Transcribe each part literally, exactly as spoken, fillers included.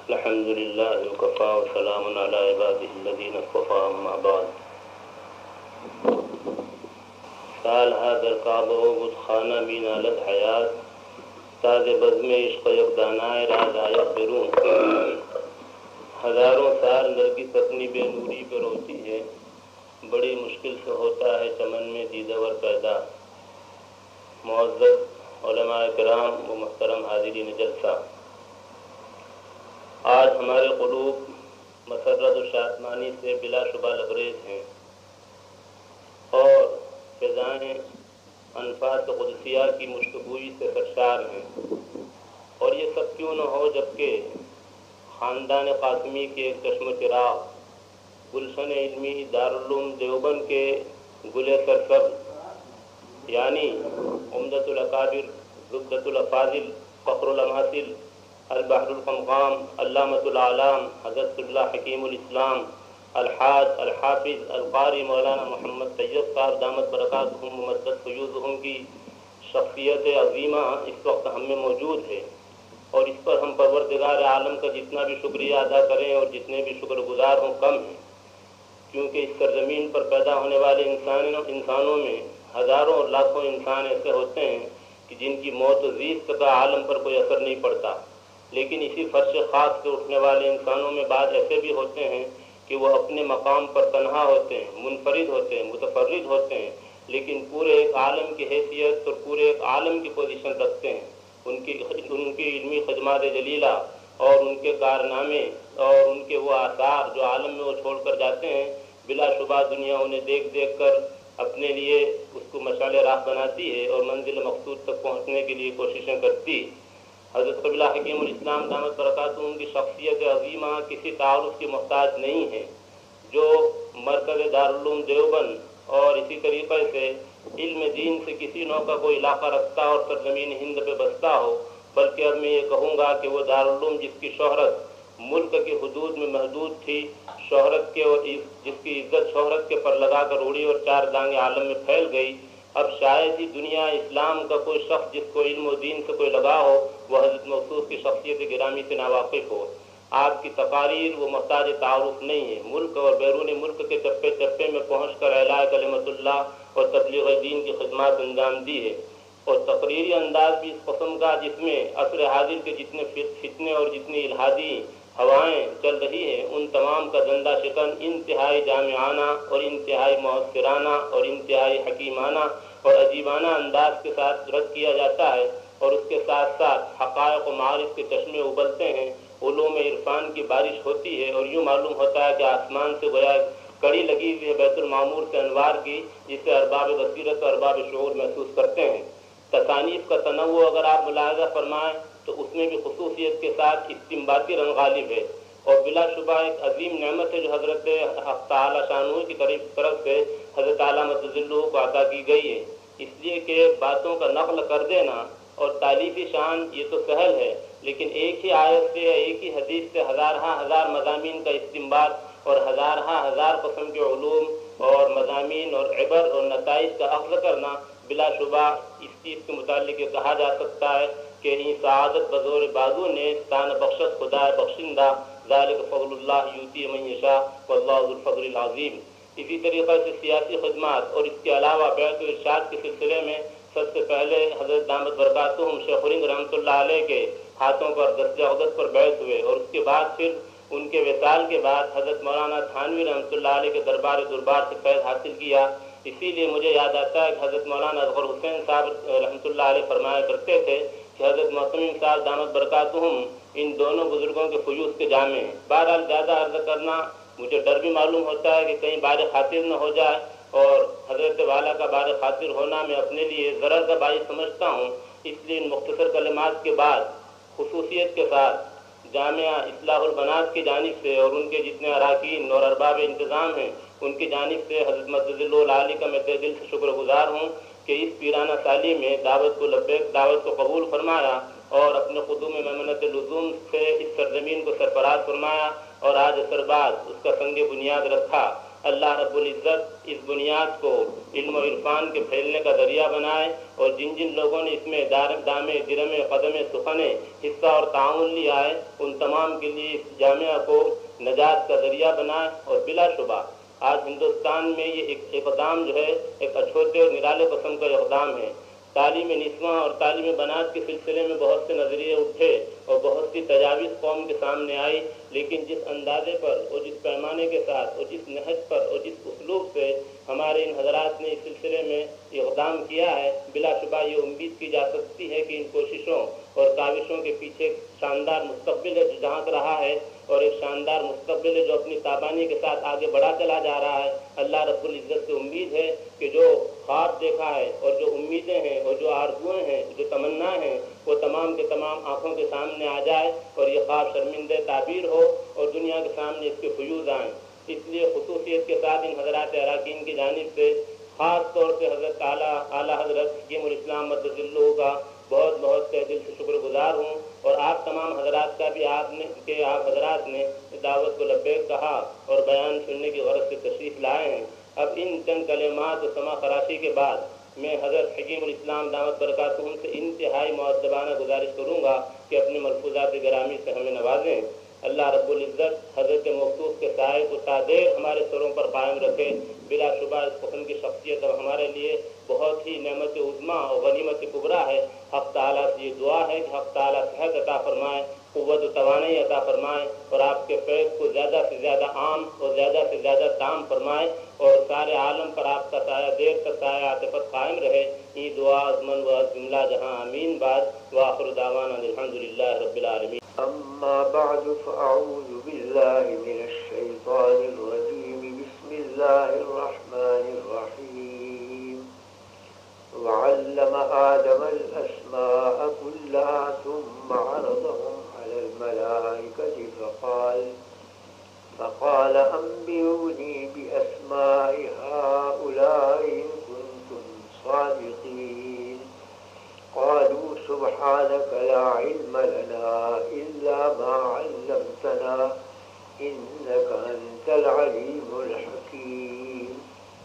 الحمد للہ وکفى وسلام علی عباده الذین اصطفى اما بعد. سال هذا الکعبہ و بتخانہ مین علت حیات تاز بزم عشق یکدانائے راز آیت برون. ہزاروں سال نرگس اپنی بے نوری پہ روتی ہے، بڑی مشکل سے ہوتا ہے چمن میں دیدور پیدا. معزز علماء کرام و محترم حاضرین جلسہ، آج ہمارے قلوب مسرت و شادمانی سے بلا شبہ لبریز ہیں اور فضائیں انفاس قدسیہ کی مشکبوئی سے سرشار ہیں. اور یہ سب کیوں نہ ہو جبکہ خاندان قاسمی کے ایک چشم چراغ گلشن علمی دارالعلوم دیوبند کے گل سرسبز یعنی عمدۃ الاکابر، زبدۃ الافاضل، فخر الاماثل، البحر القمقام، علامۃ العلام حضرت اللہ حکیم الاسلام الحاج الحافظ القاری مولانا محمد طیب صاحب دامت برکاتہم ممدد فیوزہم کی شخصیت عظیمہ اس وقت ہم میں موجود ہے. اور اس پر ہم پروردگار عالم کا جتنا بھی شکریہ ادا کریں اور جتنے بھی شکر گزار ہوں کم ہیں، کیونکہ اس سرزمین پر پیدا ہونے والے انسانوں انسانوں میں ہزاروں اور لاکھوں انسان ایسے ہوتے ہیں کہ جن کی موت و زیست کا عالم پر کوئی اثر نہیں پڑتا. لیکن اسی فرش خاص سے اٹھنے والے انسانوں میں بعض ایسے بھی ہوتے ہیں کہ وہ اپنے مقام پر تنہا ہوتے ہیں، منفرد ہوتے ہیں، متفرد ہوتے ہیں، لیکن پورے ایک عالم کی حیثیت اور پورے ایک عالم کی پوزیشن رکھتے ہیں. ان کی ان کی علمی خدمات جلیلہ اور ان کے کارنامے اور ان کے وہ آثار جو عالم میں وہ چھوڑ کر جاتے ہیں، بلا شبہ دنیا انہیں دیکھ دیکھ کر اپنے لیے اس کو مشعل راہ بناتی ہے اور منزل مقصود تک پہنچنے کے لیے کوششیں کرتی. حضرت قبلہ حکیم الاسلام دامت برکاتہم کی شخصیت عظیمہ کسی تعارف کی محتاج نہیں ہے. جو مرکز دارالعلوم دیوبند اور اسی طریقے سے علم دین سے کسی نوع کا کوئی علاقہ رکھتا اور سرزمین ہند پہ بستا ہو، بلکہ اب میں یہ کہوں گا کہ وہ دارالعلوم جس کی شہرت ملک کی حدود میں محدود تھی، شہرت کے اور جس کی عزت شہرت کے پر لگا کر اڑی اور چار دانگ عالم میں پھیل گئی، اب شاید ہی دنیا اسلام کا کوئی شخص جس کو علم و دین سے کوئی لگا ہو وہ حضرت موصوف کی شخصیت گرامی سے ناواقف ہو. آپ کی تقاریر وہ محتاج تعارف نہیں ہے. ملک اور بیرون ملک کے چپے چپے میں پہنچ کر اعلاء کلمت اللہ اور تبلیغ دین کی خدمات انجام دی ہے. اور تقریری انداز بھی اس قسم کا جس میں عصر حاضر کے جتنے فتنے اور جتنی الہادی ہوائیں چل رہی ہیں ان تمام کا زندہ شکن انتہائی جامعانہ اور انتہائی مؤثرانہ اور انتہائی حکیمانہ اور عجیبانہ انداز کے ساتھ رد کیا جاتا ہے. اور اس کے ساتھ ساتھ حقائق و معارف کے چشمے ابلتے ہیں، علوم عرفان کی بارش ہوتی ہے اور یوں معلوم ہوتا ہے کہ آسمان سے گویا کڑی لگی ہوئی ہے بیت المعمور سے انوار کی، جسے ارباب بصیرت اور ارباب شعور محسوس کرتے ہیں. تصانیف کا تنوع اگر آپ ملاحظہ فرمائیں تو اس میں بھی خصوصیت کے ساتھ استنباطی رنگ غالب ہے اور بلا شبہ ایک عظیم نعمت ہے جو حضرت حق تعالی شانہ کی طرف سے حضرت علامۃ ذلہ کو عطا کی گئی ہے. اس لیے کہ باتوں کا نقل کر دینا اور تالیفی شان یہ تو سہل ہے، لیکن ایک ہی آیت سے یا ایک ہی حدیث سے ہزارہ ہزار مضامین کا استنباط اور ہزارہ ہزار قسم کے علوم اور مضامین اور عبر اور نتائج کا اخذ کرنا، بلا شبہ اس چیز کے متعلق یہ کہا جا سکتا ہے کہ این سعادت بزور بازو نے تان بخشت خدا بخشندہ ذالک فضل اللہ یؤتی من یشاء واللہ ذو الفضل العظیم. اسی طریقے سے سیاسی خدمات اور اس کے علاوہ بیعت و ارشاد کے سلسلے میں سب سے پہلے حضرت دامت برکاتہم شیخ الہند رحمۃ اللہ علیہ کے ہاتھوں پر دست عقدت پر بیعت ہوئے اور اس کے بعد پھر ان کے وصال کے بعد حضرت مولانا تھانوی رحمۃ اللہ علیہ کے دربار دربار سے فیض حاصل کیا. اسی لیے مجھے یاد آتا ہے کہ حضرت مولانا اظہر حسین صاحب رحمۃ اللہ علیہ فرمایا کرتے تھے کہ حضرت محتمم صاحب دامت برکاتہم ان دونوں بزرگوں کے فیوز کے جامع ہیں. بہرحال زیادہ عرض کرنا مجھے ڈر بھی معلوم ہوتا ہے کہ کہیں بار خاطر نہ ہو جائے، اور حضرت والا کا بار خاطر ہونا میں اپنے لیے ضرر کا باعث سمجھتا ہوں. اس لیے ان مختصر کلمات کے بعد خصوصیت کے ساتھ جامعہ اصلاح البنات کی جانب سے اور ان کے جتنے اراکین اور ارباب انتظام ہیں ان کی جانب سے حضرت مدد اللہ علی کا میں دل سے شکر گزار ہوں کہ اس پیرانہ سالی میں دعوت کو لبیک دعوت کو قبول فرمایا اور اپنے قدوم میمنت لزوم سے اس سرزمین کو سرفراز فرمایا اور آج اثر بعد اس کا سنگ بنیاد رکھا. اللہ رب العزت اس بنیاد کو علم و عرفان کے پھیلنے کا ذریعہ بنائے، اور جن جن لوگوں نے اس میں دامے درمے قدم سخنے حصہ اور تعاون لیا ہے ان تمام کے لیے اس جامعہ کو نجات کا ذریعہ بنائے۔ اور بلا شبہ آج ہندوستان میں یہ ایک اقدام جو ہے ایک اچھوتے اور نرالے قسم کا اقدام ہے۔ تعلیم نسواں اور تعلیم بنات کے سلسلے میں بہت سے نظریے اٹھے اور بہت سی تجاویز قوم کے سامنے آئی، لیکن جس اندازے پر اور جس پیمانے کے ساتھ اور جس نہج پر اور جس اسلوب سے ہمارے ان حضرات نے اس سلسلے میں اقدام کیا ہے، بلا شبہ یہ امید کی جا سکتی ہے کہ ان کوششوں اور کاوشوں کے پیچھے شاندار مستقبل ہے جو جھانک رہا ہے، اور ایک شاندار مستقبل ہے جو اپنی تابانی کے ساتھ آگے بڑھا چلا جا رہا ہے۔ اللہ رب العزت سے امید ہے کہ جو خواب دیکھا ہے اور جو امیدیں ہیں اور جو آرزوئیں ہیں، جو تمنا ہیں، وہ تمام کے تمام آنکھوں کے سامنے آ جائے اور یہ خواب شرمندہ تعبیر ہو اور دنیا کے سامنے اس کے فیوز آئیں۔ اس لیے خصوصیت کے ساتھ ان حضرات اراکین کی جانب سے خاص طور سے حضرت اعلیٰ اعلیٰ حضرت حکیم الاسلام مدد اللہ کا بہت بہت تہ دل سے شکر گزار ہوں، اور آپ تمام حضرات کا بھی آپ نے کہ آپ حضرات نے دعوت کو لبیک کہا اور بیان سننے کی غرض سے تشریف لائے ہیں۔ اب ان چند کلمات و سما خراشی کے بعد میں حضرت حکیم الاسلام دعوت برکاتہم سے انتہائی مؤدبانہ گزارش کروں گا کہ اپنے ملفوظات گرامی سے ہمیں نوازیں۔ اللہ رب العزت حضرت مخصوص کے سائے کو تادیر ہمارے سروں پر قائم رکھے۔ بلا شبہ اس قسم کی شخصیت اب ہمارے لیے بہت ہی نعمت عظمیٰ اور غنیمت کبریٰ ہے۔ حق تعالیٰ سے یہ دعا ہے کہ حق تعالیٰ صحت عطا فرمائے، قوت و توانائی عطا فرمائے، اور آپ کے فیض کو زیادہ سے زیادہ عام اور زیادہ سے زیادہ تام فرمائے، اور سارے عالم پر آپ کا سایہ دیر تک سایہ عاطفت قائم رہے۔ یہ دعا ازمن و جملہ جہاں آمین بعد وآخر دعوانا الحمدللہ رب العالمین۔ أما بعد فأعوذ بالله من الشيطان الرجيم بسم الله الرحمن الرحيم وعلم آدم الأسماء كلها ثم عرضهم على الملائكة فقال فقال أنبئوني بأسماء هؤلاء إن كنتم صادقين قالوا سبحانك لا علم لنا إلا ما علمتنا إنك أنت العليم الحكيم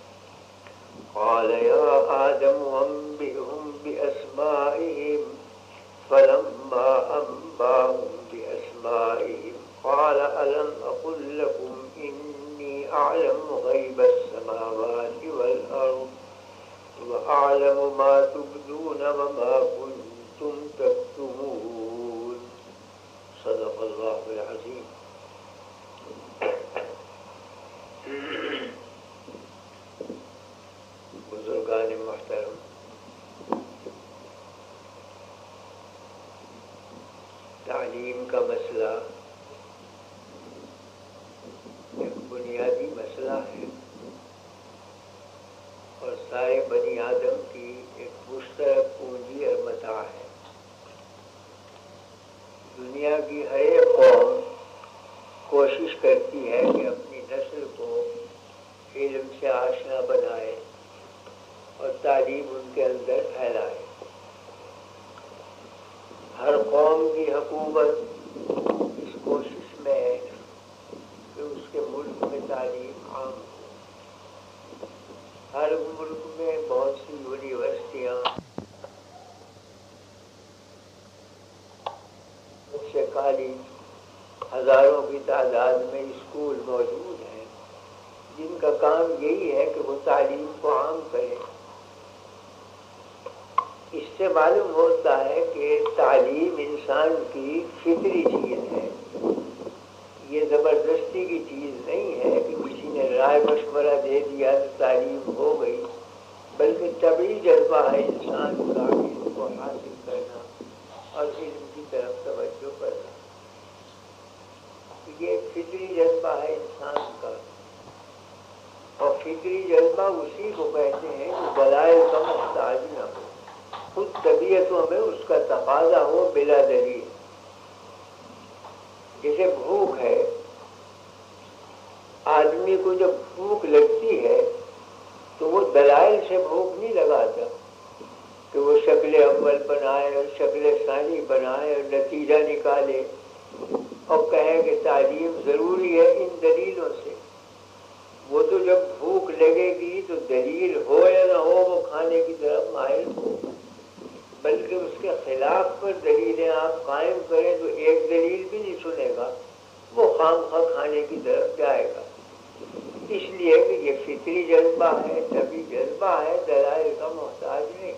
قال يا آدم أنبئهم بأسمائهم فلما أنبأهم بأسمائهم قال ألم أقل لكم إني أعلم غيب السماوات والأرض وأعلم ما تبدون وما كنتم تكتمون صدق الله العظيم۔ بزرگان محترم، تعلیم کا مسئلہ ایک بنیادی مسئلہ ہے اور سارے بنی آدم کی ایک مشترک پونجی اور متاع ہے۔ دنیا کی ہر ایک قوم کوشش کرتی ہے کہ اپنی نسل کو علم سے آشنا بنائے اور تعلیم ان کے اندر پھیلائے۔ ہر قوم کی حکومت اس کوشش میں ہے کہ اس کے ملک میں تعلیم عام ہو۔ ہر ملک میں بہت سی یونیورسٹیاں سے کالج، ہزاروں کی تعداد میں اسکول موجود ہیں جن کا کام یہی ہے کہ وہ تعلیم کو عام کریں۔ اس سے معلوم ہوتا ہے کہ تعلیم انسان کی فطری چیز ہے، یہ زبردستی کی چیز نہیں ہے کہ کسی نے رائے مشورہ دے دیا تو تعلیم ہو گئی، بلکہ طبعی جذبہ ہے انسان کا علم کو حاصل کرنا اور علم کی طرف توجہ کرنا۔ یہ فطری جذبہ ہے انسان کا، اور فطری جذبہ اسی کو کہتے ہیں کہ دلائل کا محتاج نہ ہو، خود طبیعتوں میں اس کا تقاضا ہو بلا دلیل۔ جیسے بھوک ہے، آدمی کو جب بھوک لگتی ہے تو وہ دلائل سے بھوک نہیں لگاتا کہ وہ شکل اول بنائے اور شکل ثانی بنائے اور نتیجہ نکالے اور کہے کہ تعلیم ضروری ہے ان دلیلوں سے۔ وہ تو جب بھوک لگے گی تو دلیل ہو یا نہ ہو وہ کھانے کی طرف مائل ہو، بلکہ اس کے خلاف پر دلیلیں آپ قائم کریں تو ایک دلیل بھی نہیں سنے گا، وہ خام خواہ کھانے کی طرف جائے گا۔ اس لیے کہ یہ فطری جذبہ ہے، طبی جذبہ ہے، دلائل کا محتاج نہیں۔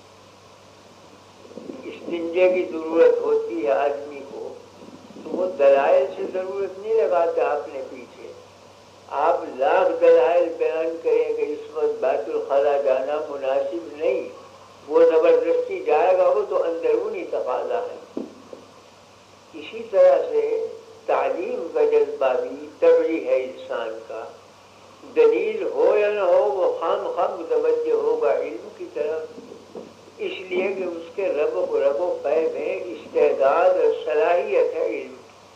استنجے کی ضرورت ہوتی ہے آدمی کو تو وہ دلائل سے ضرورت نہیں لگاتا اپنے پیچھے، آپ لاکھ دلائل بیان کریں کہ اس وقت بیت الخلا جانا مناسب نہیں، وہ زبردستی جائے گا، وہ تو اندرونی تقاضا ہے۔ اسی طرح سے تعلیم کا جذبہ بھی طبعی ہے انسان کا، دلیل ہو یا نہ ہو وہ خام خواہ متوجہ ہوگا علم کی طرف، اس لیے کہ اس کے رب و رب و پے میں استعداد اور صلاحیت ہے علم۔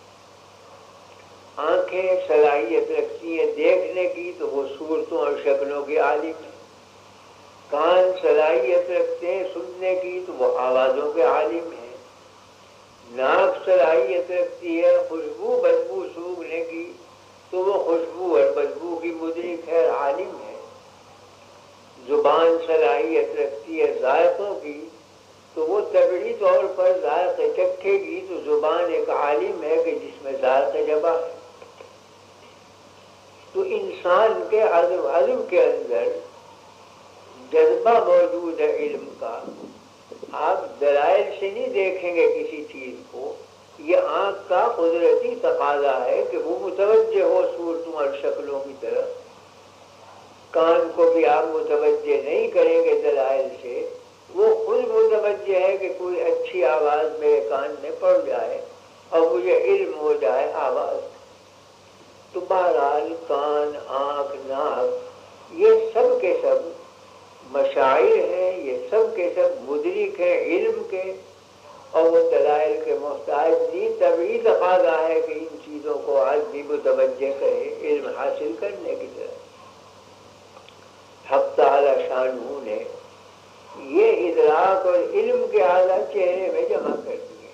آنکھیں صلاحیت رکھتی ہیں دیکھنے کی تو وہ صورتوں اور شکلوں کے عالم ہیں، کان صلاحیت رکھتے ہیں سننے کی تو وہ آوازوں کے عالم ہیں، ناک صلاحیت رکھتی ہے خوشبو بدبو سونگھنے کی تو وہ خوشبو اور بدبو کی مدرک ہے، عالم ہے، زبان صلاحیت رکھتی ہے ذائقوں کی تو وہ طبعی طور پر ذائقے چکھے گی تو زبان ایک عالم ہے کہ جس میں ذائقے جبا ہے۔ تو انسان کے عزم عزم کے اندر جذبہ موجود ہے علم کا، آپ دلائل سے نہیں دیکھیں گے کسی چیز کو، یہ آنکھ کا قدرتی تقاضا ہے کہ وہ متوجہ ہو صورتوں اور شکلوں کی طرف، کان کو بھی آپ متوجہ نہیں کریں گے دلائل سے، وہ خود متوجہ ہے کہ کوئی اچھی آواز میرے کان میں پڑ جائے اور مجھے علم ہو جائے آواز۔ تو بہرحال کان، آنکھ، ناک یہ سب کے سب مشاعر ہیں، یہ سب کے سب مدرک ہیں علم کے، اور وہ دلائل کے محتاج نہیں، طبعی تقاضا ہے کہ ان چیزوں کو آدمی متوجہ کرے علم حاصل کرنے کی طرف۔ حق تعالی شانہ نے یہ ادراک اور علم کے اعلیٰ چہرے میں جمع کر دیے۔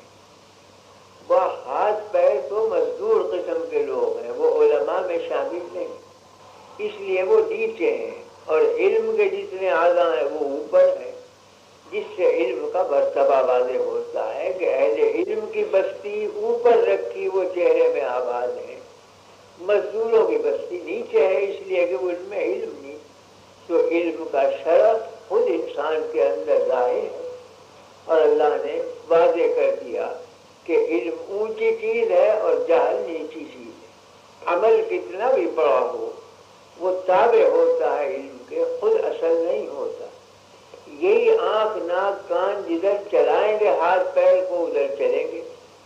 وہ ہاتھ پیر تو مزدور قسم کے لوگ ہیں، وہ علماء میں شامل نہیں، اس لیے وہ نیچے ہیں، اور علم کے جتنے اعلیٰ ہیں وہ اوپر ہیں، جس سے علم کا مرتبہ واضح ہوتا ہے کہ اہل علم کی بستی اوپر رکھی وہ چہرے میں آباد ہے، مزدوروں کی بستی نیچے ہے، اس لیے کہ ان میں علم نہیں۔ تو علم کا شرف خود انسان کے اندر ظاہر ہے، اور اللہ نے واضح کر دیا کہ علم اونچی چیز ہے اور جہل نیچی چیز ہے۔ عمل کتنا بھی بڑا ہو وہ تابع ہوتا ہے علم کے، خود اصل نہیں ہوتا۔ یہی آنکھ ناک کان جدھر چلائیں گے ہاتھ پیر کو ادھر چلیں گے،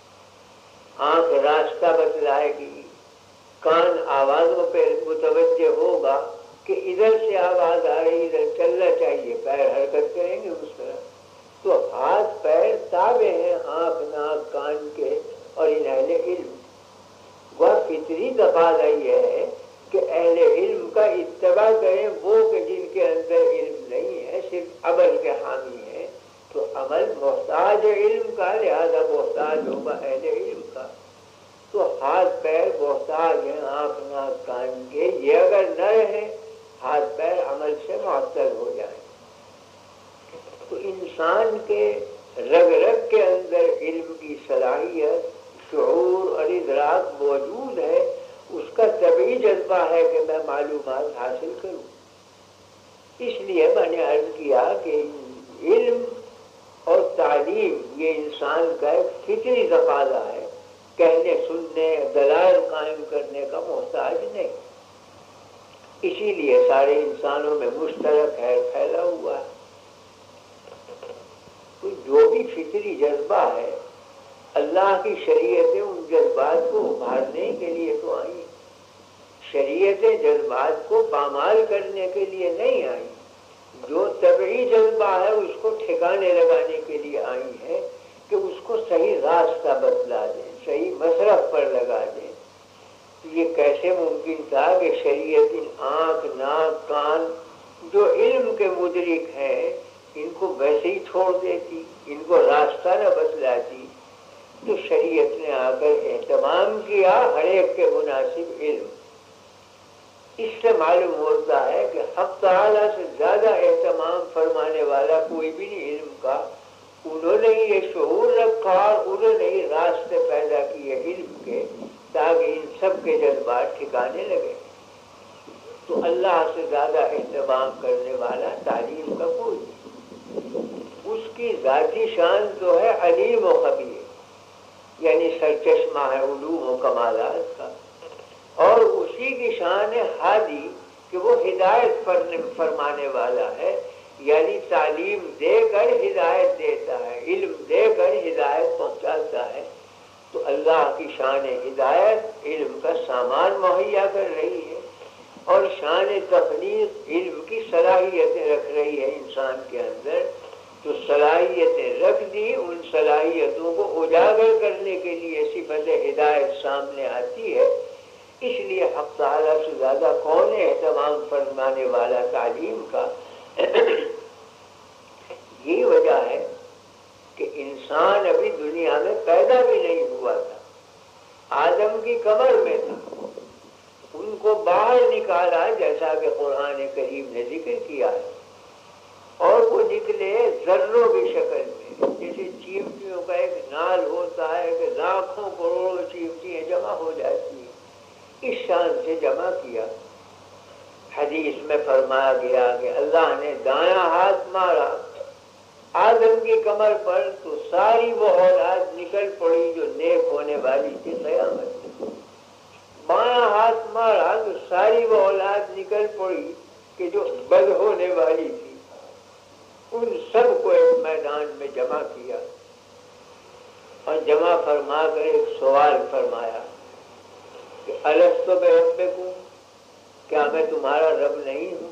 آنکھ راستہ بتلائے گی، کان آوازوں پہ متوجہ ہوگا کہ ادھر سے آواز آ رہی ادھر چلنا چاہیے، پیر حرکت کریں گے اس طرح۔ تو ہاتھ پیر تابع ہیں آنکھ ناک کان کے اور ان اہل علم۔ وہ فطری تقاضا یہ ہے کہ اہل علم کا اتباع کریں، وہ کہ جن کے اندر علم نہیں ہے، صرف عمل کے حامی ہیں، تو عمل محتاج ہے علم کا، لہذا محتاج ہوگا اہل علم کا۔ تو ہاتھ پیر محتاج ہیں آنکھ ناک کان کے، یہ اگر نہ رہے ہاتھ پیر عمل سے معطل ہو جائیں۔ تو انسان کے رگ رگ کے اندر علم کی صلاحیت، شعور اور ادراک موجود ہے، اس کا طبعی جذبہ ہے کہ میں معلومات حاصل کروں۔ اس لیے میں نے عرض کیا کہ علم اور تعلیم یہ انسان کا ایک فطری تقاضا ہے، کہنے سننے دلائل قائم کرنے کا محتاج نہیں، اسی لیے سارے انسانوں میں مشترک ہے، پھیلا ہوا ہے۔ تو جو بھی فطری جذبہ ہے، اللہ کی شریعتیں ان جذبات کو ابھارنے کے لیے تو آئی، شریعتیں جذبات کو پامال کرنے کے لیے نہیں آئی، جو طبعی جذبہ ہے اس کو ٹھکانے لگانے کے لیے آئی ہے کہ اس کو صحیح راستہ بتلا دیں، صحیح مصرف پر لگا دیں۔ یہ کیسے ممکن تھا کہ شریعت ان آنکھ ناک کان جو علم کے مدرک ہیں ان کو ویسے ہی چھوڑ دیتی، ان کو راستہ نہ بتلاتی؟ تو شریعت نے آ کر اہتمام کیا ہر ایک کے مناسب علم، اس سے معلوم ہوتا ہے کہ حق تعالیٰ سے زیادہ اہتمام فرمانے والا کوئی بھی نہیں علم کا. انہوں نے یہ شعور رکھا اور انہوں نے یہ راستے پیدا کیے علم کے تاکہ ان سب کے جذبات ٹھکانے لگے. تو اللہ سے زیادہ اہتمام کرنے والا تعلیم کا کوئی نہیں. اس کی ذاتی شان جو ہے علیم و خبیر، یعنی سرچشمہ ہے علوم و کمالات کا، اور اسی کی شان ہے ہادی کہ وہ ہدایت فرمانے والا ہے، یعنی تعلیم دے کر ہدایت دیتا ہے، علم دے کر ہدایت پہنچاتا ہے. تو اللہ کی شان ہدایت علم کا سامان مہیا کر رہی ہے، اور شان تخلیق علم کی صلاحیتیں رکھ رہی ہے انسان کے اندر. تو صلاحیتیں رکھ دی، ان صلاحیتوں کو اجاگر کرنے کے لیے صفت ہدایت سامنے آتی ہے. اس لیے حق تعالیٰ سے زیادہ کون ہے اہتمام فرمانے والا تعلیم کا؟ یہی وجہ ہے کہ انسان ابھی دنیا میں پیدا بھی نہیں ہوا تھا، آدم کی کمر میں تھا، ان کو باہر نکالا جیسا کہ قرآن کریم نے ذکر کیا ہے، اور وہ نکلے ذروں کی شکل میں، جیسے چیونٹیوں کا ایک نال ہوتا ہے کہ لاکھوں کروڑوں چیونٹیاں جمع ہو جاتی ہیں، اس شان سے جمع کیا. حدیث میں فرمایا گیا کہ اللہ نے دایاں ہاتھ مارا آدم کی کمر پر تو ساری وہ اولاد نکل پڑی جو نیک ہونے والی تھی قیامت میں. بایاں ہاتھ مارا تو ساری وہ اولاد نکل پڑی کہ جو بد ہونے والی تھی. ان سب کو ایک میدان میں جمع کیا اور جمع فرما کر ایک سوال فرمایا کہ الستُ بربکم، کیا میں تمہارا رب نہیں ہوں؟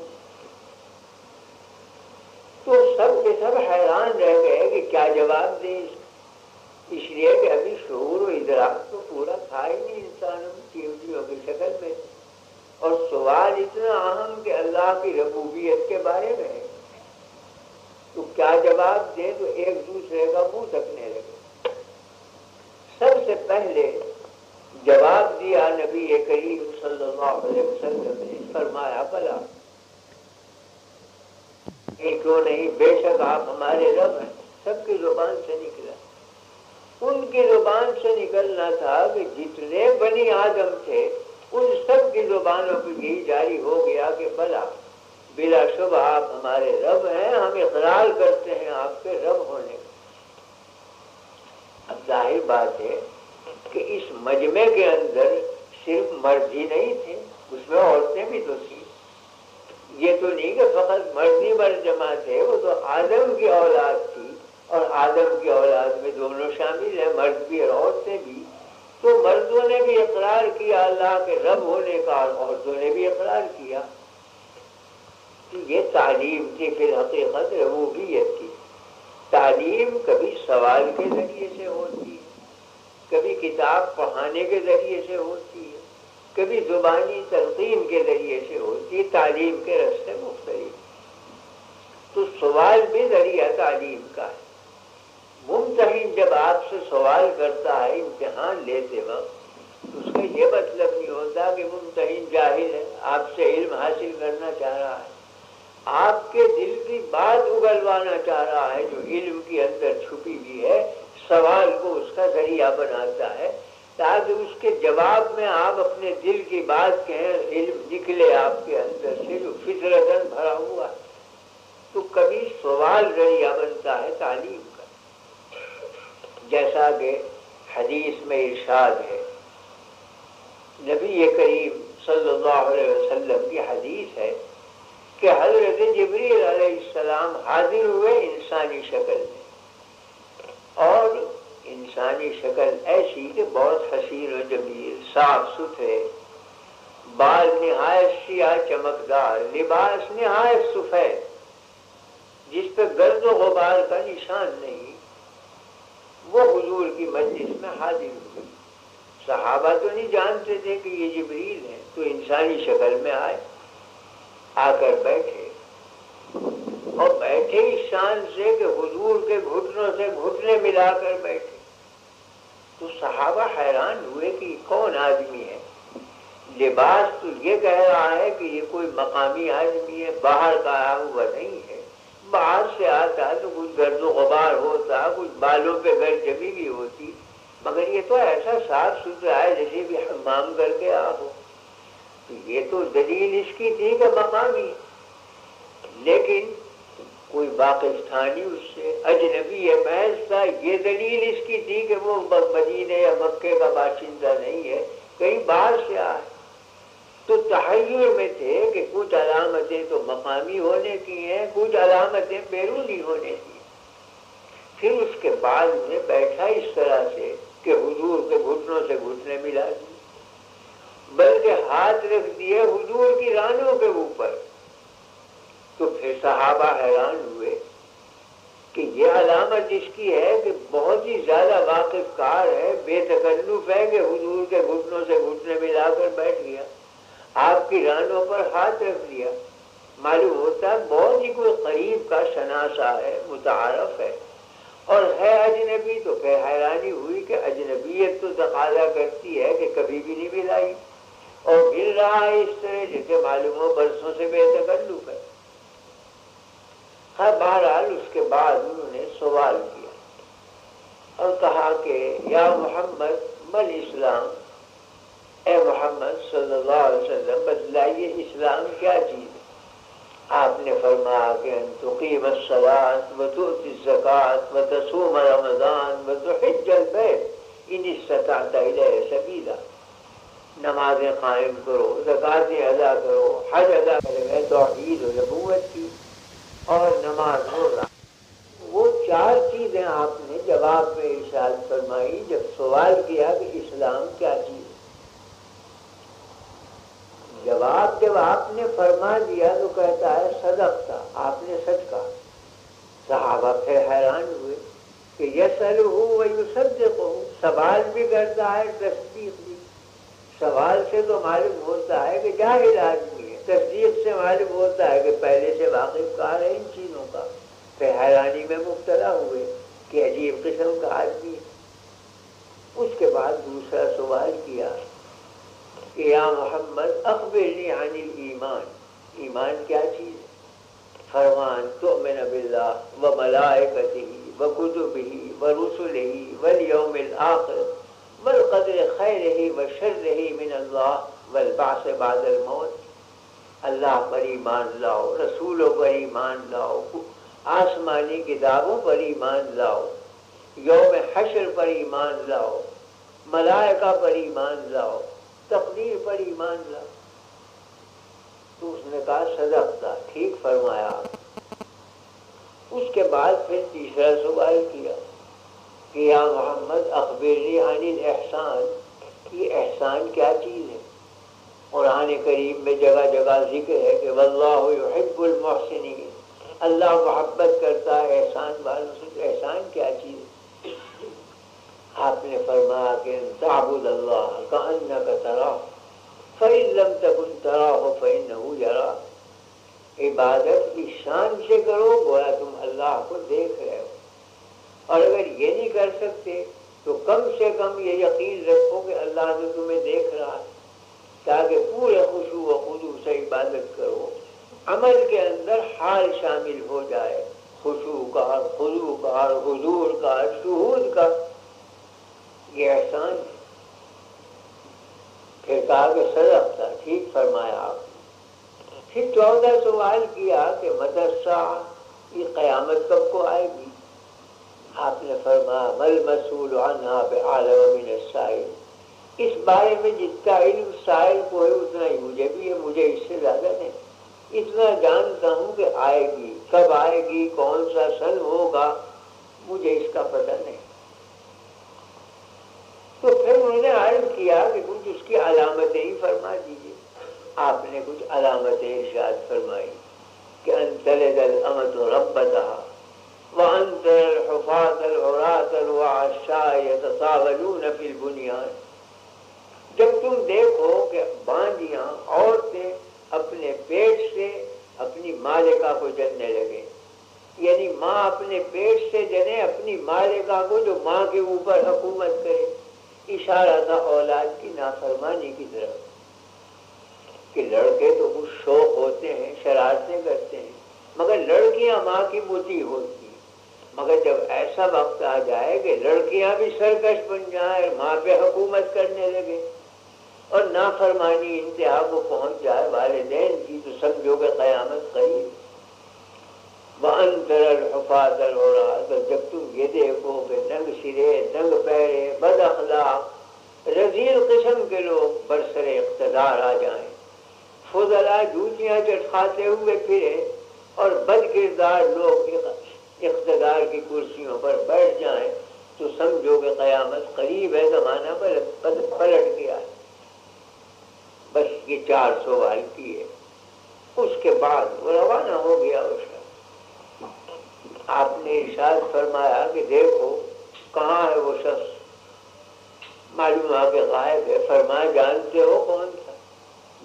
تو سب کے سب حیران رہ گئے کہ کیا جواب دیں، اس لیے کہ ابھی شعور و ادراک تو پورا تھا ہی نہیں انسانوں کی چیونٹیوں کی شکل میں، اور سوال اتنا اہم کہ اللہ کی ربوبیت کے بارے میں ہے. تو کیا جواب دیں؟ تو ایک دوسرے کا منہ تکنے لگے. سب سے پہلے جواب دیا نبی کریم صلی اللہ علیہ وسلم نے، فرمایا بلا، یہ کیوں نہیں، بے شک آپ ہمارے رب ہیں. سب کی زبان سے نکلا. ان کی زبان سے نکلنا تھا کہ جتنے بنی آدم تھے ان سب کی زبانوں پہ یہی جاری ہو گیا کہ بلا، بلا شبہ آپ ہمارے رب ہیں، ہم اقرار کرتے ہیں آپ کے رب ہونے کا. اب ظاہر بات ہے کہ اس مجمع کے اندر صرف مرد ہی نہیں تھے، اس میں عورتیں بھی تو تھیں. یہ تو نہیں کہ فقط مرد ہی مرد جمع تھے، وہ تو آدم کی اولاد تھی، اور آدم کی اولاد میں دونوں شامل ہیں، مرد بھی اور عورتیں بھی. تو مردوں نے بھی اقرار کیا اللہ کے رب ہونے کا، اور عورتوں نے بھی اقرار کیا. یہ تعلیم تھی فی الحقیقت ربوبیت کی. تعلیم کبھی سوال کے ذریعے سے ہوتی ہے، کبھی کتاب پڑھانے کے ذریعے سے ہوتی ہے، کبھی زبانی تلقین کے ذریعے سے ہوتی ہے. تعلیم کے راستے مختلف. تو سوال بھی ذریعہ تعلیم کا ہے. ممتحن جب آپ سے سوال کرتا ہے امتحان لیتے وقت، اس کا یہ مطلب نہیں ہوتا کہ ممتحن جاہل ہے، آپ سے علم حاصل کرنا چاہ رہا ہے. آپ کے دل کی بات اگلوانا چاہ رہا ہے جو علم کے اندر چھپی ہوئی ہے. سوال کو اس کا ذریعہ بناتا ہے تاکہ اس کے جواب میں آپ اپنے دل کی بات کہیں، علم نکلے آپ کے اندر سے جو فطرتاً بھرا ہوا ہے. تو کبھی سوال ذریعہ بنتا ہے تعلیم کا. جیسا کہ حدیث میں ارشاد ہے، نبی کریم صلی اللہ علیہ وسلم کی حدیث ہے کہ حضرت جبریل علیہ السلام حاضر ہوئے انسانی شکل میں، اور انسانی شکل ایسی کہ بہت حسین و جمیل، صاف ستھرے، بال نہایت سیاہ چمکدار، لباس نہایت سفید جس پہ گرد و غبار کا نشان نہیں. وہ حضور کی مجلس میں حاضر ہوئے. صحابہ تو نہیں جانتے تھے کہ یہ جبریل ہیں، تو انسانی شکل میں آئے، آ کر بیٹھے، اور بیٹھے اس شان سے کہ حضور کے گھٹنوں سے گھٹنے ملا کر بیٹھے. تو صحابہ حیران ہوئے کہ کون آدمی ہے لباس تو یہ کہہ رہا ہے کہ یہ کوئی مقامی آدمی ہے، باہر کا آیا ہوا نہیں ہے، باہر سے آتا تو کچھ گرد و غبار ہوتا، کچھ بالوں پہ گرد جمی بھی ہوتی، مگر یہ تو ایسا صاف ستھرا ہے جیسے بھی حمام کر کے آ ہو. تو یہ تو دلیل اس کی تھی کہ مقامی، لیکن کوئی پاکستانی اس سے اجنبی ہے محض تھا، یہ دلیل اس کی تھی کہ وہ مدینے یا مکے کا باشندہ نہیں ہے، کہیں باہر سے آئے. تو تحیر میں تھے کہ کچھ علامتیں تو مقامی ہونے کی ہیں، کچھ علامتیں بیرونی ہونے کی. پھر اس کے بعد میں بیٹھا اس طرح سے کہ حضور کے گھٹنوں سے گھٹنے ملا دیے، بلکہ ہاتھ رکھ دیے حضور کی رانوں کے اوپر. تو پھر صحابہ حیران ہوئے کہ یہ علامت اس کی ہے کہ بہت ہی زیادہ واقف کار ہے، بے تکلف ہے کہ حضور کے گھٹنوں سے گھٹنے ملا کر بیٹھ گیا، آپ کی رانوں پر ہاتھ رکھ دیا. معلوم ہوتا ہے بہت ہی کوئی قریب کا شناسا ہے، متعارف ہے، اور ہے اجنبی. تو پھر حیرانی ہوئی کہ اجنبیت تو تقاضا کرتی ہے کہ کبھی بھی نہیں ملائی، اور مل رہا ہے اس طرح جیسے معلوم ہو برسوں سے بے تکلف ہے. ہر بہرحال اس کے بعد انہوں نے سوال کیا اور کہا کہ یا محمد مل اسلام، اے محمد صلی اللہ علیہ وسلم بتلائیے اسلام کیا چیز ہے. آپ نے فرمایا کہ ان تقیم الصلاۃ وتؤتی الزکوٰۃ وتصوم رمضان وتحج البیت ان استطعت الیہ سبیلا. نمازیں قائم کرو، زکوٰۃیں ادا کرو، حج ادا کرو، توحید و نبوت کی، اور نماز روزہ. وہ چار چیزیں آپ نے جواب میں ارشاد فرمائی جب سوال کیا کہ اسلام کیا چیز ہے. جواب جب آپ نے فرما دیا تو کہتا ہے صدقتا، آپ نے سچ کہا. صحابہ پھر حیران ہوئے کہ یسألہ ویصدقہ، سوال بھی کرتا ہے تصدیق بھی. سوال سے تو معلوم ہوتا ہے کہ جاہل آدمی ہے، تصدیق سے معلوم ہوتا ہے کہ پہلے سے واقف کار ہے ان چیزوں کا. پھر حیرانی میں مبتلا ہوئے کہ عجیب قسم کا آدمی. اس کے بعد دوسرا سوال کیا کہ یا محمد اخبرنی عن الایمان، ایمان کیا چیز ہے. فرمان تؤمن باللہ وملائکتہ وکتبہ ورسلہ والیوم الآخر والقدر خیرہ وشرہ من اللہ والبعث بعد الموت. اللہ پر ایمان لاؤ، رسولوں پر ایمان لاؤ، آسمانی کتابوں پر ایمان لاؤ، یوم حشر پر ایمان لاؤ، ملائکہ پر ایمان لاؤ، تقدیر پر ایمان لاؤ. تو اس نے کہا صدقتا، ٹھیک فرمایا. اس کے بعد پھر تیسرا سوال کیا کہ یا محمد اخبرنی عن الاحسان، یہ احسان کیا چیز ہے. قرآن کریم میں جگہ جگہ ذکر ہے کہ واللہ یحب المحسنین، اللہ محبت کرتا ہے احسان والوں سے. احسان کیا چیز ہے. آپ نے فرمایا کہ تعبد اللہ کأنک تراہ فإن لم تکن تراہ فإنہ یراک. عبادت احسان سے کرو گویا تم اللہ کو دیکھ رہے ہو، اور اگر یہ نہیں کر سکتے تو کم سے کم یہ یقین رکھو کہ اللہ تو تمہیں دیکھ رہا ہے، تاکہ پورے خشوع و خضوع سے عبادت کرو. عمل کے اندر حال شامل ہو جائے، خشوع کا، خضوع کا، حضور کا، شہود کا. یہ احسان ہے. پھر کہا کہ صدق تھا، ٹھیک فرمایا آپ. پھر چودہ سوال کیا کہ متی الساعہ، یہ قیامت کب کو آئے گی. آپ نے فرمایا مل مسئول عنہا بعلم من السائل، اس بارے میں جتنا علم سائل کو ہے اتنا ہی مجھے بھی ہے، مجھے اس سے زیادہ نہیں. اتنا جانتا ہوں کہ آئے گی، کب آئے گی، کون سا سن ہوگا، مجھے اس کا پتہ نہیں. تو پھر انہوں نے عرض کیا کہ کچھ اس کی علامتیں ہی فرما دیجیے. آپ نے کچھ علامتیں ارشاد فرمائی کہ ان تلد الامۃ ربتہا وان تر الحفاظ العراۃ الوعشاء یتطاولون فی البنیان. جب تم دیکھو کہ باندیاں، عورتیں اپنے پیٹ سے اپنی مالکہ کو جننے لگے، یعنی ماں اپنے پیٹ سے جنے اپنی مالکہ کو جو ماں کے اوپر حکومت کرے. اشارہ تھا اولاد کی نافرمانی کی طرف. کہ لڑکے تو کچھ شوق ہوتے ہیں، شرارتیں کرتے ہیں، مگر لڑکیاں ماں کی مطیع ہوتی ہیں۔ مگر جب ایسا وقت آ جائے کہ لڑکیاں بھی سرکش بن جائیں، ماں پہ حکومت کرنے لگے اور نافرمانی انتہا کو پہنچ جائے والدین کی، تو سمجھو کہ قیامت قریب۔ وَأَنْتَرَ الْحُفَاةَ الْعُرَاةَ، جب تم یہ دیکھو کہ ننگ سرے، ننگ پیرے، بد اخلاق، رذیل قسم کے لوگ برسر اقتدار آ جائیں، فضلا جوتیاں چٹکھاتے ہوئے پھرے اور بد کردار لوگ اقتدار کی کرسیوں پر بیٹھ جائیں، تو سمجھو کہ قیامت قریب ہے، زمانہ پلٹ گیا ہے۔ بس یہ چار سوال کیے، اس کے بعد وہ روانہ ہو گیا اس کا۔ آپ نے ارشاد فرمایا کہ دیکھو کہاں ہے وہ شخص، معلوم ہوا کہ غائب ہے۔ فرمایا جانتے ہو کون تھا؟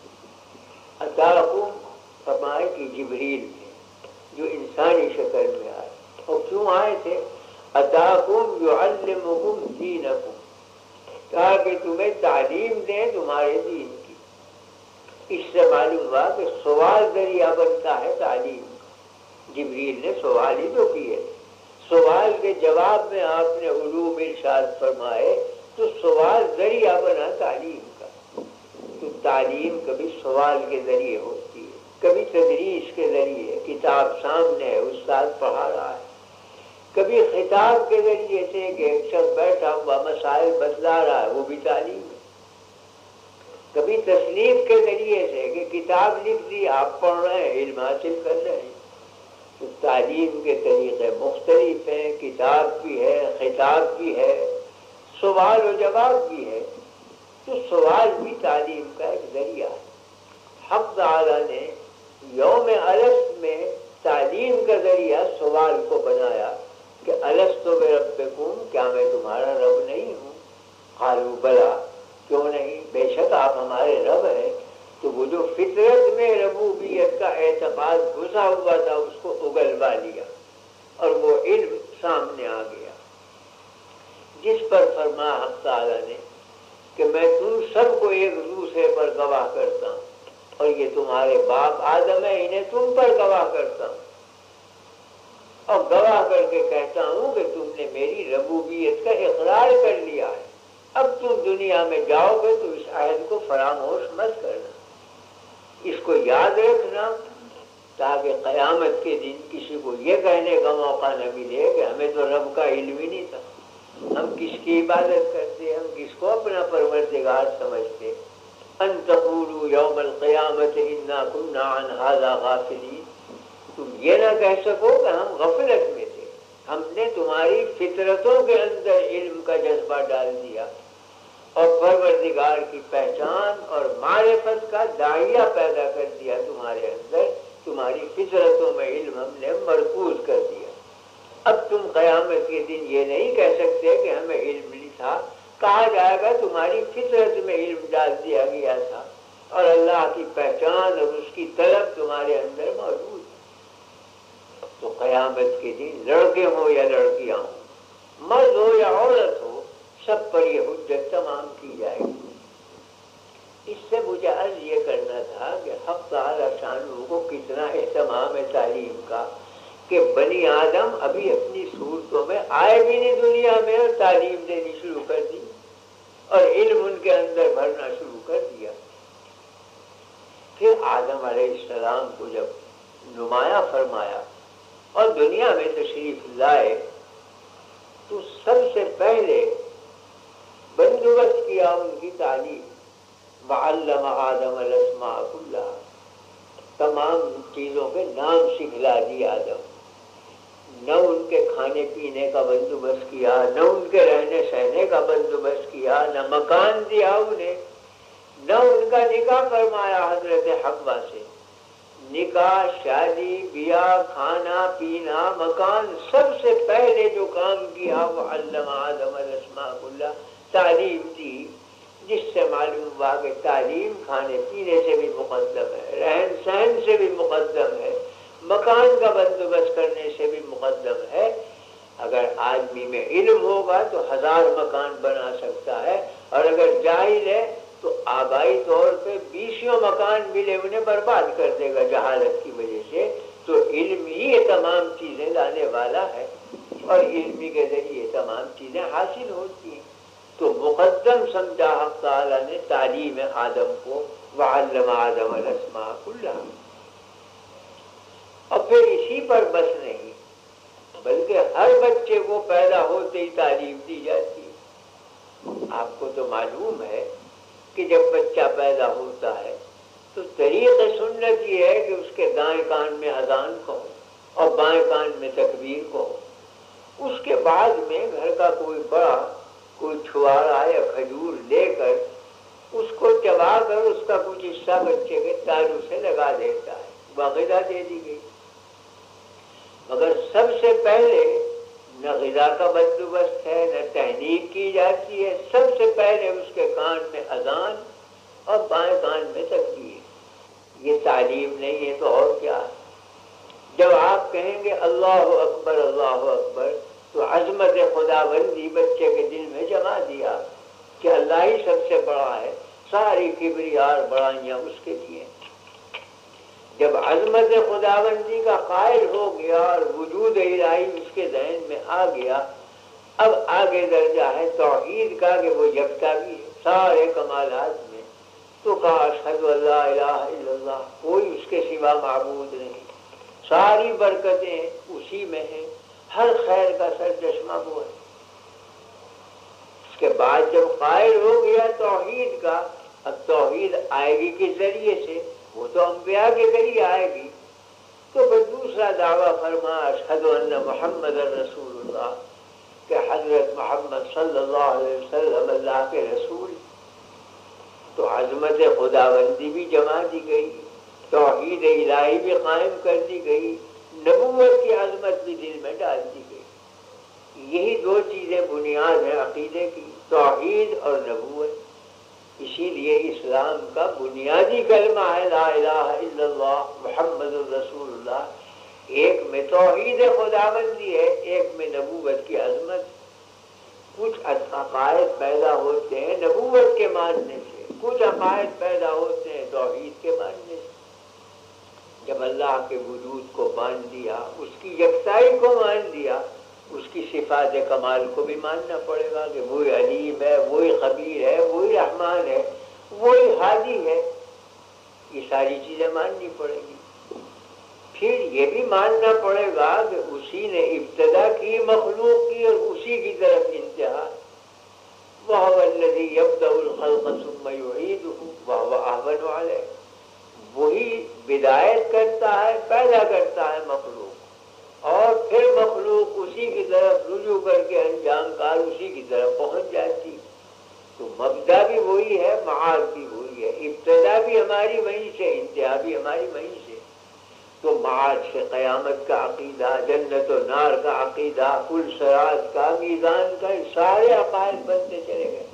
اتاکم، فرمایا کہ جبریل تھے جو انسانی شکل میں آئے۔ اور کیوں آئے تھے؟ اتاکم یعلمکم دینکم، کہا کہ تمہیں تعلیم دیں تمہارے دین کی۔ اس سے معلوم ہوا کہ سوال ذریعہ بنتا ہے تعلیم کا۔ جبریل نے سوال ہی تو کیے، سوال کے جواب میں آپ نے علوم ارشاد فرمائے، تو سوال ذریعہ بنا تعلیم کا۔ تو تعلیم کبھی سوال کے ذریعے ہوتی ہے، کبھی تدریس کے ذریعے، کتاب سامنے ہے، استاد پڑھا رہا ہے، کبھی خطاب کے ذریعے سے کہ ایک شخص بیٹھا ہوا مسائل بتلا رہا ہے، وہ بھی تعلیم ہے، کبھی تصنیف کے ذریعے سے کہ کتاب لکھ دی، آپ پڑھ رہے ہیں، علم حاصل کر رہے ہیں۔ تو تعلیم کے طریقے مختلف ہیں، کتاب بھی ہے، خطاب بھی ہے، سوال و جواب بھی ہے، تو سوال بھی تعلیم کا ایک ذریعہ ہے۔ حق تعالی نے یوم الست میں تعلیم کا ذریعہ سوال کو بنایا کہ الست بربکم، کیا میں تمہارا رب نہیں ہوں؟ قالوا بلا، کیوں نہیں، بے شک آپ ہمارے رب ہیں۔ تو وہ جو فطرت میں ربوبیت کا اعتقاد گھسا ہوا تھا اس کو اگلوا لیا اور وہ علم سامنے آ گیا، جس پر فرمایا حق تعالی نے کہ میں تم سب کو ایک دوسرے پر گواہ کرتا ہوں، اور یہ تمہارے باپ آدم ہے، انہیں تم پر گواہ کرتا ہوں، اور گواہ کر کے کہتا ہوں کہ تم نے میری ربوبیت کا اقرار کر لیا ہے۔ اب تم دنیا میں جاؤ گے تو اس عہد کو فراموش مت کرنا، اس کو یاد رکھنا، تاکہ قیامت کے دن کسی کو یہ کہنے کا موقع نہ ملے کہ ہمیں تو رب کا علم ہی نہیں تھا، ہم کس کی عبادت کرتے، ہم کس کو اپنا پروردگار سمجھتے۔ ان تقولوا یوم القیامت انا کنا عن ھذا غافلین، تم یہ نہ کہہ سکو کہ ہم غفلت میں تھے، ہم نے تمہاری فطرتوں کے اندر علم کا جذبہ ڈال دیا اور پروردگار کی پہچان اور معرفت کا داعیہ پیدا کر دیا تمہارے اندر، تمہاری فطرتوں میں علم ہم نے مرکوز کر دیا۔ اب تم قیامت کے دن یہ نہیں کہہ سکتے کہ ہمیں علم نہیں تھا، کہا جائے گا تمہاری فطرت میں علم ڈال دیا گیا تھا اور اللہ کی پہچان اور اس کی طلب تمہارے اندر موجود ہے۔ تو قیامت کے دن لڑکے ہوں یا لڑکیاں ہوں، مرد ہو یا عورت ہو، سب پر یہ حجت تمام کی جائے گی۔ اس سے مجھے عرض یہ کرنا تھا کہ حق تعالی شانہ کو کتنا اہتمام ہے تعلیم کا، کہ بنی آدم ابھی اپنی صورتوں میں آئے بھی نہیں دنیا میں اور تعلیم دینی شروع کر دی اور علم ان کے اندر بھرنا شروع کر دیا۔ پھر آدم علیہ السلام کو جب نمایاں فرمایا اور دنیا میں تشریف لائے تو سب سے پہلے بندوبست کیا ان کی تعلیم، وعلم آدم الاسماء کلھا، تمام چیزوں کے نام سکھلا دی آدم، نہ ان کے کھانے پینے کا بندوبست کیا، نہ ان کے رہنے سہنے کا بندوبست کیا، نہ مکان دیا انہیں، نہ ان کا نکاح فرمایا حضرت حوا سے۔ نکاح، شادی، بیاہ، کھانا پینا، مکان، سب سے پہلے جو کام کیا وہ علم آدم الاسماء کلھا، تعلیم دی، جس سے معلوم ہوا کہ تعلیم کھانے پینے سے بھی مقدم ہے، رہن سہن سے بھی مقدم ہے، مکان کا بندوبست کرنے سے بھی مقدم ہے۔ اگر آدمی میں علم ہوگا تو ہزار مکان بنا سکتا ہے، اور اگر جاہل ہے تو آبائی طور پہ بیسیوں مکان ملے انہیں برباد کر دے گا جہالت کی وجہ سے، تو علم ہی یہ تمام چیزیں لانے والا ہے اور علم کے ذریعے تمام چیزیں حاصل ہوتی ہیں۔ تو مقدم سمجھا حق تعالیٰ نے تعلیم آدم کو، وعلم آدم الاسماء کلھا، اور پھر اسی پر بس نہیں بلکہ ہر بچے کو پیدا ہوتے ہی تعلیم دی جاتی ہے۔ آپ کو تو معلوم ہے کہ جب بچہ پیدا ہوتا ہے تو طریق سنت یہ ہے کہ اس کے دائیں کان میں اذان کہو اور بائیں کان میں تکبیر کہو۔ اس کے بعد میں گھر کا کوئی بڑا کوئی چھوارا یا کھجور لے کر اس کو چبا کر اس کا کچھ حصہ بچے کے تالو سے لگا دیتا ہے، غذا دے دی گئی۔ مگر سب سے پہلے نہ غذا کا بندوبست ہے، نہ تحنیک کی جاتی ہے، سب سے پہلے اس کے کان میں اذان اور بائیں کان میں تکبیر۔ یہ تعلیم نہیں ہے تو اور کیا ہے؟ جب آپ کہیں گے اللہ اکبر اللہ اکبر تو عظمت خداوندی بچے کے دل میں جما دیا کہ اللہ ہی سب سے بڑا ہے، ساری کبریاء اور بڑائیاں اس کے لیے۔ جب عظمت خداوندی کا قائل ہو گیا اور وجود الہی اس کے ذہن میں آ گیا، اب آگے درجہ ہے توحید کا کہ وہ یکتا بھی ہے سارے کمالات میں۔ تو کہا اشہد ان لا الہ الا اللہ، کوئی اس کے سوا معبود نہیں، ساری برکتیں اسی میں ہیں، ہر خیر کا سرچشمہ وہ ہے۔ اس کے بعد جب قائل ہو گیا توحید کا، اب توحید آئے گی کس ذریعے سے؟ وہ تو انبیاء کے ذریعے آئے گی۔ تو پھر دوسرا دعویٰ فرما اشہد ان محمد رسول اللہ، کہ حضرت محمد صلی اللہ علیہ وسلم اللہ کے رسول۔ تو عظمت خداوندی بھی جما دی گئی، توحید الہی بھی قائم کر دی گئی، نبوت کی عظمت بھی دل میں ڈال دی گئی۔ یہی دو چیزیں بنیاد ہیں عقیدے کی، توحید اور نبوت۔ اسی لیے اسلام کا بنیادی کلمہ ہے لا الہ الا اللہ محمد الرسول اللہ۔ ایک میں توحید خداوندی ہے، ایک میں نبوت کی عظمت۔ کچھ عقائد پیدا ہوتے ہیں نبوت کے ماننے سے، کچھ عقائد پیدا ہوتے ہیں توحید کے ماننے سے۔ جب اللہ کے وجود کو مان لیا، اس کی یکتائی کو مان لیا، اس کی صفات کمال کو بھی ماننا پڑے گا کہ وہی علیم ہے، وہی خبیر ہے، وہی رحمان ہے، وہی ہادی ہے۔ یہ ساری چیزیں ماننی پڑے گی۔ پھر یہ بھی ماننا پڑے گا کہ اسی نے ابتدا کی مخلوق کی اور اسی کی طرف انتہا۔ وَهُوَ الَّذِي يَبْدَأُ الْخَلْقَ ثُمَّ يُعِيدُهُ وَهُوَ أَهْوَنُ عَلَيْهِ۔ وہی بدایت کرتا ہے، پیدا کرتا ہے مخلوق، اور پھر مخلوق اسی کی طرف رجوع کر کے انجام کار اسی کی طرف پہنچ جاتی۔ تو مبدا بھی وہی ہے، معاد بھی وہی ہے، ابتدا بھی ہماری وہیں سے، انتہا بھی ہماری وہیں سے۔ تو معاد سے قیامت کا عقیدہ، جنت و نار کا عقیدہ، کل صراط کا، میزان کا، سارے عقائد بنتے چلے گئے۔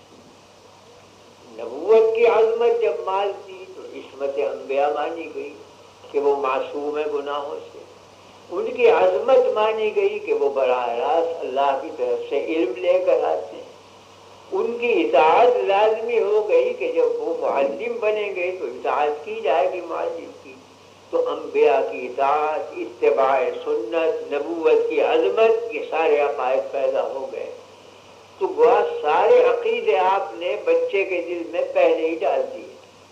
نبوت کی عظمت جب مال تھی تو عصمت انبیاء مانی گئی کہ وہ معصوم ہے گناہوں سے، ان کی عظمت مانی گئی کہ وہ براہ راست اللہ کی طرف سے علم لے کر آتے ہیں، ان کی اطاعت لازمی ہو گئی کہ جب وہ معلم بنیں گے تو اطاعت کی جائے گی معلم کی۔ تو انبیاء کی اطاعت، اتباع سنت، نبوت کی عظمت، یہ سارے عقائد پیدا ہو گئے۔ تو گویا سارے عقیدے آپ نے بچے کے دل میں پہلے ہی ڈال دیے،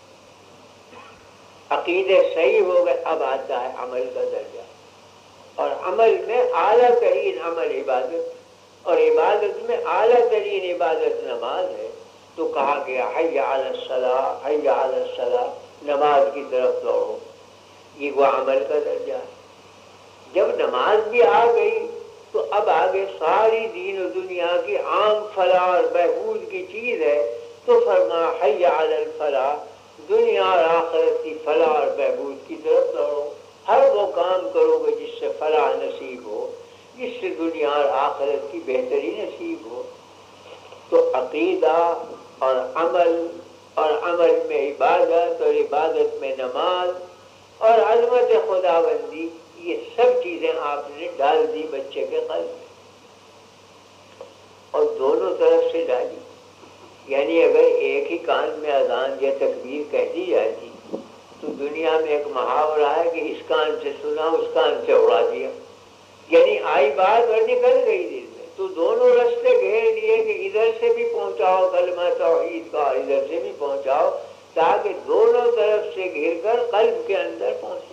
عقیدے صحیح ہو گئے۔ اب آتا ہے عمل کا درجہ، اور عمل میں اعلیٰ ترین عمل عبادت، اور عبادت میں اعلیٰ ترین عبادت نماز ہے۔ تو کہا گیا حی علی الصلاۃ، حی علی الصلاۃ، نماز کی طرف دوڑو، یہ وہ عمل کا درجہ ہے۔ جب نماز بھی آ گئی تو اب آگے ساری دین و دنیا کی عام فلاح اور بہبود کی چیز ہے، تو فرمایا حی علی الفلاح، دنیا اور آخرت کی فلاح اور بہبود کی طرف دوڑو، ہر وہ کام کرو گے جس سے فلاح نصیب ہو، جس سے دنیا اور آخرت کی بہتری نصیب ہو۔ تو عقیدہ اور عمل، اور عمل میں عبادت، اور عبادت میں نماز، اور عظمت خداوندی، یہ سب چیزیں آپ نے ڈال دی بچے کے قلب میں، اور دونوں طرف سے ڈالی۔ یعنی اگر ایک ہی کان میں اذان یا تکبیر کہہ دی جاتی تو دنیا میں ایک محاورہ ہے کہ اس کان سے سنا اس کان سے اڑا دیا، یعنی آئی بات اور نکل گئی دل میں، تو دونوں رستے گھیر لیے کہ ادھر سے بھی پہنچاؤ کلمہ توحید کا اور ادھر سے بھی پہنچاؤ، تاکہ دونوں طرف سے گھر کر قلب کے اندر پہنچے۔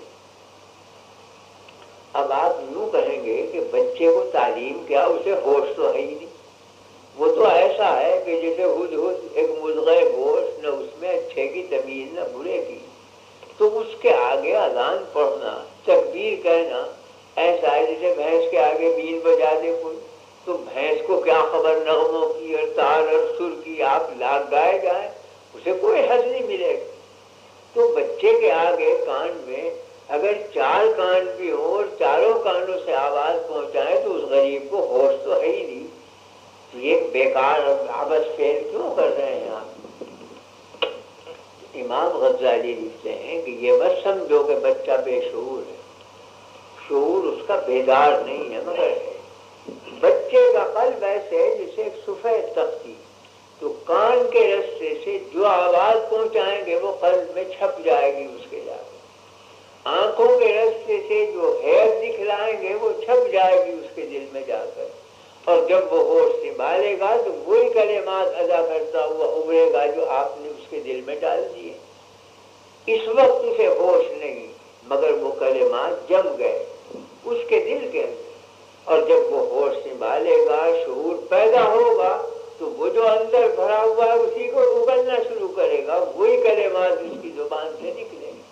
اب آپ یوں کہیں گے کہ بچے کو تعلیم کیا، اسے ہوش تو ہے ہی نہیں، وہ تو ایسا ہے کہ جیسے ہد ہد ایک مضغہ گوشت، نہ اس میں اچھے کی تمیز نہ برے کی، تو اس کے آگے اذان پڑھنا تکبیر کہنا ایسا ہے جیسے بھینس کے آگے بیل بجا دے کوئی، تو بھینس کو کیا خبر نغموں کی اور تار اور سر کی، آپ لاکھ گائے جائیں اسے کوئی حد نہیں ملے گا۔ تو بچے کے آگے کان میں اگر چار کان بھی ہوں اور چاروں کانوں سے آواز پہنچائیں تو اس غریب کو ہوش تو ہے ہی نہیں، تو یہ بیکار اور عبث فعل کیوں کر رہے ہیں آپ؟ امام غزالی لکھتے ہیں کہ یہ بس سمجھو کہ بچہ بے شعور ہے، شعور اس کا بیدار نہیں ہے، مگر بچے کا قلب ایسے ہے جسے ایک سفید تختی، تو کان کے رستے سے جو آواز پہنچائیں گے وہ قلب میں چھپ جائے گی اس کے جا کے، آنکھوں کے رستے سے جو حیرت دکھلائیں گے وہ چھپ جائے گی اس کے دل میں جا کر، اور جب وہ ہوش سنبھالے گا تو وہی کلمات ادا کرتا ہوا ابھرے گا جو آپ نے اس کے دل میں ڈال دیے۔ اس وقت اسے ہوش نہیں، مگر وہ کلمات جم گئے اس کے دل کے اندر، اور جب وہ ہوش سنبھالے گا، شعور پیدا ہوگا، تو وہ جو اندر بھرا ہوا ہے اسی کو اگلنا شروع کرے گا، وہی کلمات اس کی زبان سے نکلیں گے۔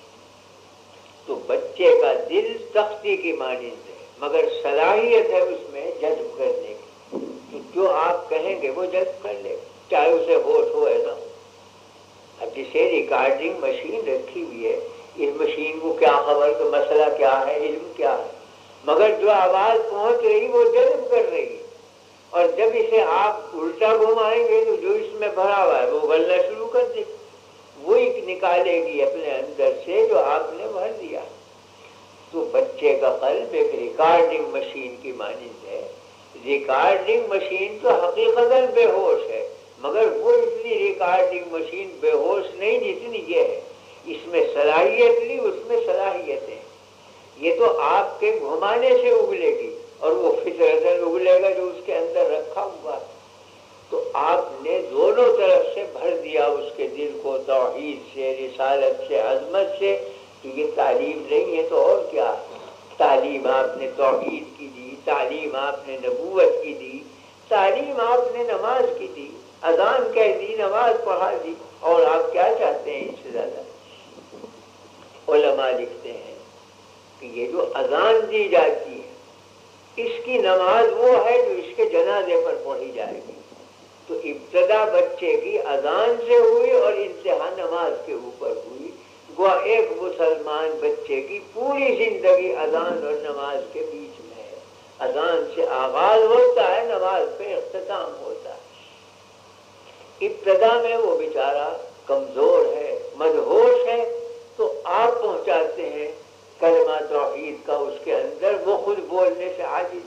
تو بچے کا دل تختی کی مانند ہے، مگر صلاحیت ہے اس میں جذب کرنے کی، تو جو آپ کہیں گے وہ جذب کر لے، چاہے اسے ہوش ہو یا نہ ہو۔ اب جسے ریکارڈنگ مشین رکھی ہوئی ہے، اس مشین کو کیا خبر کہ مسئلہ کیا ہے، علم کیا ہے، مگر جو آواز پہنچ رہی وہ جذب کر رہی ہے، اور جب اسے آپ الٹا گھمائیں گے تو جو اس میں بھرا ہوا ہے وہ اگلنا شروع کر دے گی، وہی نکالے گی اپنے اندر سے جو آپ نے بھر دیا۔ تو بچے کا قلب ایک ریکارڈنگ مشین کی مانند ہے، ریکارڈنگ مشین تو حقیقتاً بے ہوش ہے، مگر وہ اتنی ریکارڈنگ مشین بے ہوش نہیں جتنی یہ ہے، اس میں صلاحیت نہیں، اس میں صلاحیتیں، یہ تو آپ کے گھمانے سے اگلے گی، اور وہ فطرتاً اگلے گا جو اس کے اندر رکھا ہوا ہے۔ تو آپ نے دونوں طرف سے بھر دیا اس کے دل کو توحید سے، رسالت سے، عظمت سے، تو یہ تعلیم نہیں ہے تو اور کیا ہے؟ تعلیم آپ نے توحید کی دی، تعلیم آپ نے نبوت کی دی، تعلیم آپ نے نماز کی دی، اذان کہہ دی، نماز پڑھا دی، اور آپ کیا چاہتے ہیں اس سے زیادہ؟ علماء لکھتے ہیں کہ یہ جو اذان دی جاتی ہے اس کی نماز وہ ہے جو اس کے جنازے پر پڑھی جائے گی، تو ابتدا بچے کی اذان سے ہوئی اور انتہا نماز کے اوپر ہوئی، گویا ایک مسلمان بچے کی پوری زندگی اذان اور نماز کے بیچ میں ہے، اذان سے آغاز ہوتا ہے، نماز پہ اختتام ہوتا ہے۔ ابتدا میں وہ بیچارہ کمزور ہے، مدہوش ہے، تو آپ پہنچاتے ہیں کلمہ توحید کا اس کے اندر، وہ خود بولنے سے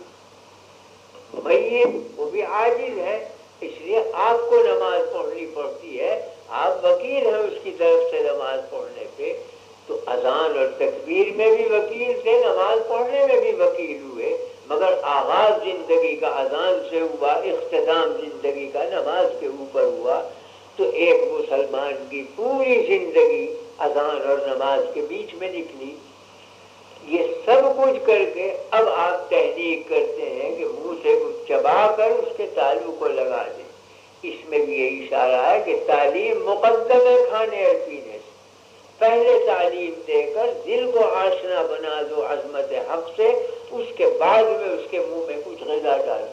عاجز، میت وہ بھی عاجز ہے، اس لیے آپ کو نماز پڑھنی پڑتی ہے، آپ وکیل ہیں اس کی طرف سے نماز پڑھنے پہ، تو اذان اور تکبیر میں بھی وکیل تھے، نماز پڑھنے میں بھی وکیل ہوئے، مگر آغاز زندگی کا اذان سے ہوا، اختتام زندگی کا نماز کے اوپر ہوا، تو ایک مسلمان کی پوری زندگی اذان اور نماز کے بیچ میں نکلی۔ یہ سب کچھ کر کے اب آپ تحقیق کرتے ہیں کہ منہ سے کچھ چبا کر اس کے تالو کو لگا دیں، اس میں بھی یہ اشارہ ہے کہ تعلیم مقدم ہے کھانے اور پینے سے، پہلے تعلیم دے کر دل کو آشنا بنا دو عظمت حق سے، اس کے بعد میں اس کے منہ میں کچھ غذا ڈالو۔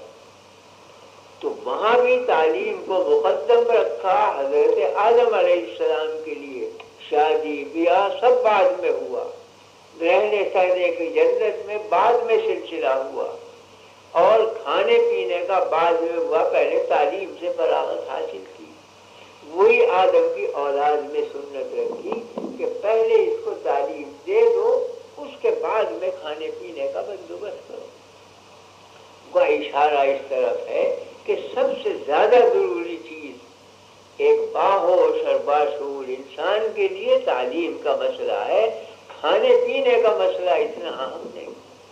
تو وہاں بھی تعلیم کو مقدم رکھا، حضرت آدم علیہ السلام کے لیے شادی بیاہ سب بعد میں ہوا، رہنے سہنے کی جنت میں بعد میں سلسلہ ہوا، اور کھانے پینے کا بعد میں ہوا، پہلے تعلیم سے فراغت حاصل کی۔ وہی آدم کی اولاد میں سنت رکھی کہ پہلے اس کو تعلیم دے دو، اس کے بعد میں کھانے پینے کا بندوبست کرو۔ کا اشارہ اس طرف ہے کہ سب سے زیادہ ضروری چیز ایک باہوش اور باشعور انسان کے لیے تعلیم کا مسئلہ ہے، کھانے پینے کا مسئلہ اتنا اہم نہیں۔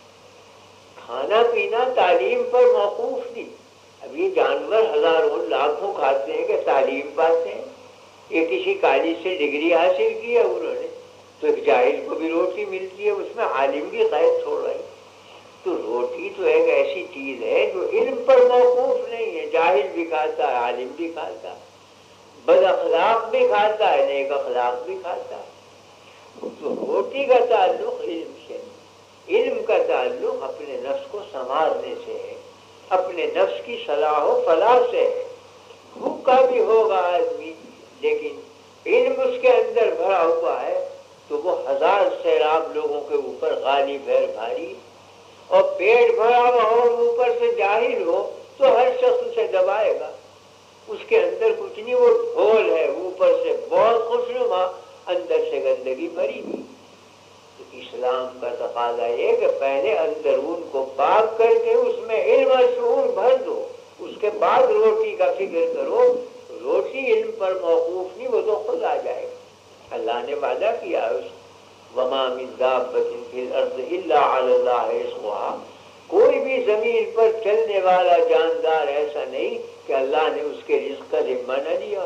کھانا پینا تعلیم پر موقوف نہیں۔ ابھی جانور ہزاروں لاکھوں کھاتے ہیں کہ تعلیم پاتے ہیں؟ یہ کسی کالج سے ڈگری حاصل کی ہے انہوں نے، تو ایک جاہل کو بھی روٹی ملتی ہے، اس میں عالم بھی قید چھوڑ رہے ہیں۔ تو روٹی تو ایک ایسی چیز ہے جو علم پر موقوف نہیں ہے، جاہل بھی کھاتا ہے، عالم بھی کھاتا ہے، بد اخلاق بھی کھاتا ہے، نیک اخلاق بھی کھاتا ہے۔ تو روٹی کا تعلق علم سے نہیں، علم کا تعلق اپنے نفس کو سنوارنے سے ہے، اپنے نفس کی صلاح و فلاح سے ہے۔ بھوکا بھی ہوگا آدمی لیکن علم اس کے اندر بھرا ہوا ہے تو وہ ہزار سیلاب لوگوں کے اوپر غالب ہے بھاری، اور پیٹ بھرا ہوا اور اوپر سے جاہل ہو تو ہر شخص اسے دبائے گا۔ اس کے اندر کچھ نہیں، وہ ڈھول ہے، اوپر سے بہت خوشنما، اندر سے گندگی بھری ہوئی۔ تو اسلام کا تقاضا یہ کہ پہلے اندرون کو پاک کر کے اس میں علم اور شعور بھر دو، اس کے بعد روٹی کا فکر کرو۔ روٹی علم پر موقوف نہیں، وہ تو خود آ جائے گا۔ اللہ نے وعدہ کیا ہے اس وما من دابۃ فی الارض الا علی اللہ رزقها، کوئی بھی زمین پر چلنے والا جاندار ایسا نہیں کہ اللہ نے اس کے رزق کا ذمہ نہ لیا۔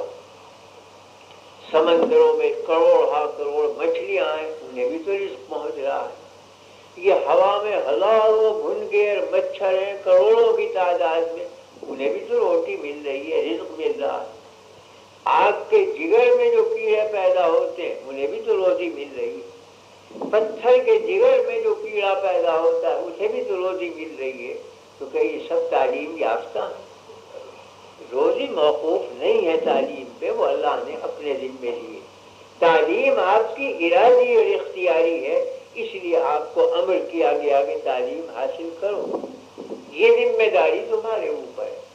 سمندروں میں کروڑ ہا کروڑ مچھلیاں ہیں، انہیں بھی تو رزق پہنچ رہا ہے۔ یہ ہوا میں ہزاروں بھنگیر مچھر ہیں کروڑوں کی تعداد میں، انہیں بھی تو روٹی مل رہی ہے، رزق مل رہا ہے۔ آگ کے جگر میں جو کیڑے پیدا ہوتے ہیں انہیں بھی تو روزی مل رہی ہے۔ پتھر کے جگر میں جو کیڑا پیدا ہوتا ہے اسے بھی تو روزی مل رہی ہے۔ تو کہ یہ سب تعلیم یافتہ ہیں؟ روزی موقوف نہیں ہے تعلیم پہ، وہ اللہ نے اپنے ذمے لیے۔ تعلیم آپ کی ارادی اور اختیاری ہے، اس لیے آپ کو امر کیا گیا کہ تعلیم حاصل کرو، یہ ذمہ داری تمہارے اوپر ہے۔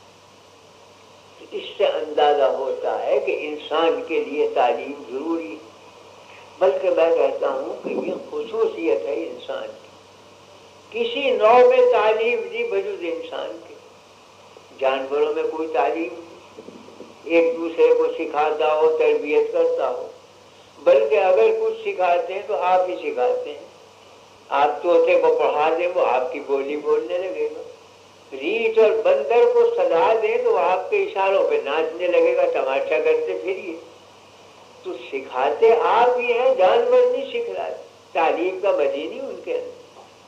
اس سے اندازہ ہوتا ہے کہ انسان کے لیے تعلیم ضروری ہے، بلکہ میں کہتا ہوں کہ یہ خصوصیت ہے انسان کی۔ کسی نوع میں تعلیم نہیں بجز انسان کے۔ جانوروں میں کوئی تعلیم نہیں، ایک دوسرے کو سکھاتا ہو، تربیت کرتا ہو، بلکہ اگر کچھ سکھاتے ہیں تو آپ ہی سکھاتے ہیں۔ آپ طوطے کو پڑھا دیں وہ آپ کی بولی بولنے لگے گا، ریچھ اور بندر کو سجا دیں تو آپ کے اشاروں پہ ناچنے لگے گا، تماشا کرتے پھریے۔ تو سکھاتے آپ ہی ہیں، جانور نہیں سکھ رہا، تعلیم کا مزید نہیں ان کے اندر۔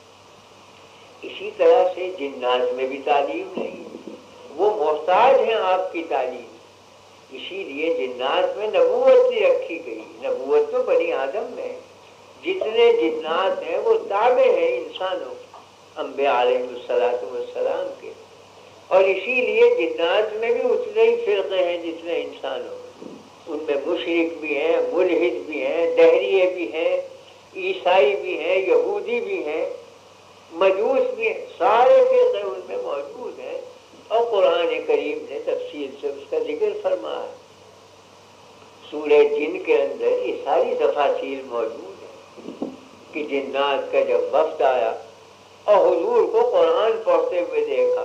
اسی طرح سے جنات میں بھی تعلیم نہیں، وہ محتاج ہیں آپ کی تعلیم، اسی لیے جنات میں نبوت نہیں رکھی گئی۔ نبوت تو بنی آدم میں، جتنے جنات ہیں وہ تابع ہیں انسانوں کے، انبیاء علیہ الصلوۃ والسلام کے، اور اسی لیے جنات میں بھی اتنے ہی فرقے ہیں جتنے انسانوں میں۔ ان میں مشرک بھی ہیں، ملحد بھی ہیں، دہریے بھی ہیں، عیسائی بھی ہیں، یہودی بھی ہیں، مجوس بھی ہیں، سارے فرقے ان میں موجود ہیں، اور قرآن کریم نے تفصیل سے اس کا ذکر فرمایا ہے۔ سورہ جن کے اندر یہ ساری تفاصیل موجود ہیں کہ جنات کا جب وفد آیا اور حضور کو قرآن پڑھتے ہوئے دیکھا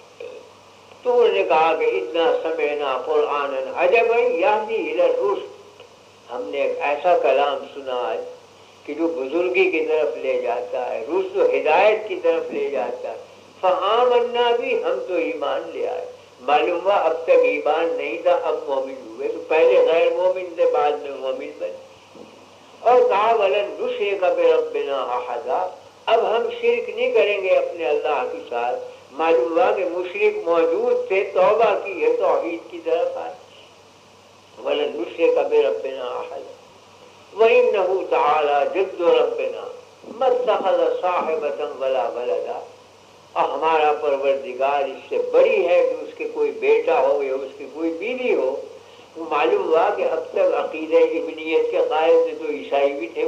تو انہوں نے کہا کہ اتنا سمعنا قرآنا عجبا یہدی الی الرشد، ہم نے ایک ایسا کلام سنا ہے کہ جو بزرگی کی طرف لے جاتا ہے، رشد و ہدایت کی طرف لے جاتا ہے۔ فآمنا بھی، ہم تو ایمان لے آئے۔ معلوم ہوا اب تک ایمان نہیں تھا، اب مومن ہوئے، تو پہلے غیر مومن تھے، بعد میں مومن بنے۔ اور کہا ولن نشرک بربنا احدا، اب ہم شرک نہیں کریں گے اپنے اللہ کے ساتھ۔ معلوم ہوا کہ مشرک موجود تھے، توبہ کی ہے، توحید کی طرف آئے۔ ولن نشرک بربنا احدا وانہ تعالی جد ربنا ما اتخذ صاحبۃ ولا ولدا، اور ہمارا پروردگار اس سے بڑی ہے کہ اس کے کوئی بیٹا ہو یا اس کی کوئی بیوی ہو۔ وہ معلوم ہوا کہ اب تک عقیدہ ابنیت کے قائل تھے تو عیسائی بھی تھے،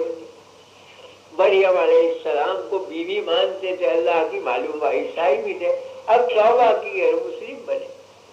مریم علیہ السلام کو بیوی مانتے تھے اللہ کی، معلوم ہوا عیسائی بھی تھے، اب توبہ کی اور مسلم بنے۔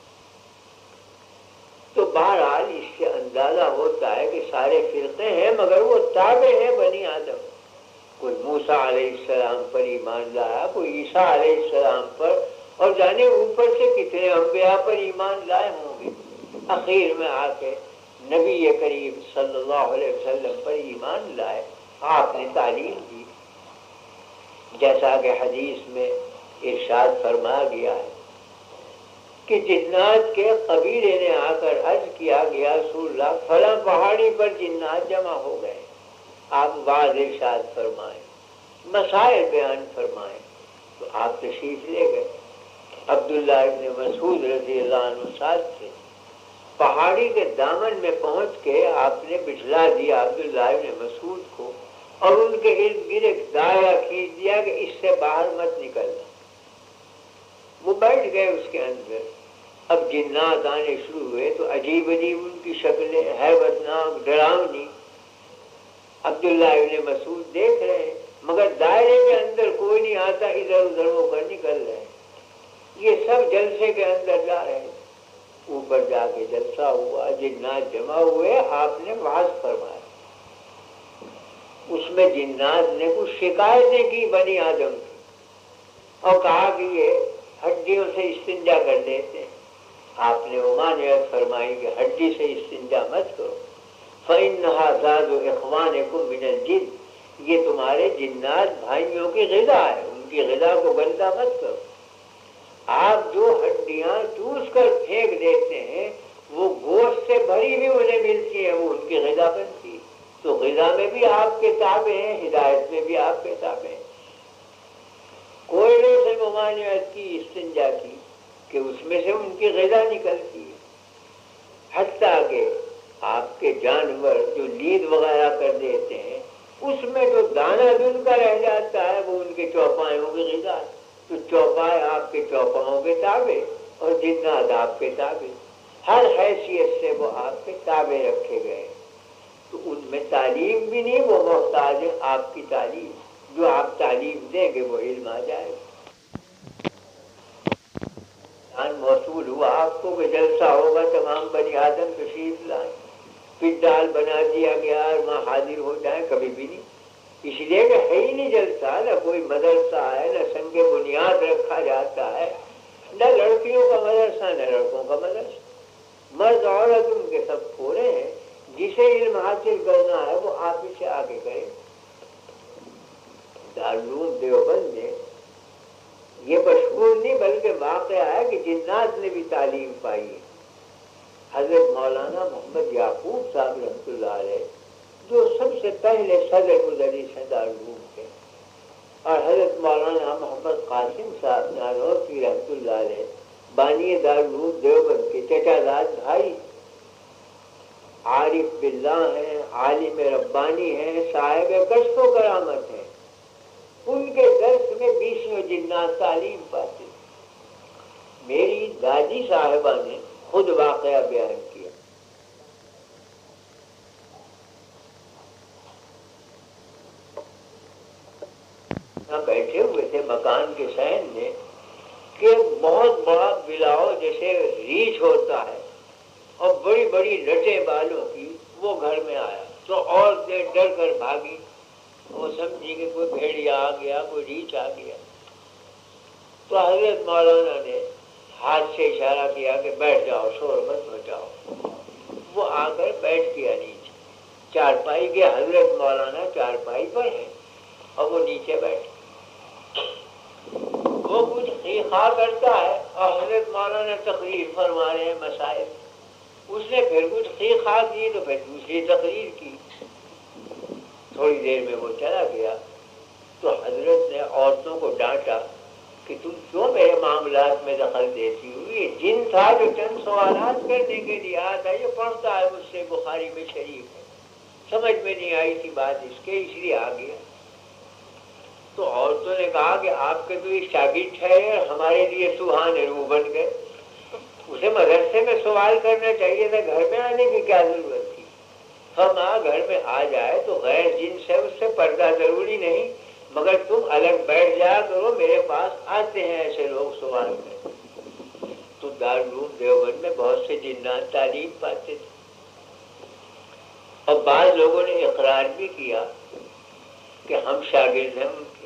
تو بہرحال اس سے اندازہ ہوتا ہے کہ سارے فرقے ہیں مگر وہ تابع ہیں بنی آدم۔ کوئی موسیٰ علیہ السلام پر ایمان لایا، کوئی عیسیٰ علیہ السلام پر، اور جانے اوپر سے کتنے انبیاء پر ایمان لائے ہوں گے۔ اخیر میں آ کے نبی کریم صلی اللہ علیہ وسلم پر ایمان لائے، آپ نے تعلیم دی، جیسا کہ حدیث میں ارشاد فرمایا گیا ہے کہ جنات کے قبیلے نے آ کر عرض کیا گیا رسول اللہ فلاں پہاڑی پر جنات جمع ہو گئے، آپ بعض ارشاد فرمائیں، مسائل بیان فرمائیں، تو آپ تشریف لے گئے، عبداللہ ابن مسعود رضی اللہ عنہ ساتھ تھے، پہاڑی کے دامن میں پہنچ کے آپ نے بٹھلا دیا عبداللہ ابن مسعود کو اور ان کے ارد گرد ایک دائرہ کھینچ دیا کہ اس سے باہر مت نکلنا، وہ بیٹھ گئے اس کے اندر۔ اب جنات آنے شروع ہوئے تو عجیب عجیب ان کی شکلیں، ہیبتناک، ڈراؤنی، عبداللہ ابن مسعود دیکھ رہے ہیں مگر دائرے کے اندر کوئی نہیں آتا، ادھر ادھر ہو کر نکل رہے ہیں، یہ سب جلسے کے اندر جا رہے ہیں۔ اوپر جا کے جلسہ ہوا، جنات جمع ہوئے، آپ نے وعظ فرمایا، اس میں جنات نے کچھ شکایتیں کی بنی آدم کی اور کہا کہ یہ ہڈیوں سے استنجا کر لیتے ہیں، آپ نے ممانعت فرمائی کہ ہڈی سے استنجا مت کرو، فَإِنَّهَا زَادُ إِخْوَانِكُمْ مِنَ الْجِنِّ، یہ تمہارے جنات بھائیوں کی غذا ہے، ان کی غذا کو گندہ مت کرو۔ آپ جو ہڈیاں چوس کر پھینک دیتے ہیں وہ گوشت سے بھری بھی انہیں ملتی ہیں، وہ ان کی غذا بنتی ہے، تو غذا میں بھی آپ کے تابع ہیں، ہدایت میں بھی آپ کے تابع ہیں۔ کوئلے سے ممانعت کی، استنجا کی کہ اس میں سے ان کی غذا نکلتی ہے، حتیٰ کہ آپ کے جانور جو لید وغیرہ کر دیتے ہیں اس میں جو دانہ دن کا رہ جاتا ہے وہ ان کے چوپایوں کی غذا ہے، تو چوپائے آپ کے چوپاؤں کے تابع اور جنات آپ کے تابع، ہر حیثیت سے وہ آپ کے تابع رکھے گئے، تو ان میں تعلیم بھی نہیں، وہ محتاج ہے آپ کی تعلیم، جو آپ تعلیم دیں گے وہ علم آ جائے گا۔ موصول ہوا آپ کو کہ جلسہ ہوگا، تمام بنی آدم تشریف لائیں، پنڈال بنا دیا گیا اور وہاں حاضر ہو جائیں، کبھی بھی نہیں، اس لیے کہ ہے ہی نہیں جلسہ، نہ کوئی مدرسہ ہے، نہ سنگ بنیاد رکھا جاتا ہے، نہ لڑکیوں کا مدرسہ نہ لڑکوں کا مدرسہ، مرد عورت ان کے سب کھولے ہیں، جسے علم حاصل کرنا ہے وہ آپ ہی سے آگے کرے۔ دارالعلوم دیوبند میں یہ مشہور نہیں بلکہ واقعہ ہے کہ جنات نے بھی تعلیم پائی ہے۔ حضرت مولانا محمد یعقوب صاحب رحمۃ اللہ علیہ جو سب سے پہلے صدر مدرس ہیں دارالعلوم کے، اور حضرت مولانا محمد قاسم صاحب نانوتوی رحمۃ اللہ علیہ بانی دارالعلوم دیوبند کے چچا زاد بھائی، عارف باللہ ہیں، عالم ربانی ہیں، صاحب کشف و کرامت ہیں، ان کے درس میں بیسوں جنات تعلیم پاتے۔ میری دادی صاحبہ نے خود واقعہ بیان کیا، بیٹھے ہوئے تھے مکان کے صحن میں کہ بہت بڑا بلاؤ جیسے ریچھ ہوتا ہے اور بڑی بڑی لٹیں بالوں کی، وہ گھر میں آیا تو عورتیں ڈر کر بھاگی، وہ سمجھی کہ کوئی بھیڑیا آ گیا، کوئی ریچھ آ گیا، تو حضرت مولانا نے ہاتھ سے اشارہ کیا کہ بیٹھ جاؤ، شور مت مچاؤ، وہ آ کر بیٹھ گیا نیچے چارپائی کے، حضرت مولانا چارپائی پر ہے اور وہ نیچے بیٹھ، وہ کچھ خیخا کرتا ہے اور حضرت مولانا تقریر فرما رہے ہیں مسائل، اس نے پھر کچھ خیخا کی تو پھر دوسری تقریر کی، تھوڑی دیر میں وہ چلا گیا، تو حضرت نے عورتوں کو ڈانٹا کہ تم کیوں میرے معاملات میں دخل دیتی ہو، یہ جن تھا جو چند سوالات کرنے کے لیے آیا تھا، یہ پڑھتا ہے مجھ سے بخاری میں شریف ہے، سمجھ میں نہیں آئی تھی بات اس کے، اس لیے آ گیا۔ تو عورتوں نے کہا کہ آپ کے تو یہ شاگرد ٹھہرے اور ہمارے لیے سبحان رو بن گئے، اسے مدرسے میں سوال کرنا چاہیے تھا، گھر میں آنے کی کیا ضرورت تھی، ہم آ گھر میں آ جائے تو غیر جن سے اس سے پردہ ضروری نہیں، مگر تم الگ بیٹھ جایا کرو، میرے پاس آتے ہیں ایسے لوگ سوال کریں۔ تو دارالعلوم دیوبند میں بہت سے جنات تعلیم پاتے تھے، اور بعض لوگوں نے اقرار بھی کیا کہ ہم شاگرد ہیں ان کے،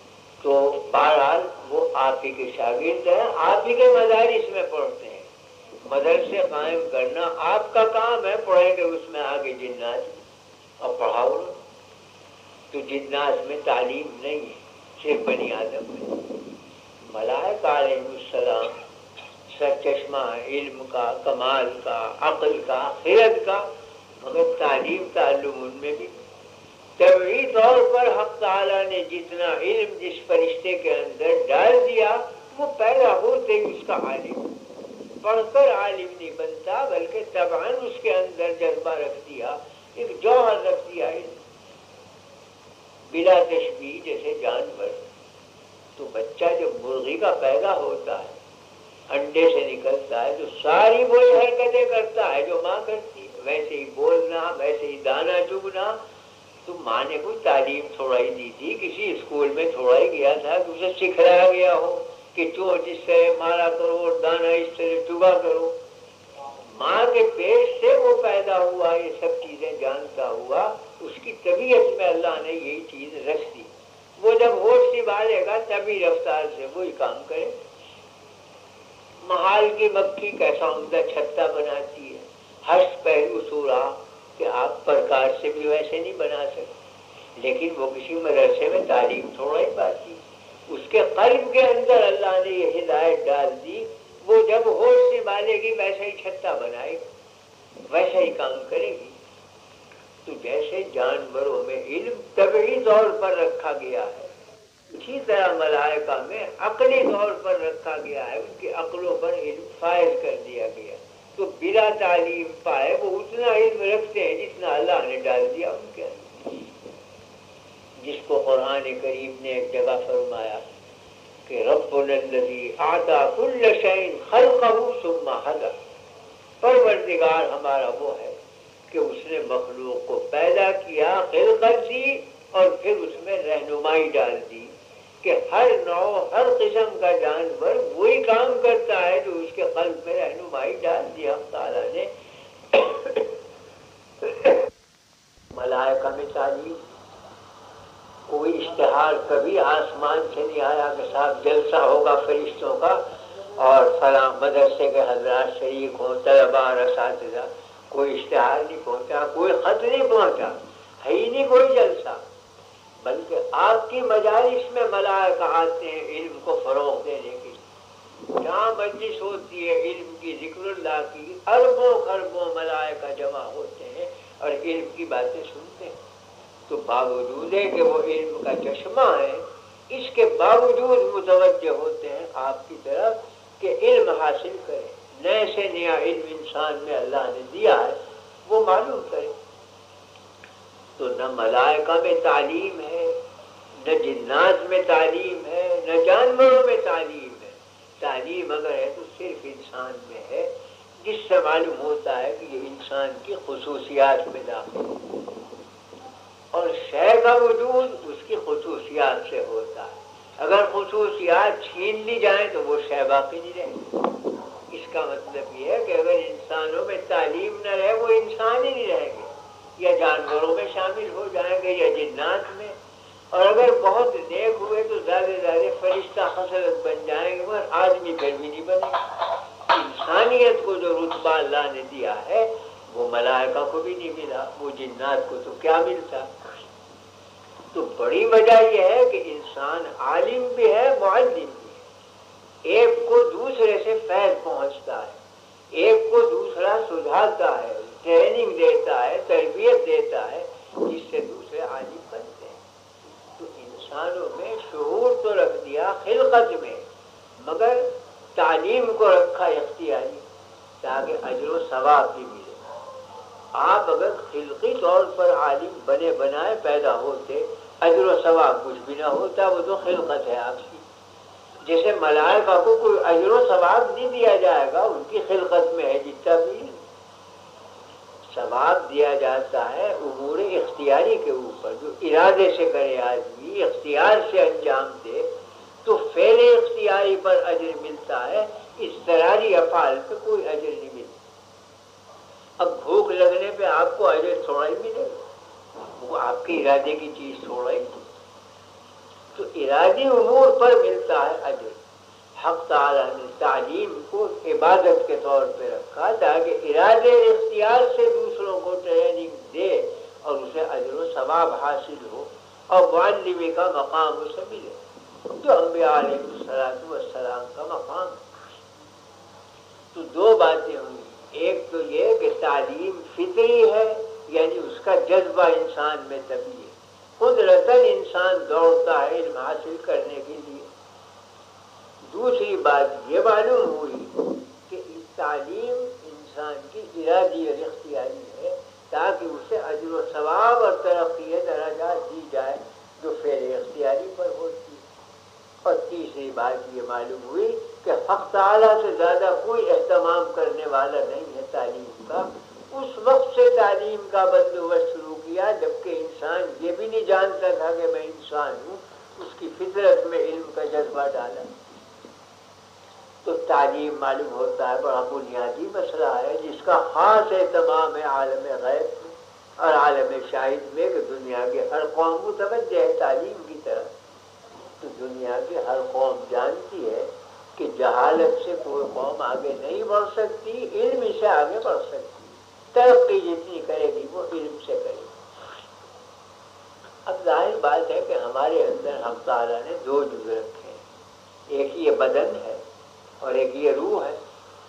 تو بہرحال وہ آپ ہی کے شاگرد ہیں، آپ ہی کے مدارس میں پڑھتے ہیں، مدرسے قائم کرنا آپ کا کام ہے، پڑھیں گے اس میں آگے جنات اور پڑھاؤ. تو جنات میں تعلیم نہیں ہے، صرف بنی آدم میں. ملائکہ علیہ السلام سرچشمہ علم کا، کمال کا، عقل کا، خرد کا، مگر تعلیم تعلم ان میں بھی. طبعی طور پر حق تعالیٰ نے جتنا علم جس فرشتے کے اندر ڈال دیا، وہ پیدا ہوتے ہی اس کا عالم، پڑھ کر عالم نہیں بنتا، بلکہ طبعاً اس کے اندر جذبہ رکھ دیا، ایک جوہر رکھ دیا علم بلا تشبیہ. جیسے جانور، تو بچہ جب مرغی کا پیدا ہوتا ہے، انڈے سے نکلتا ہے، تو ساری وہی حرکتیں کرتا ہے جو ماں کرتی ہے، ویسے ہی بولنا، ویسے ہی دانا چگنا. تو ماں نے کوئی تعلیم تھوڑا ہی دی تھی، کسی اسکول میں تھوڑا ہی گیا تھا کہ اسے سکھلایا گیا ہو کہ چوٹ اس طرح مارا کرو اور دانا اس طرح چگا کرو. ماں کے پیٹ سے وہ پیدا ہوا، یہ سب چیزیں جانتا ہوا، اس کی طبیعت میں اللہ نے یہی چیز رکھ دی. وہ جب ہوش سنبھالے گا تبھی رفتار سے وہی کام کرے. محال کی مکھی کیسا عمدہ چھتا بناتی ہے، ہشت پہلو سورا کہ آپ پرکار سے بھی ویسے نہیں بنا سکتے، لیکن وہ کسی مدرسے میں تعلیم تھوڑا ہی پاتی. اس کے قلب کے اندر اللہ نے یہ ہدایت ڈال دی، وہ جب ہوش سنبھالے گی ویسا ہی چھتا بنائے گی، ویسا ہی کام کرے گی. تو جیسے جانوروں میں علم طبعی طور پر رکھا گیا ہے، اسی طرح ملائکہ میں عقلی طور پر رکھا گیا ہے، ان کی عقلوں پر علم فائز کر دیا گیا. تو بلا تعلیم پائے وہ اتنا علم رکھتے ہیں جتنا اللہ نے ڈال دیا ان کے اندر. جس کو قرآن کریم نے ایک جگہ فرمایا کہ ربنا الذی اعطی کل شیء خلقہ ثم ہدی، پروردگار ہمارا وہ ہے کہ اس نے مخلوق کو پیدا کیا، خلقت دی، اور پھر اس میں رہنمائی ڈال دی کہ ہر نوع، ہر قسم کا جانور وہی کام کرتا ہے جو اس کے قلب میں رہنمائی ڈال دیا تعالیٰ نے. ملائکہ میں تعلیم، کوئی اشتہار کبھی آسمان سے نہیں آیا کہ صاحب جلسہ ہوگا فرشتوں کا اور فلاں مدرسے کے حضرات شریک ہوں، طلباء اور اساتذہ. کوئی اشتہار نہیں پہنچا، کوئی خط نہیں پہنچا، ہے ہی نہیں کوئی جلسہ. بلکہ آپ کی مجالس میں ملائکہ آتے ہیں علم کو فروغ دینے کی. جہاں مجلس ہوتی ہے علم کی، ذکر اللہ کی، اربوں خربوں ملائکہ جمع ہوتے ہیں اور علم کی باتیں سنتے ہیں. تو باوجود ہے کہ وہ علم کا چشمہ ہے، اس کے باوجود متوجہ ہوتے ہیں آپ کی طرف کہ علم حاصل کریں، نئے سے نیا علم انسان میں اللہ نے دیا ہے وہ معلوم کرے. تو نہ ملائکہ میں تعلیم ہے، نہ جنات میں تعلیم ہے، نہ جانوروں میں تعلیم ہے. تعلیم اگر ہے تو صرف انسان میں ہے، جس سے معلوم ہوتا ہے کہ یہ انسان کی خصوصیات میں داخل ہے، اور شے کا وجود اس کی خصوصیات سے ہوتا ہے. اگر خصوصیات چھین لی جائیں تو وہ شے باقی نہیں رہے. اس کا مطلب یہ ہے کہ اگر انسانوں میں تعلیم نہ رہے وہ انسان ہی نہیں رہیں گے، یا جانوروں میں شامل ہو جائیں گے یا جنات میں. اور اگر بہت نیک ہوئے تو زیادہ زیادہ فرشتہ خصلت بن جائیں گے، مگر آدمی پھر بھی نہیں بنے. انسانیت کو جو رتبہ اللہ نے دیا ہے وہ ملائکہ کو بھی نہیں ملا، وہ جنات کو تو کیا ملتا. تو بڑی وجہ یہ ہے کہ انسان عالم بھی ہے، معلم بھی ہے. ایک کو دوسرے سے فیض پہنچتا ہے، ایک کو دوسرا سدھارتا ہے، ٹریننگ دیتا ہے، تربیت دیتا ہے، جس سے دوسرے عالم بنتے ہیں. تو انسانوں میں شعور تو رکھ دیا خلقت میں، مگر تعلیم کو رکھا اختیاری تاکہ اجر و ثواب بھی ملے. آپ اگر خلقی طور پر عالم بنے بنائے پیدا ہوتے، اجر و ثواب کچھ بھی نہ ہوتا، وہ تو خلقت ہے آپ کی. جیسے ملائکہ کو کوئی اجر و ثواب نہیں دیا جائے گا، ان کی خلقت میں ہے جتنا بھی ثواب دیا جاتا ہے امور اختیاری کے اوپر، جو ارادے سے کرے آدمی، اختیار سے انجام دے تو فعل اختیاری پر اجر ملتا ہے، اضطراری افعال پہ کوئی اجر نہیں ملتا. اب بھوک لگنے پہ آپ کو اجر تھوڑا ہی ملے گا، وہ آپ کے ارادے کی چیز تھوڑا ہی. تو ارادی امور پر ملتا ہے اجر. حق تعالیٰ نے تعلیم کو عبادت کے طور پہ رکھا تاکہ ارادے اختیار سے دوسروں کو ٹریننگ دے اور اسے اجر و ثواب حاصل ہو اور معلمی کا مقام اسے ملے جو انبیاء علیہ الصلوۃ والسلام کا مقام ہے۔ تو دو باتیں ہوئی، ایک تو یہ کہ تعلیم فطری ہے، یعنی اس کا جذبہ انسان میں طبیعی ہے، قدرتاً انسان دوڑتا ہے علم حاصل کرنے کے لیے۔ دوسری بات یہ معلوم ہوئی کہ تعلیم انسان کی ارادی اور اختیاری ہے تاکہ اسے اجر و ثواب اور ترقی درجات دی جائے جو فعل اختیاری پر ہوتی ہے۔ اور تیسری بات یہ معلوم ہوئی کہ حق تعالیٰ سے زیادہ کوئی اہتمام کرنے والا نہیں ہے تعلیم کا۔ اس وقت سے تعلیم کا بندوبست شروع کیا جبکہ انسان یہ بھی نہیں جانتا تھا کہ میں انسان ہوں، اس کی فطرت میں علم کا جذبہ ڈالا۔ تو تعلیم معلوم ہوتا ہے بڑا بنیادی مسئلہ ہے جس کا خاص اہتمام ہے عالم غیب میں اور عالم شاہد میں کہ دنیا کے ہر قوم متوجہ ہے تعلیم کی طرف۔ تو دنیا کی ہر قوم جانتی ہے کہ جہالت سے کوئی قوم آگے نہیں بڑھ سکتی، علم سے آگے بڑھ سکتی، ترقی جتنی کرے گی وہ علم سے کرے گی۔ اب ظاہر بات ہے کہ ہمارے اندر حق تعالیٰ نے دو جز رکھے ہیں، ایک یہ بدن ہے اور ایک یہ روح ہے۔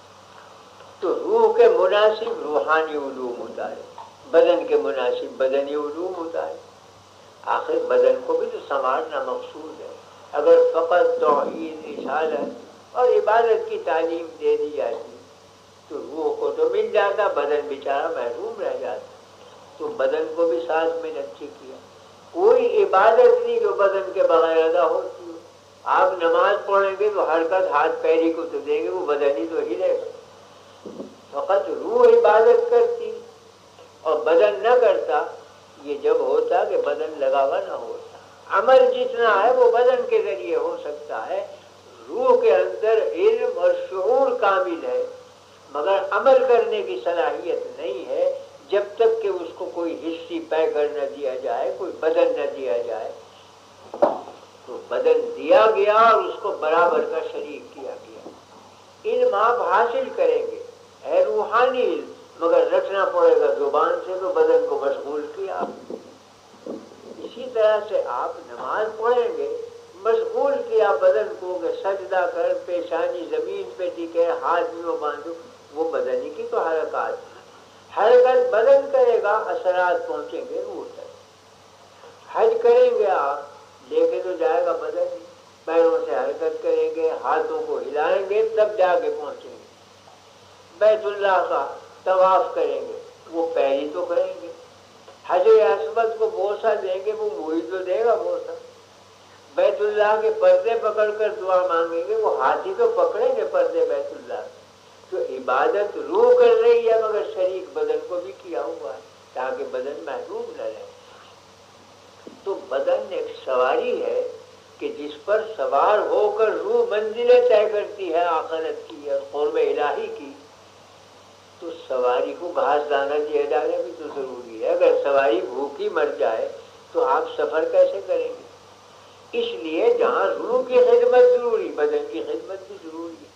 تو روح کے مناسب روحانی علوم اتارے، بدن کے مناسب بدنی علوم اتارے۔ آخر بدن کو بھی تو سنوارنا مقصود ہے۔ اگر فقط توحید، رسالت اور عبادت کی تعلیم دے دی جاتی تو روح کو تو مل جاتا، بدن بیچارہ محروم رہ جاتا۔ تو بدن کو بھی ساتھ میں نقشی کیا۔ کوئی عبادت نہیں جو بدن کے بغیر ادا ہوتی ہو۔ آپ نماز پڑھیں گے تو حرکت ہاتھ پیری کو تو دیں گے، وہ بدن ہی تو ہلے گا۔ فقط روح عبادت کرتی اور بدن نہ کرتا، یہ جب ہوتا کہ بدن لگا ہوا نہ ہوتا۔ عمل جتنا ہے وہ بدن کے ذریعے ہو سکتا ہے۔ روح کے اندر علم اور شعور کامل ہے مگر عمل کرنے کی صلاحیت نہیں ہے جب تک کہ اس کو کوئی حصی پے کر نہ دیا جائے، کوئی بدن نہ دیا جائے۔ تو بدن دیا گیا اور اس کو برابر کا شریک کیا گیا۔ علم آپ حاصل کریں گے، ہے روحانی علم، مگر رکھنا پڑے گا زبان سے، تو بدن کو مشغول کیا۔ اسی طرح سے آپ نماز پڑھیں گے، مشغول کیا بدن کو کہ سجدہ کر، پیشانی زمین پہ ٹکے، ہاتھ یوں باندھو، وہ بدنی کی تو حرکات ہے۔ حرکت بدن کرے گا، اثرات پہنچیں گے روح تک۔ حج کریں گے آپ، لے کے تو جائے گا بدن ہی، پیروں سے حرکت کریں گے، ہاتھوں کو ہلائیں گے، تب جا کے پہنچیں گے۔ بیت اللہ کا طواف کریں گے، وہ پیر ہی تو کریں گے۔ حجر اسود کو بوسہ دیں گے، وہ منہ ہی تو دے گا بوسہ۔ بیت اللہ کے پردے پکڑ کر دعا مانگیں گے، وہ ہاتھ ہی تو پکڑیں گے پردے بیت اللہ۔ تو عبادت روح کر رہی ہے مگر شریک بدن کو بھی کیا ہوا ہے تاکہ بدن محروم نہ رہے۔ تو بدن ایک سواری ہے کہ جس پر سوار ہو کر روح منزلیں طے کرتی ہے آخرت کی اور قرب الہی کی۔ تو سواری کو گھاس دانا دیا جانا بھی تو ضروری ہے۔ اگر سواری بھوکی مر جائے تو آپ سفر کیسے کریں گے؟ اس لیے جہاں روح کی خدمت ضروری، بدن کی خدمت بھی ضروری ہے۔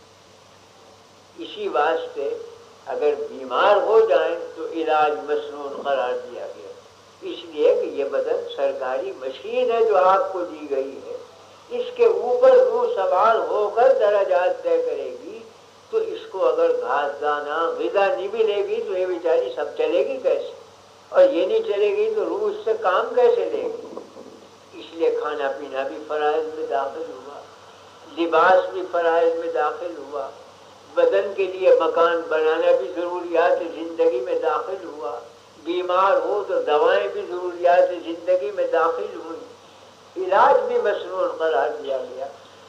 اسی واسطے اگر بیمار ہو جائیں تو علاج مسنون قرار دیا گیا، اس لیے کہ یہ بدن سرکاری مشین ہے جو آپ کو دی گئی ہے، اس کے اوپر روح سوار ہو کر درجات طے کرے گی۔ تو اس کو اگر گھاس دانا غذا نہیں ملے گی تو یہ بیچاری سب چلے گی کیسے، اور یہ نہیں چلے گی تو روح اس سے کام کیسے لے گی؟ اس لیے کھانا پینا بھی فرائض میں داخل ہوا، لباس بھی فرائض میں داخل ہوا، بدن کے لیے مکان بنانا بھی ضروریات زندگی میں داخل ہوا، بیمار ہو تو دوائیں بھی ضروریات زندگی میں داخل ہوئی، علاج بھی مسنون قرار دیا گیا۔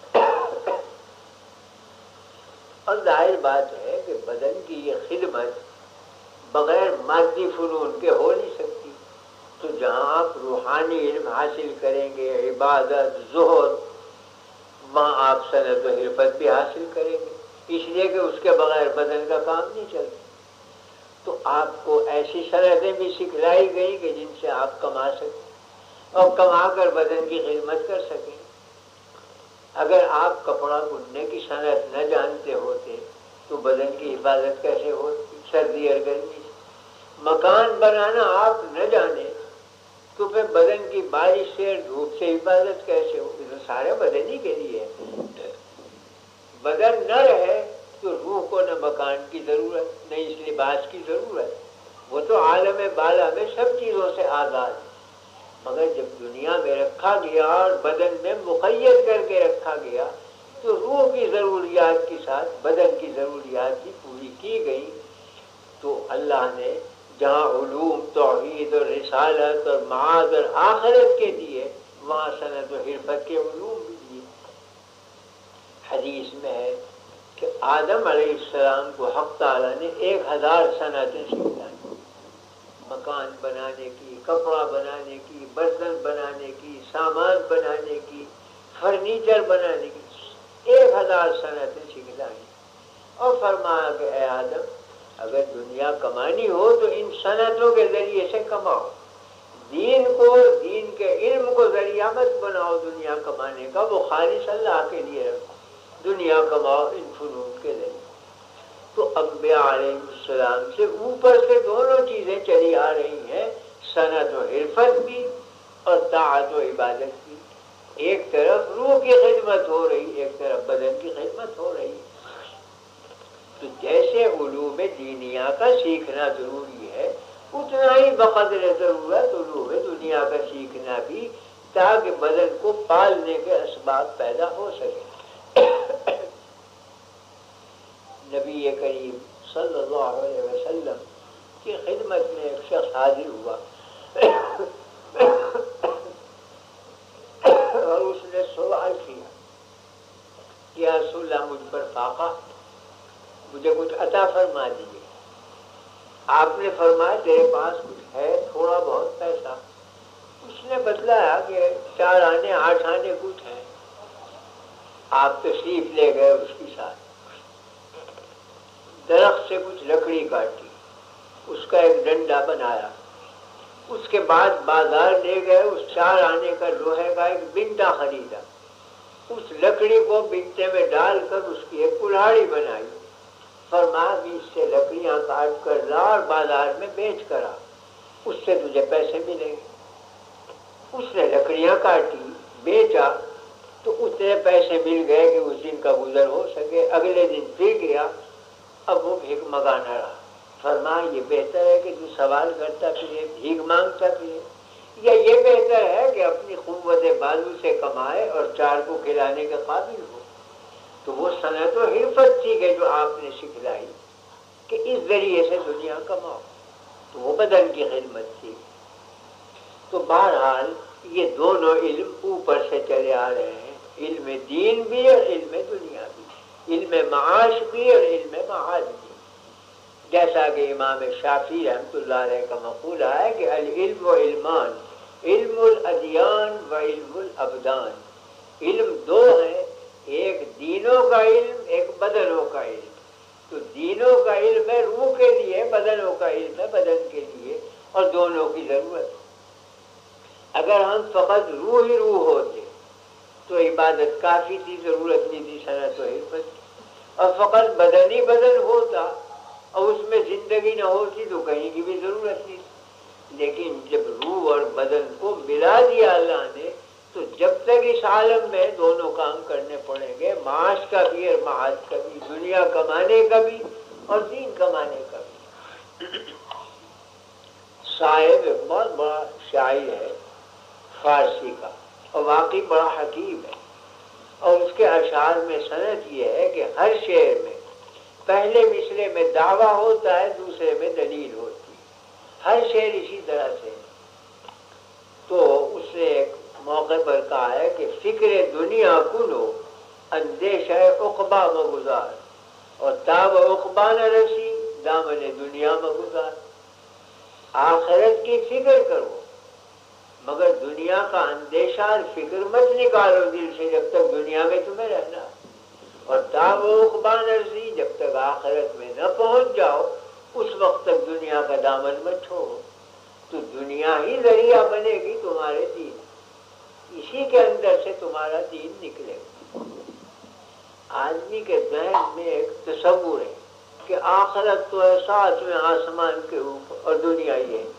اور ظاہر بات ہے کہ بدن کی یہ خدمت بغیر مادی فنون کے ہو نہیں سکتی۔ تو جہاں آپ روحانی علم حاصل کریں گے، عبادت، زہد، وہاں آپ صنعت و حرفت بھی حاصل کریں گے، اس لیے کہ اس کے بغیر بدن کا کام نہیں چلتا۔ تو آپ کو ایسی صنعتیں بھی سکھلائی گئی کہ جن سے آپ کما سکیں اور کما کر بدن کی خدمت کر سکیں۔ اگر آپ کپڑا بننے کی صنعت نہ جانتے ہوتے تو بدن کی حفاظت کیسے ہوتی سردی اور گرمی سے؟ مکان بنانا آپ نہ جانے تو پھر بدن کی بارش سے دھوپ سے حفاظت کیسے ہو؟ تو سارے بدن ہی کے لیے ہے۔ بدن نہ رہے تو روح کو نہ مکان کی ضرورت نہ اس لباس کی ضرورت، وہ تو عالم بالا میں سب چیزوں سے آزاد ہے۔ مگر جب دنیا میں رکھا گیا اور بدن میں مقید کر کے رکھا گیا تو روح کی ضروریات کے ساتھ بدن کی ضروریات بھی پوری کی گئی۔ تو اللہ نے جہاں علوم توحید اور رسالت اور معاد اور آخرت کے دیے وہاں صنعت و حرفت کے علوم بھی دیے۔ حدیث میں ہے کہ آدم علیہ السلام کو حق تعالیٰ نے ایک ہزار صنعتیں سکھلائیں، مکان بنانے کی، کپڑا بنانے کی، برتن بنانے کی، سامان بنانے کی، فرنیچر بنانے کی، ایک ہزار صنعتیں سکھلائیں اور فرمایا کہ اے آدم اگر دنیا کمانی ہو تو ان صنعتوں کے ذریعے سے کماؤ، دین کو دین کے علم کو ذریعہ مت بناؤ دنیا کمانے کا، وہ خالص اللہ کے لیے رکھو، دنیا کماؤ ان فنون کے ذریعے۔ تو انبیاء علیہ السلام سے اوپر سے دونوں چیزیں چلی آ رہی ہیں، صنعت و حرفت بھی اور طاعت و عبادت بھی۔ ایک طرف روح کی خدمت ہو رہی، ایک طرف بدن کی خدمت ہو رہی۔ تو جیسے علوم دینیا کا سیکھنا ضروری ہے اتنا ہی بقدر ضرورت علوم دنیا کا سیکھنا بھی، تاکہ بدن کو پالنے کے اسباب پیدا ہو سکے۔ نبی کریم صلی اللہ علیہ وسلم کی خدمت میں ایک شخص حاضر ہوا اور اس نے سوال کیا کہ یا رسول اللہ مجھ پر فاقہ، مجھے کچھ عطا فرما دیجیے۔ آپ نے فرمایا تیرے پاس کچھ ہے تھوڑا بہت پیسہ؟ اس نے بتلایا کہ چار آنے آٹھ آنے کچھ ہیں۔ آپ تشریف لے گئے اس کے ساتھ، درخت سے کچھ لکڑی کاٹی، اس کا ایک ڈنڈا بنایا، اس کے بعد بازار لے گئے، اس چار آنے کا لوہے کا ایک بنٹا خریدا، اس لکڑی کو بنٹے میں ڈال کر اس کی ایک کلاڑی بنائی، فرمایا بھی اس سے لکڑیاں کاٹ کر لا اور بازار میں بیچ کر آ، اس سے تجھے پیسے ملیں گے۔ اس نے لکڑیاں کاٹی، بیچا تو اتنے پیسے مل گئے کہ اس دن کا گزر ہو سکے۔ اگلے دن پھر گیا، اب وہ بھیک مانگانا رہا۔ فرمایا یہ بہتر ہے کہ تو سوال کرتا پھرے، بھیک مانگتا پھرے، یا یہ بہتر ہے کہ اپنی قوت بازو سے کمائے اور چار کو کھلانے کے قابل ہو۔ تو وہ صنعت و حرفت تھی کہ جو آپ نے سکھلائی کہ اس ذریعے سے دنیا کماؤ، تو وہ بدن کی خدمت تھی۔ تو بہرحال یہ دونوں علم اوپر سے چلے آ رہے ہیں، علم دین بھی اور علم دنیا بھی، علم معاش بھی اور علم معاد بھی۔ جیسا کہ امام شافعی رحمۃ اللہ علیہ کا مقولہ ہے کہ العلم و علمان، علم الادیان و علم الابدان، علم دو ہیں، ایک دینوں کا علم، ایک بدنوں کا علم۔ تو دینوں کا علم ہے روح کے لیے، بدنوں کا علم ہے بدن کے لیے، اور دونوں کی ضرورت۔ اگر ہم فقط روح ہی روح ہوتے تو عبادت کافی تھی، ضرورت نہیں تھی صنعت و حرفت، اور فقط بدن ہی بدن ہوتا اور اس میں زندگی نہ ہوتی تو کہیں کی بھی ضرورت نہیں تھی۔ لیکن جب روح اور بدن کو ملا دیا اللہ نے، تو جب تک اس عالم میں دونوں کام کرنے پڑیں گے، معاش کا بھی اور معاد کا بھی، دنیا کمانے کا بھی اور دین کمانے کا بھی۔ صاحب ایک بہت بڑا شاعر ہے فارسی کا، اور واقعی بڑا حکیم ہے، اور اس کے اشعار میں صنعت یہ ہے کہ ہر شعر میں پہلے مصرے میں دعویٰ ہوتا ہے، دوسرے میں دلیل ہوتی ہے، ہر شعر اسی طرح سے۔ تو اس نے ایک موقع پر کہا ہے کہ فکر دنیا کنو اندیشہ عقبہ مگزار، اور تاب عقبہ نہ رسی دامن دنیا مگزار۔ آخرت کی فکر کرو مگر دنیا کا اندیشہ اور فکر مت نکالو دل سے جب تک دنیا میں تمہیں رہنا، اور تاب عقبہ نہ رسی جب تک آخرت میں نہ پہنچ جاؤ اس وقت تک دنیا کا دامن مت چھوڑو۔ تو دنیا ہی ذریعہ بنے گی تمہارے دین، اسی کے اندر سے تمہارا دین نکلے گا۔ آدمی کے ذہن میں ایک تصور ہے کہ آخرت تو ہے ساتھ میں آسمان کے اوپر اور دنیا یہ ہے،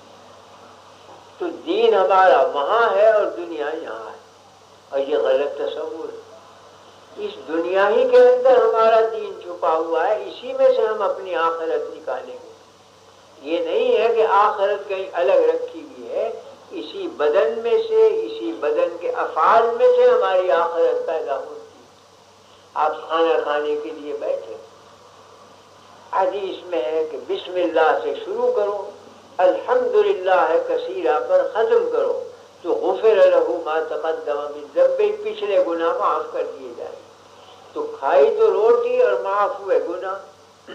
تو دین ہمارا وہاں ہے اور دنیا یہاں ہے، اور یہ غلط تصور ہے۔ اس دنیا ہی کے اندر ہمارا دین چھپا ہوا ہے، اسی میں سے ہم اپنی آخرت نکالیں گے۔ یہ نہیں ہے کہ آخرت کہیں الگ رکھی ہوئی ہے، اسی بدن میں سے، اسی بدن کے افعال میں سے ہماری آخرت پیدا ہوتی ہے۔ آپ کھانا کھانے کے لیے بیٹھے، حدیث میں ہے کہ بسم اللہ سے شروع کرو، الحمدللہ ہے کثیرہ پر ختم کرو تو غفر لہ ما تقدم من ذنبہ، پچھلے گناہ معاف کر دیے جائیں۔ تو کھائی تو روٹی اور معاف ہوئے گناہ۔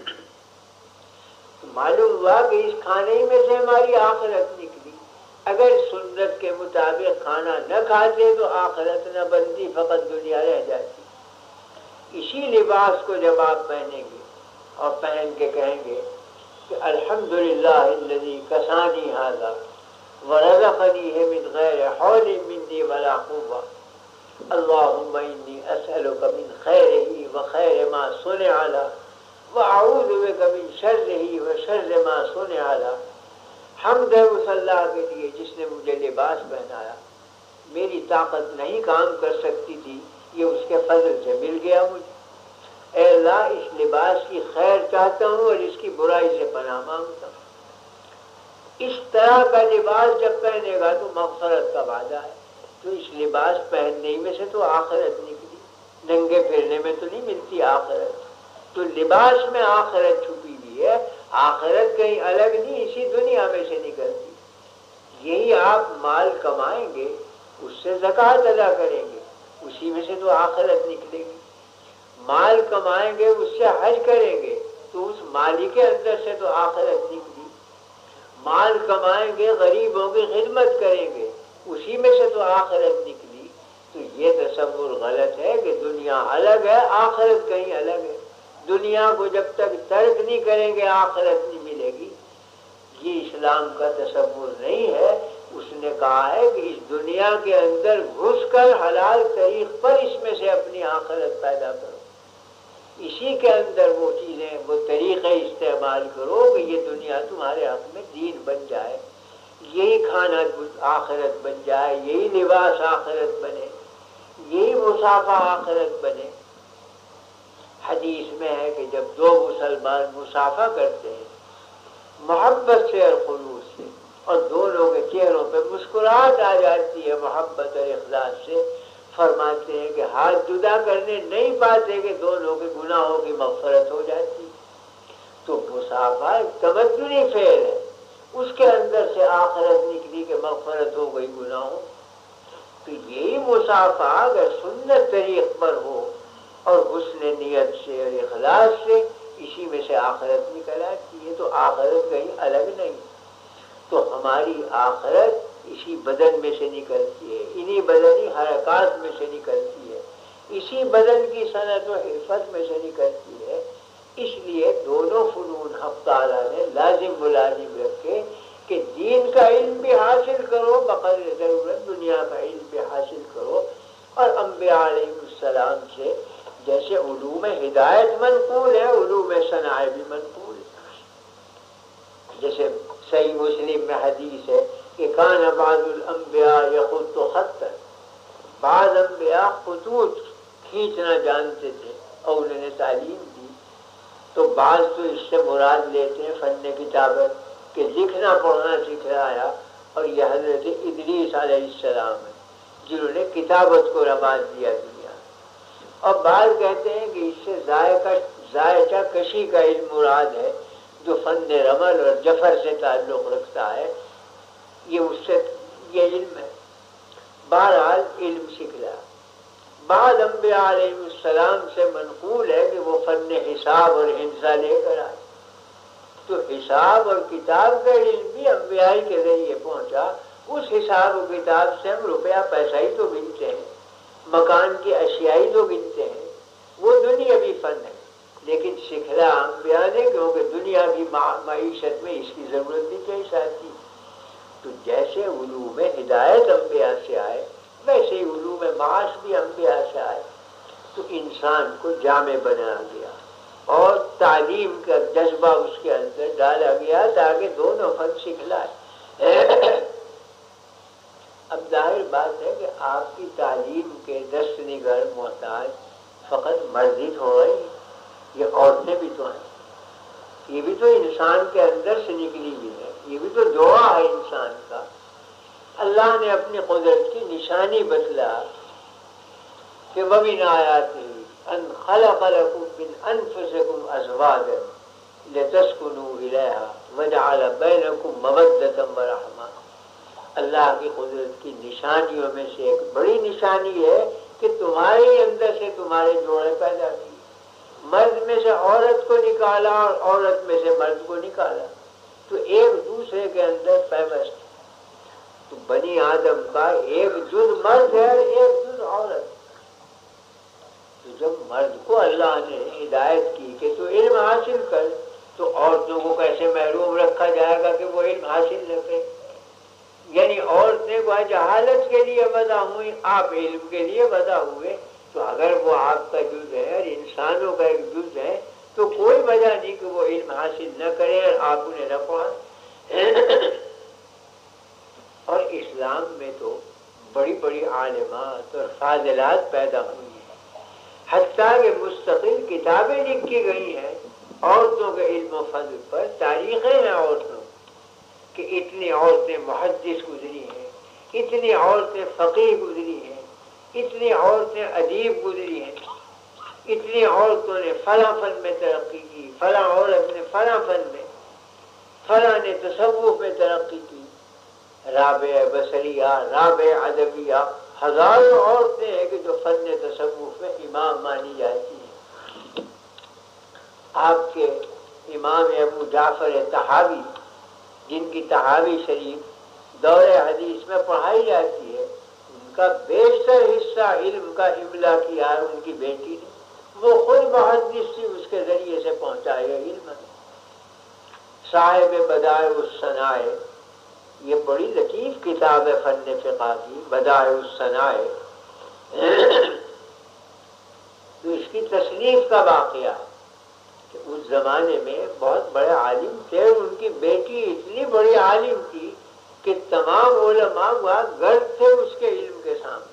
معلوم ہوا کہ اس کھانے میں سے ہماری آخرت نکلی۔ اگر سنت کے مطابق کھانا نہ کھاتے تو آخرت نہ بنتی، فقط دنیا رہ جاتی۔ اسی لباس کو جب آپ پہنیں گے اور پہن کے کہیں گے کہ الحمدللہ الذی کسانی ھذا ورزقنی من غیر حول منی ولا قوة، اللہم انی اسألک من خیرہ وخیر ما صنع له واعوذ بک من شرہ وشر ما صنع له۔ حمد ہے اس اللہ کے لیے جس نے مجھے لباس پہنایا، میری طاقت نہیں کام کر سکتی تھی، یہ اس کے فضل سے مل گیا مجھے۔ اے اللہ اس لباس کی خیر چاہتا ہوں اور اس کی برائی سے پناہ مانگتا ہوں۔ اس طرح کا لباس جب پہنے گا تو مغفرت کا وعدہ ہے۔ تو اس لباس پہننے میں سے تو آخرت نکلی، ننگے پھرنے میں تو نہیں ملتی آخرت۔ تو لباس میں آخرت چھپی ہوئی ہے، آخرت کہیں الگ نہیں، اسی دنیا میں سے نکلتی۔ یہی آپ مال کمائیں گے، اس سے زکوٰۃ ادا کریں گے، اسی میں سے تو آخرت نکلے گی۔ مال کمائیں گے، اس سے حج کریں گے، تو اس مالی کے اندر سے تو آخرت نکلی۔ مال کمائیں گے، غریبوں کی خدمت کریں گے، اسی میں سے تو آخرت نکلی۔ تو یہ تصور غلط ہے کہ دنیا الگ ہے، آخرت کہیں الگ ہے۔ دنیا کو جب تک ترک نہیں کریں گے آخرت نہیں ملے گی۔ یہ اسلام کا تصور نہیں ہے۔ اس نے کہا ہے کہ اس دنیا کے اندر گھس کر حلال طریق پر اس میں سے اپنی آخرت پیدا کرو، اسی کے اندر وہ چیزیں، وہ طریقے استعمال کرو کہ یہ دنیا تمہارے حق میں دین بن جائے، یہی کھانا آخرت بن جائے، یہی لباس آخرت بنے، یہی مسافہ آخرت بنے۔ حدیث میں ہے کہ جب دو مسلمان مسافہ کرتے ہیں محبت سے اور خلوص سے، اور دونوں کے چہروں پہ مسکراہٹ آ جاتی ہے محبت اور اخلاص سے، فرماتے ہیں کہ ہاتھ جدا کرنے نہیں پاتے کہ دونوں کے گناہوں کی مغفرت ہو جاتی۔ تو مسافہ ایک تمدنی فعل ہے، اس کے اندر سے آخرت نکلی کہ مغفرت ہو گئی گناہوں۔ تو یہی مسافہ اگر سنت طریق پر ہو اور حسن نیت سے اور اخلاص سے، اسی میں سے آخرت نکل آتی ہے۔ تو آخرت کہیں الگ نہیں، تو ہماری آخرت اسی بدن میں سے نکلتی ہے، انہی بدنی حرکات میں سے نکلتی ہے، اسی بدن کی صنعت و حرفت میں سے نکلتی ہے۔ اس لیے دونوں فنون حق تعالیٰ نے لازم ملازم رکھے کہ دین کا علم بھی حاصل کرو، بقدر ضرورت دنیا کا علم بھی حاصل کرو، اور انبیاء علیہ السلام سے جیسے علوم ہدایت منقول ہے، علوم صنعت بھی منقول ہے۔ جیسے صحیح مسلم میں حدیث ہے کہ کان بعض الانبیاء یخط خطا، بعض انبیاء خطوط کھینچنا جانتے تھے اور انہوں نے تعلیم دی، تو بعض تو اس سے مراد لیتے ہیں فن کتابت کہ لکھنا پڑھنا سکھلایا، اور یہ حضرت ادریس علیہ السلام ہے جنہوں نے کتابت کو رواج دیا دنیا۔ اور بعض کہتے ہیں کہ اس سے ذائقہ ذائقہ کشی کا علم مراد ہے جو فن رمل اور جفر سے تعلق رکھتا ہے، یہ اس سے یہ علم ہے۔ بہرحال علم سکھلا۔ بعض انبیاء علیہ السلام سے منقول ہے کہ وہ فن حساب اور ہندسہ لے کر آئے، تو حساب اور کتاب کا علم بھی انبیاء کے ذریعے پہنچا۔ اس حساب و کتاب سے ہم روپیہ پیسہ ہی تو گنتے ہیں، مکان کی اشیاء ہی تو گنتے ہیں، وہ دنیاوی فن ہے، لیکن سکھلا انبیاء نے، کیونکہ دنیا کی معیشت میں اس کی ضرورت بھی پیش آتی۔ تو جیسے علوم ہدایت انبیاء سے آئے، ویسے ہی علوم معاش بھی انبیاء سے آئے۔ تو انسان کو جامع بنا گیا اور تعلیم کا جذبہ اس کے اندر ڈالا گیا تاکہ دونوں فن سکھلائے۔ اب ظاہر بات ہے کہ آپ کی تعلیم کے دست نگر محتاج فقط مرد ہی ہو رہی، یہ عورتیں بھی تو ہیں، یہ بھی تو انسان کے اندر سے نکلی ہوئی ہے، یہ بھی تو جوڑا ہے انسان کا۔ اللہ نے اپنی قدرت کی نشانی بتلا کہ وَمِنْ آيَاتِهِ أَنْ خَلَقَ لَكُم مِّنْ أَنفُسِكُمْ أَزْوَاجًا لِتَسْكُنُوا إِلَيْهَا وَجَعَلَ بَيْنَكُم مَّوَدَّةً وَرَحْمَةً۔ اللہ کی قدرت کی نشانیوں میں سے ایک بڑی نشانی ہے کہ تمہارے اندر سے تمہارے جوڑے پیدا کیے، مرد میں سے عورت کو نکالا اور عورت میں سے مرد کو نکالا، تو ایک دوسرے کے اندر پیوست۔ تو بنی آدم کا ایک جز مرد ہے اور ایک جز عورت۔ تو جب مرد کو اللہ نے ہدایت کی کہ تو علم حاصل کر، تو عورتوں کو کیسے محروم رکھا جائے گا کہ وہ علم حاصل نہ کرے؟ یعنی عورتیں وہ جہالت کے لیے وضع ہوئی، آپ علم کے لیے وضع ہوئے۔ تو اگر وہ آپ کا جز ہے اور انسانوں کا ایک جز ہے تو کوئی وجہ نہیں کہ وہ علم حاصل نہ کرے اور آپ انہیں نہ پڑھائیں۔ اور اسلام میں تو بڑی بڑی عالمات اور فاضلات پیدا ہوئی ہیں، حتیٰ کہ مستقل کتابیں لکھی گئی ہیں عورتوں کے علم و فضل پر، تاریخیں ہیں عورتوں کہ اتنی عورتیں محدث گزری ہیں، اتنی عورتیں فقیہ گزری ہیں، اتنی عورتیں ادیب گزری ہیں، اتنی عورتوں نے فلاں فن میں ترقی کی، فلاں عورت نے فلاں فن میں، فلاں نے تصوف میں ترقی کی، رابع بصریہ، رابع ادبیہ، ہزاروں عورتیں ہیں کہ جو فن تصوف میں امام مانی جاتی ہیں۔ آپ کے امام ابو جعفر طحاوی، جن کی طحاوی شریف دور حدیث میں پڑھائی جاتی ہے، ان کا بیشتر حصہ علم کا املا کیا ہے ان کی بیٹی نے، وہ خود محدث تھی، اس کے ذریعے سے پہنچایا علم۔ صاحب بدائع الصنائع، یہ بڑی لطیف کتاب ہے فن فقہ کی، بدائع الصنائع۔ تو اس کی تصنیف کا واقعہ ہے کہ اس زمانے میں بہت بڑے عالم تھے، ان کی بیٹی اتنی بڑی عالم تھی کہ تمام علماء وہاں گرد تھے اس کے علم کے سامنے۔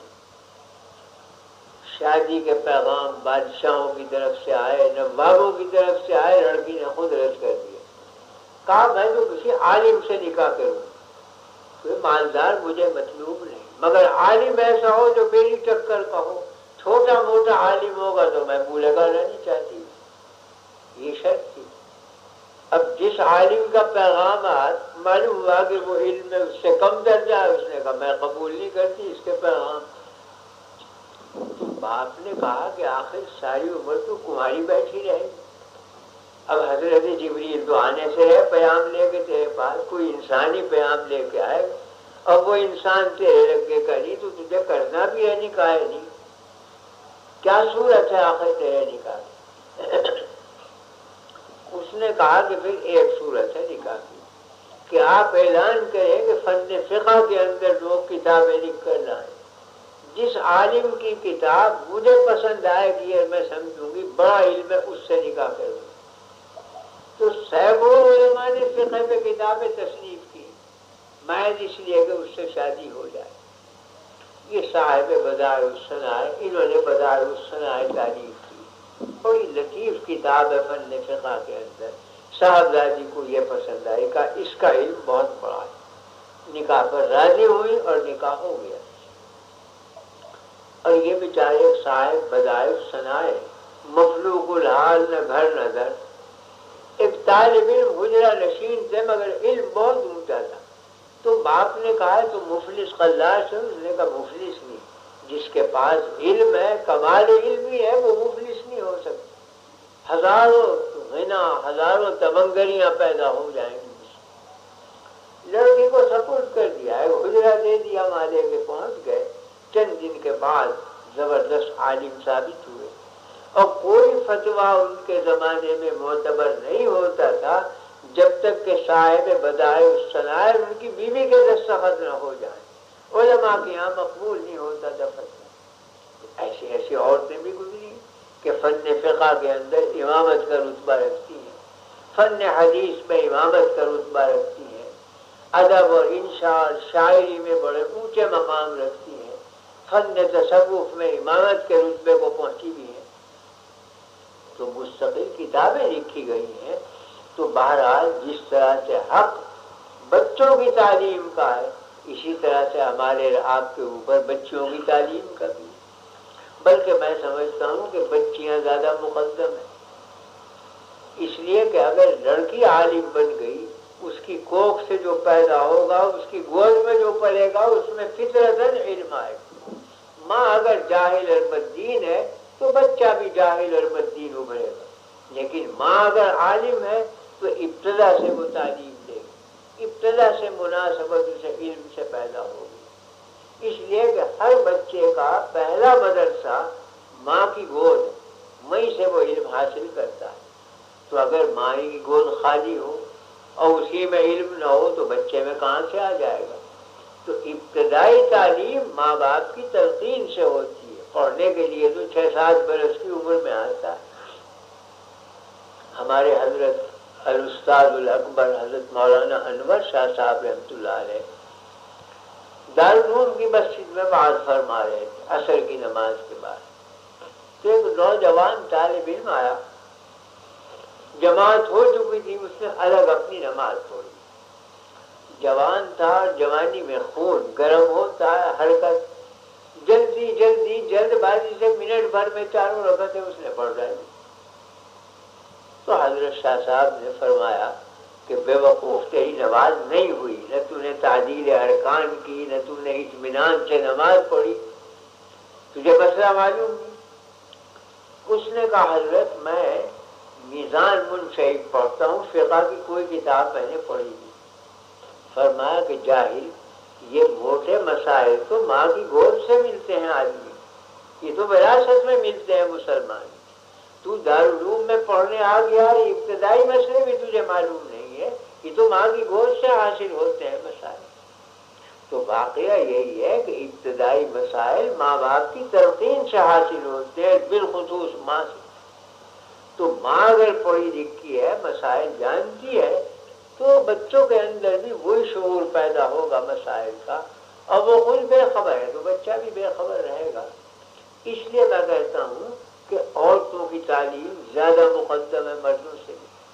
شادی کے پیغام بادشاہوں کی طرف سے آئے، نوابوں کی طرف سے آئے، لڑکی نے خود رد کر دیا، کہا میں تو کسی عالم سے نکاح کروں، کوئی مالدار مجھے مطلوب نہیں، مگر عالم ایسا ہو جو میری ٹکر کا ہو، چھوٹا موٹا عالم ہوگا تو میں منہ لگانا نہیں چاہتی، یہ شرط تھی۔ اب جس عالم کا پیغامات معلوم ہوا کہ وہ علم میں اس سے کم درجہ ہے، اس نے کہا میں قبول نہیں کرتی اس کے پیغام۔ تو باپ نے کہا کہ آخر ساری عمر تو کماری بیٹھی رہے گی، اب حضرت جبریل تو آنے سے ہے پیام لے کے تیرے پاس، کوئی انسانی پیام لے کے آئے، اب وہ انسان تیرے لگے کری تو تجھے کرنا بھی ہے نکاح نہیں، کیا صورت ہے آخر تیرے نکاح؟ اس نے کہا کہ پھر ایک صورت ہے نکاح کی کہ آپ اعلان کریں کہ فن فقہ کے اندر لوگ کتابیں لکھ کر لائیں، جس عالم کی کتاب مجھے پسند آئے گی اور میں سمجھوں گی بڑا علم ہے اس سے نکاح کروں۔ تو سینکڑوں علماء نے فقہ پہ کتابیں تصنیف کی محض اس لیے کہ اس سے شادی ہو جائے۔ یہ صاحب بدائع الصنائع، انہوں نے بدائع الصنائع تعریف کی، بڑی لطیف کتاب ہے فن فقہ کے اندر۔ صاحبزادی کو یہ پسند آئی، کہا اس کا علم بہت بڑا ہے، نکاح پر راضی ہوئی اور نکاح ہو گیا۔ اور یہ بیچارے صاحب بدائع الصنائع، مفلوق الحال، نہ گھر نہ در، ایک طالب علم حجرہ نشین تھے مگر علم بہت اونچا تھا۔ تو باپ نے کہا تو مفلس خلاص ہے، اس نے کہا مفلس نہیں، جس کے پاس علم ہے، کمال علمی ہے، وہ مفلس نہیں ہو سکتا، ہزاروں غنا، ہزاروں تمنگریاں پیدا ہو جائیں گی۔ لڑکی کو سپورٹ کر دیا ہے، حجرہ دے دیا، مالے کے پہنچ گئے، چند دن کے بعد زبردست عالم ثابت ہوئے، اور کوئی فتویٰ ان کے زمانے میں معتبر نہیں ہوتا تھا جب تک کہ صاحب بدائع الصنائع ان کی بیوی کے دستخط نہ ہو جائیں، علماء کے یہاں مقبول نہیں ہوتا تھا فتویٰ۔ ایسی ایسی عورتیں بھی گزری، کہ فن فقہ کے اندر امامت کا رتبہ رکھتی ہیں، فن حدیث میں امامت کا رتبہ رکھتی ہیں، ادب اور انشاء اور شاعری میں بڑے اونچے مقام رکھتی ہیں، فن تصوف میں امامت کے رتبے کو پہنچی بھی ہیں، تو مستقل کتابیں لکھی گئی ہیں۔ تو بہرحال جس طرح سے حق بچوں کی تعلیم کا ہے، اسی طرح سے ہمارے آپ کے اوپر بچیوں کی تعلیم کا بھی ہے، بلکہ میں سمجھتا ہوں کہ بچیاں زیادہ مقدم ہیں، اس لیے کہ اگر لڑکی عالم بن گئی، اس کی کوکھ سے جو پیدا ہوگا، اس کی گود میں جو پلے گا، اس میں فطرتاً علم آئے گا۔ ماں اگر جاہل اور بددین ہے تو بچہ بھی جاہل اور بددین ابھرے گا، لیکن ماں اگر عالم ہے تو ابتدا سے وہ تعلیم دے گی، ابتدا سے مناسبت اسے علم سے پیدا ہوگی۔ اس لیے کہ ہر بچے کا پہلا مدرسہ ماں کی گود ہے، وہیں سے وہ علم حاصل کرتا ہے۔ تو اگر ماں کی گود خالی ہو اور اسی میں علم نہ ہو تو بچے میں کہاں سے آ جائے گا؟ تو ابتدائی تعلیم ماں باپ کی تلقین سے ہوتی ہے، پڑھنے کے لیے تو چھ سات برس کی عمر میں آتا ہے۔ ہمارے حضرت الاستاذ الاکبر حضرت مولانا انور شاہ صاحب رحمۃ اللہ علیہ دارالعلوم کی مسجد میں وعظ فرما رہے تھے عصر کی نماز کے بعد، تو ایک نوجوان طالب علم آیا، جماعت ہو چکی تھی، اس نے الگ اپنی نماز پڑھی۔ جوان تھا، جوانی میں خون گرم ہوتا ہے، حرکت جلدی جلدی جلد بازی سے منٹ بھر میں چاروں رکعتیں اس نے پڑھ ڈالی۔ تو حضرت شاہ صاحب نے فرمایا کہ بے وقوف تیری نماز نہیں ہوئی، نہ تو نے تعدیل ارکان کی، نہ تو نے اطمینان سے نماز پڑھی، تجھے مسئلہ معلوم نہیں؟ اس نے کہا حضرت میں میزان منشعب پڑھتا ہوں، فقہ کی کوئی کتاب میں نے پڑھی نہیں۔ فرمایا کہ جاہل، یہ موٹے مسائل تو ماں کی گود سے ملتے ہیں آدمی، یہ تو وراثت میں ملتے ہیں مسلمان۔ تو دارالعلوم میں پڑھنے آ گیا، ابتدائی مسئلے بھی تجھے معلوم نہیں ہے، یہ تو ماں کی گود سے حاصل ہوتے ہیں مسائل۔ تو واقعہ یہی ہے کہ ابتدائی مسائل ماں باپ کی تلقین سے حاصل ہوتے ہیں، بالخصوص ماں سے۔ تو ماں اگر پڑھی لکھی ہے، مسائل جانتی ہے، تو بچوں کے اندر بھی وہی شعور پیدا ہوگا مسائل کا، اور وہ خود بے خبر ہے تو بچہ بھی بے خبر رہے گا۔ اس لیے میں کہتا ہوں کہ عورتوں کی تعلیم زیادہ مقدم ہے مردوں سے۔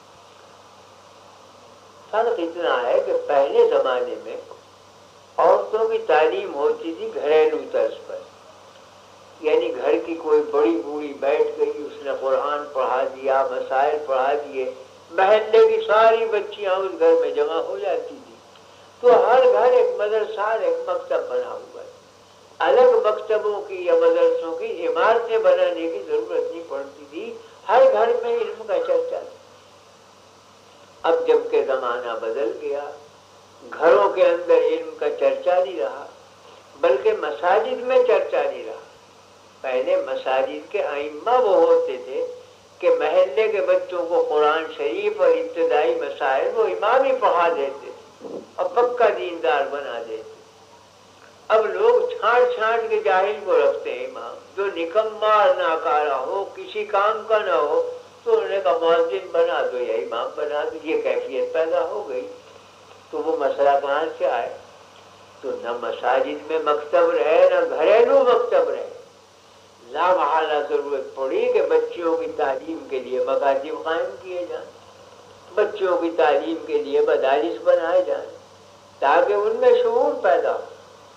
فرق اتنا ہے کہ پہلے زمانے میں عورتوں کی تعلیم ہوتی تھی گھریلو طرز پر، یعنی گھر کی کوئی بڑی بوڑھی بیٹھ گئی، اس نے قرآن پڑھا دیا، مسائل پڑھا دیے، محلے کی ساری بچیاں اس گھر میں جمع ہو جاتی تھی، تو ہر گھر ایک مدرسہ، ایک مکتب بنا ہوا ہے۔ الگ مکتبوں کی یا مدرسوں کی عمارتیں بنانے کی ضرورت نہیں پڑتی تھی، ہر گھر میں علم کا چرچا تھا۔ اب جب کہ زمانہ بدل گیا، گھروں کے اندر علم کا چرچا نہیں رہا، بلکہ مساجد میں چرچا نہیں رہا۔ پہلے مساجد کے ائمہ وہ ہوتے تھے کہ محلے کے بچوں کو قرآن شریف اور ابتدائی مسائل وہ امام ہی پڑھا دیتے تھے اور پکا دیندار بنا دیتے۔ اب لوگ چھانٹ چھانٹ کے جاہل کو رکھتے ہیں امام، جو نکما اور ناکارہ ہو، کسی کام کا نہ ہو، تو انہوں نے کہا مؤذن بنا دو یا امام بنا دو، یہ کیفیت پیدا ہو گئی۔ تو وہ مسئلہ کہاں سے آئے؟ تو نہ مساجد میں مکتب رہے، نہ گھریلو مکتب رہے، لا محالہ ضرورت پڑی کہ بچیوں کی تعلیم کے لیے مکاتب قائم کیے جائیں، بچیوں کی تعلیم کے لیے مدارس بنائے جائیں، تاکہ ان میں شعور پیدا ہو۔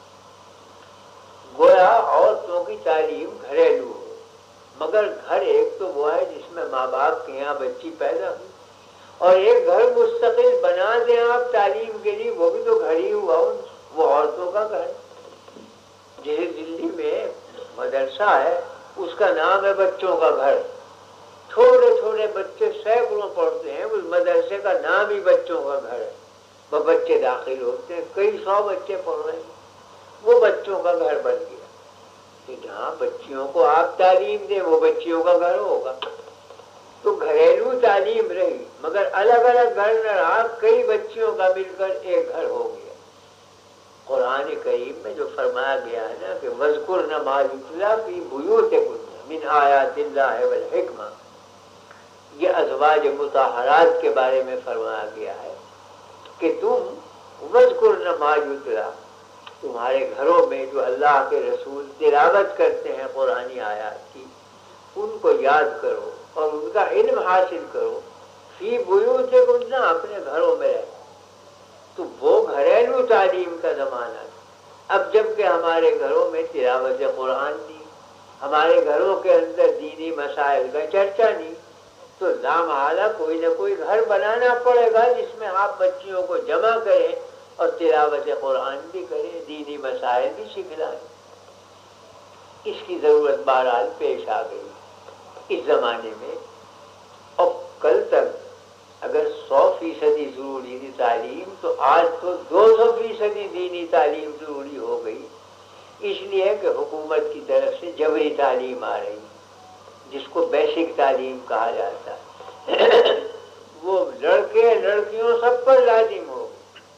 گویا عورتوں کی تعلیم گھریلو ہو، مگر گھر ایک تو وہ ہے جس میں ماں باپ کے یہاں بچی پیدا ہوئی، اور ایک گھر مستقل بنا دیں آپ تعلیم کے لیے، وہ بھی تو گھر ہی ہوا، وہ عورتوں کا گھر۔ جیسے دلی میں مدرسہ ہے، اس کا نام ہے بچوں کا گھر، چھوٹے چھوٹے بچے سینکڑوں پڑھتے ہیں، اس مدرسے کا نام ہی بچوں کا گھر ہے، وہ بچے داخل ہوتے ہیں، کئی سو بچے پڑھ رہے ہیں، وہ بچوں کا گھر بن گیا۔ کہ جہاں بچیوں کو آپ تعلیم دیں وہ بچیوں کا گھر ہوگا۔ تو گھریلو تعلیم رہی، مگر الگ الگ گھر نہ رہا، کئی بچیوں کا مل کر ایک گھر ہو گیا۔ قرآن کریم میں جو فرمایا گیا ہے نا کہ وَاذْكُرْنَ مَا يُتْلَىٰ فِي بُيُوتِكُنَّ، من آیات اللہ والحکمہ، یہ ازواج مطہرات کے بارے میں فرمایا گیا ہے کہ تم وذکرن ما یتلی، تمہارے گھروں میں جو اللہ کے رسول تلاوت کرتے ہیں قرآنی آیات کی، ان کو یاد کرو اور ان کا علم حاصل کرو، فی بیوتکن، اپنے گھروں میں رہو۔ تو وہ گھریلو تعلیم کا زمانہ تھا۔ اب جب کہ ہمارے گھروں میں تلاوت قرآن نہیں، ہمارے گھروں کے اندر دینی مسائل کا چرچا نہیں، تو لامحالہ کوئی نہ کوئی گھر بنانا پڑے گا جس میں آپ بچیوں کو جمع کریں اور تلاوت قرآن بھی کریں، دینی مسائل بھی سکھلائیں۔ اس کی ضرورت بہرحال پیش آ گئی اس زمانے میں۔ اور کل تک اگر سو فیصدی ضروری تھی تعلیم، تو آج تو دو سو فیصدی دینی تعلیم ضروری ہو گئی، اس لیے کہ حکومت کی طرف سے جبری تعلیم آ رہی ہے، جس کو بیسک تعلیم کہا جاتا ہے۔ وہ لڑکے لڑکیوں سب پر لازم ہو،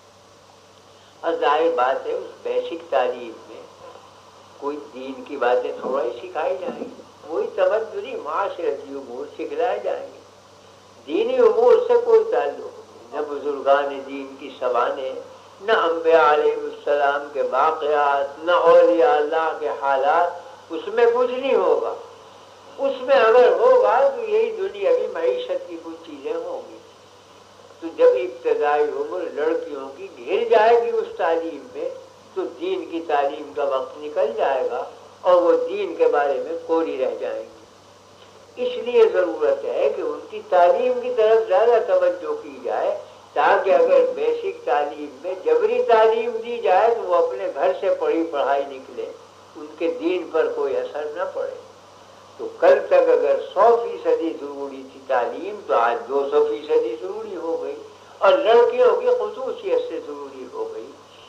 اور ظاہر بات ہے اس بیسک تعلیم میں کوئی دین کی باتیں تھوڑا ہی سکھائی جائیں گی، وہی تمدنی معاشرتی امور سکھلائے جائیں گے، دینی امور سے کوئی تعلق نہیں، نہ بزرگان دین کی سوانح، نہ انبیاء علیہ السلام کے واقعات، نہ اولیاء اللہ کے حالات، اس میں کچھ نہیں ہوگا۔ اس میں اگر ہوگا تو یہی دنیاوی معیشت کی کچھ چیزیں ہوں گی۔ تو جب ابتدائی عمر لڑکیوں کی گر جائے گی اس تعلیم میں، تو دین کی تعلیم کا وقت نکل جائے گا اور وہ دین کے بارے میں کوری رہ جائیں گی۔ اس لیے ضرورت ہے کہ ان کی تعلیم کی طرف زیادہ توجہ کی جائے، تاکہ اگر بیسک تعلیم میں جبری تعلیم دی جائے تو وہ اپنے گھر سے پڑھی پڑھائی نکلے، ان کے دین پر کوئی اثر نہ پڑے۔ تو کل تک اگر سو فیصدی ضروری تھی تعلیم، تو آج دو سو فیصدی ضروری ہو گئی، اور لڑکیوں کی خصوصیت سے ضروری ہو گئی،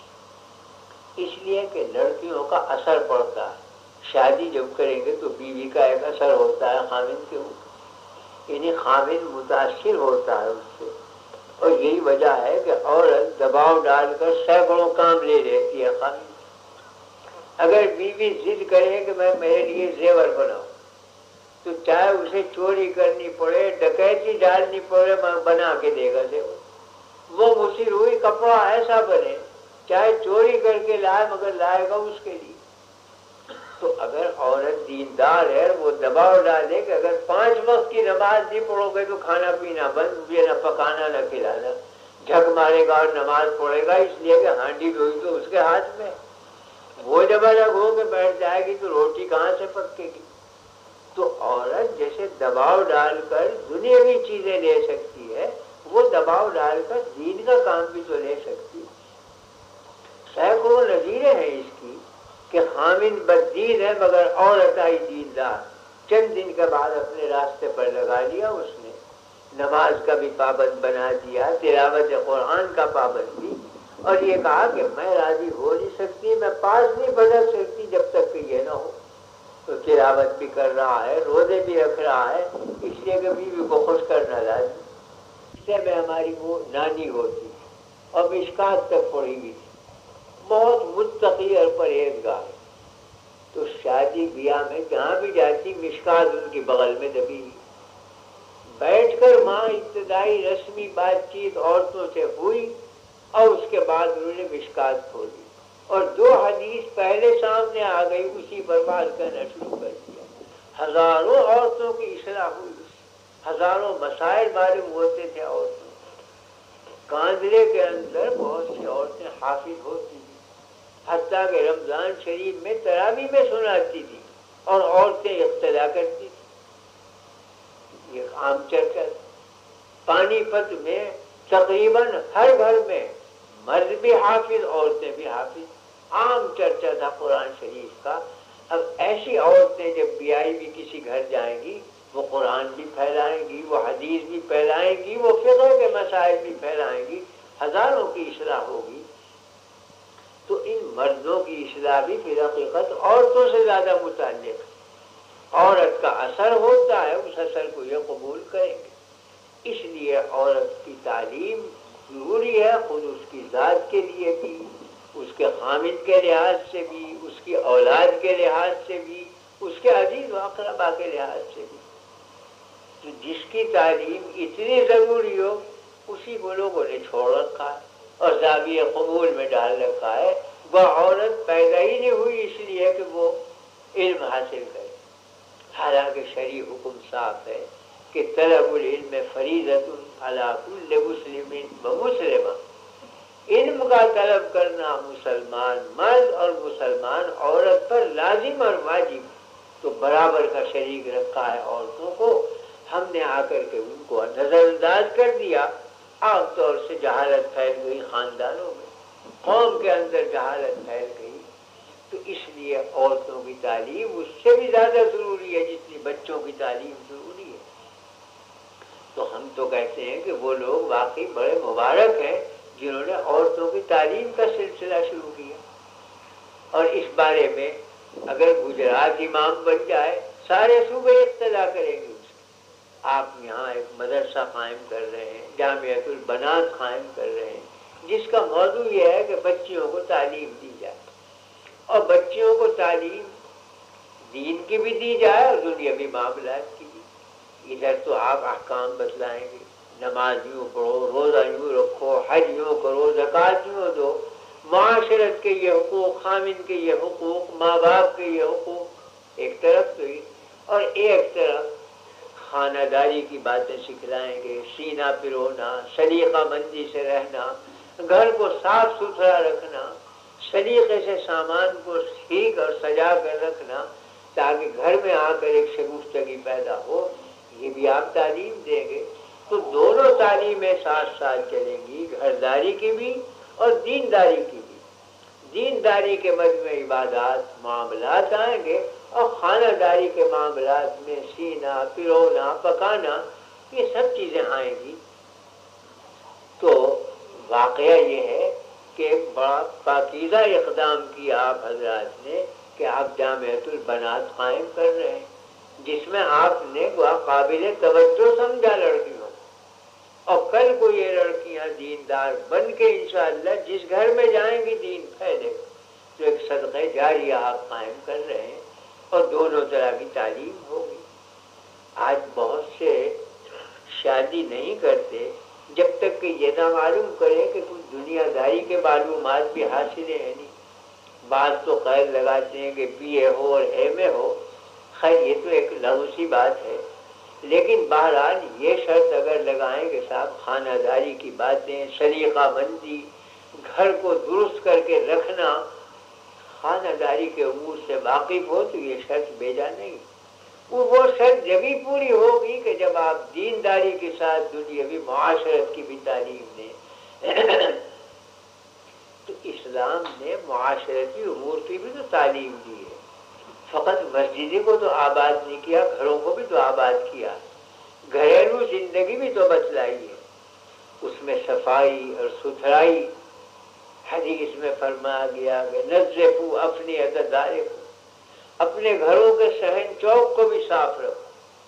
اس لیے کہ لڑکیوں کا اثر پڑتا ہے۔ شادی جب کریں گے تو بیوی کا ایک اثر ہوتا ہے خاوند کے اوپر، یعنی خاوند متاثر ہوتا ہے اس سے، اور یہی وجہ ہے کہ عورت دباؤ ڈال کر سینکڑوں کام لے لیتی ہے خاوند۔ اگر بیوی ضد کرے کہ میں میرے لیے زیور بناؤ، تو چاہے اسے چوری کرنی پڑے، ڈکیتی ڈالنی پڑے، بنا کے دے گا زیور۔ وہ مصر ہوئی کپڑا ایسا بنے، چاہے چوری کر کے لائے، مگر لائے گا اس کے لیے۔ تو اگر عورت دیندار ہے، وہ دباؤ ڈالے کہ اگر پانچ وقت کی نماز نہیں پڑھو گے تو کھانا پینا بند، مجھے نہ پکانا نہ کھلانا، جھک مارے گا اور نماز پڑھے گا، اس لیے کہ ہانڈی ڈوئی تو اس کے ہاتھ میں، وہ جب الگ ہو کے بیٹھ جائے گی تو روٹی کہاں سے پکے گی؟ تو عورت جیسے دباؤ ڈال کر دنیاوی چیزیں لے سکتی ہے، وہ دباؤ ڈال کر دین کا کام بھی تو لے سکتی ہے۔ سینکڑوں نظیریں ہیں اس کی کہ خامن بددین ہے مگر عورت آئی دیندار، چند دن کے بعد اپنے راستے پر لگا لیا اس نے، نماز کا بھی پابند بنا دیا، تلاوت قرآن کا پابند بھی، اور یہ کہا کہ میں راضی ہو نہیں سکتی، میں پاس نہیں بھٹک سکتی جب تک کہ یہ نہ ہو۔ تو تلاوت بھی کر رہا ہے، روزے بھی رکھ رہا ہے، اس لیے کہ بیوی کو خوش کرنا لازم۔ اس سے میں ہماری وہ نانی ہوتی اور مشکات تک پڑھی ہوئی تھی، بہت متقی اور پرہیزگار، تو شادی بیاہ میں جہاں بھی جاتی مشکات ان کی بغل میں دبی ہوئی، بیٹھ کر ماں ابتدائی رسمی بات چیت عورتوں سے ہوئی، اور اس کے بعد انہوں نے مشکات کھولی اور دو حدیث پہلے سامنے آ گئی، اسی پر بات کرنا شروع کر دیا۔ ہزاروں عورتوں کی اصلاح ہوئی، ہزاروں مسائل معلوم ہوتے تھے عورتوں۔ کاندرے کے اندر بہت سی عورتیں حافظ ہوتی تھیں، حتیٰ کہ رمضان شریف میں تراویح میں سناتی تھی اور عورتیں اقتدا کرتی تھیں، یہ عام چرچا تھا۔ پانی پت میں تقریباً ہر گھر میں مرد بھی حافظ، عورتیں بھی حافظ، عام چرچا تھا قرآن شریف کا۔ اب ایسی عورتیں جب بیائی بھی کسی گھر جائیں گی، وہ قرآن بھی پھیلائیں گی، وہ حدیث بھی پھیلائیں گی، وہ فقہ کے مسائل بھی پھیلائیں گی، ہزاروں کی اصلاح ہوگی۔ تو ان مردوں کی اصلاح بھی فی الحقیقت عورتوں سے زیادہ متعلق ہے۔ عورت کا اثر ہوتا ہے، اس اثر کو یہ قبول کریں گے۔ اس لیے عورت کی تعلیم ضروری ہے، خود اس کی ذات کے لیے بھی، اس کے خامد کے لحاظ سے بھی، اس کی اولاد کے لحاظ سے بھی، اس کے عزیز و اقربا کے لحاظ سے بھی. تو جس کی تعلیم اتنی ضروری ہو اسی کو لوگوں نے چھوڑ رکھا ہے اور زاویہ قبول میں ڈال رکھا ہے. وہ عورت پیدا ہی نہیں ہوئی اس لیے کہ وہ علم حاصل کرے. حالانکہ شرعی حکم صاف ہے کہ طلب العلم فریضۃ علی کل مسلم و مسلمہ. علم کا طلب کرنا مسلمان مرد اور مسلمان عورت پر لازم اور واجب. تو برابر کا شریک رکھا ہے عورتوں کو. ہم نے آ کر کے ان کو نظر انداز کر دیا. عام طور سے جہالت پھیل گئی خاندانوں میں, قوم کے اندر جہالت پھیل گئی. تو اس لیے عورتوں کی تعلیم اس سے بھی زیادہ ضروری ہے جتنی بچوں کی تعلیم ضروری ہے. تو ہم تو کہتے ہیں کہ وہ لوگ واقعی بڑے مبارک ہیں جنہوں نے عورتوں کی تعلیم کا سلسلہ شروع کیا. اور اس بارے میں اگر گجرات امام بن جائے سارے صوبے اقتدا کریں گے. اس کے آپ یہاں ایک مدرسہ قائم کر رہے ہیں, جامعۃ البنات قائم کر رہے ہیں, جس کا موضوع یہ ہے کہ بچیوں کو تعلیم دی جائے. اور بچیوں کو تعلیم دین کی بھی دی جائے اور دنیاوی معاملات کی بھی. ادھر تو آپ احکام بتلائیں گے, نماز یوں پڑھو, روزہ یوں رکھو, حج یوں کرو, زکوٰۃ یوں دو, معاشرت کے یہ حقوق, خامن کے یہ حقوق, ماں باپ کے یہ حقوق ایک طرف تو ہی, اور ایک طرف خانہ داری کی باتیں سکھلائیں گے, سینہ پرونا, سلیقہ مندی سے رہنا, گھر کو صاف ستھرا رکھنا, سلیقے سے سامان کو ٹھیک اور سجا کر رکھنا تاکہ گھر میں آ کر ایک شگفتگی پیدا ہو. یہ بھی آپ تعلیم دیں گے. تو دونوں تعلیمیں ساتھ ساتھ چلیں گی, گھرداری کی بھی اور دینداری کی بھی. دینداری کے مجمع عبادات معاملات آئیں گے اور خانہ داری کے معاملات میں سینا, پرونا, پکانا, یہ سب چیزیں آئیں گی. تو واقعہ یہ ہے کہ بڑا پاکیزہ اقدام کیا آپ حضرات نے کہ آپ جامعۃ البنات قائم کر رہے ہیں, جس میں آپ نے قابل توجہ سمجھا لڑکیوں. اور کل کو یہ لڑکیاں دیندار بن کے انشاءاللہ جس گھر میں جائیں گی دین پھیلے گا. تو ایک صدقہ جاریہ آپ قائم کر رہے ہیں اور دونوں طرح کی تعلیم ہوگی. آج بہت سے شادی نہیں کرتے جب تک کہ یہ نہ معلوم کرے کہ کچھ دنیا داری کے معلومات بھی حاصل ہیں نہیں. بعض تو قید لگاتے ہیں کہ بی اے ہو اور ایم اے ہو. خیر یہ تو ایک لغو سی بات ہے, لیکن بہرحال یہ شرط اگر لگائیں کہ صاحب خانہ داری کی باتیں, سلیقہ بندی, گھر کو درست کر کے رکھنا, خانہ داری کے امور سے واقف ہو, تو یہ شرط بیجا نہیں. وہ شرط جبھی پوری ہوگی کہ جب آپ دینداری کے ساتھ دنیاوی معاشرت کی بھی تعلیم دیں. تو اسلام نے معاشرتی امور کی بھی تو تعلیم دی ہے. فقط مسجدیں کو تو آباد نہیں کیا, گھروں کو بھی تو آباد کیا. گھریلو زندگی بھی تو بتلائی ہے, اس میں صفائی اور ستھرائی. حدیث میں فرمایا گیا کہ نظفوا اپنی عددارے کو, اپنے گھروں کے صحن چوک کو بھی صاف رکھو.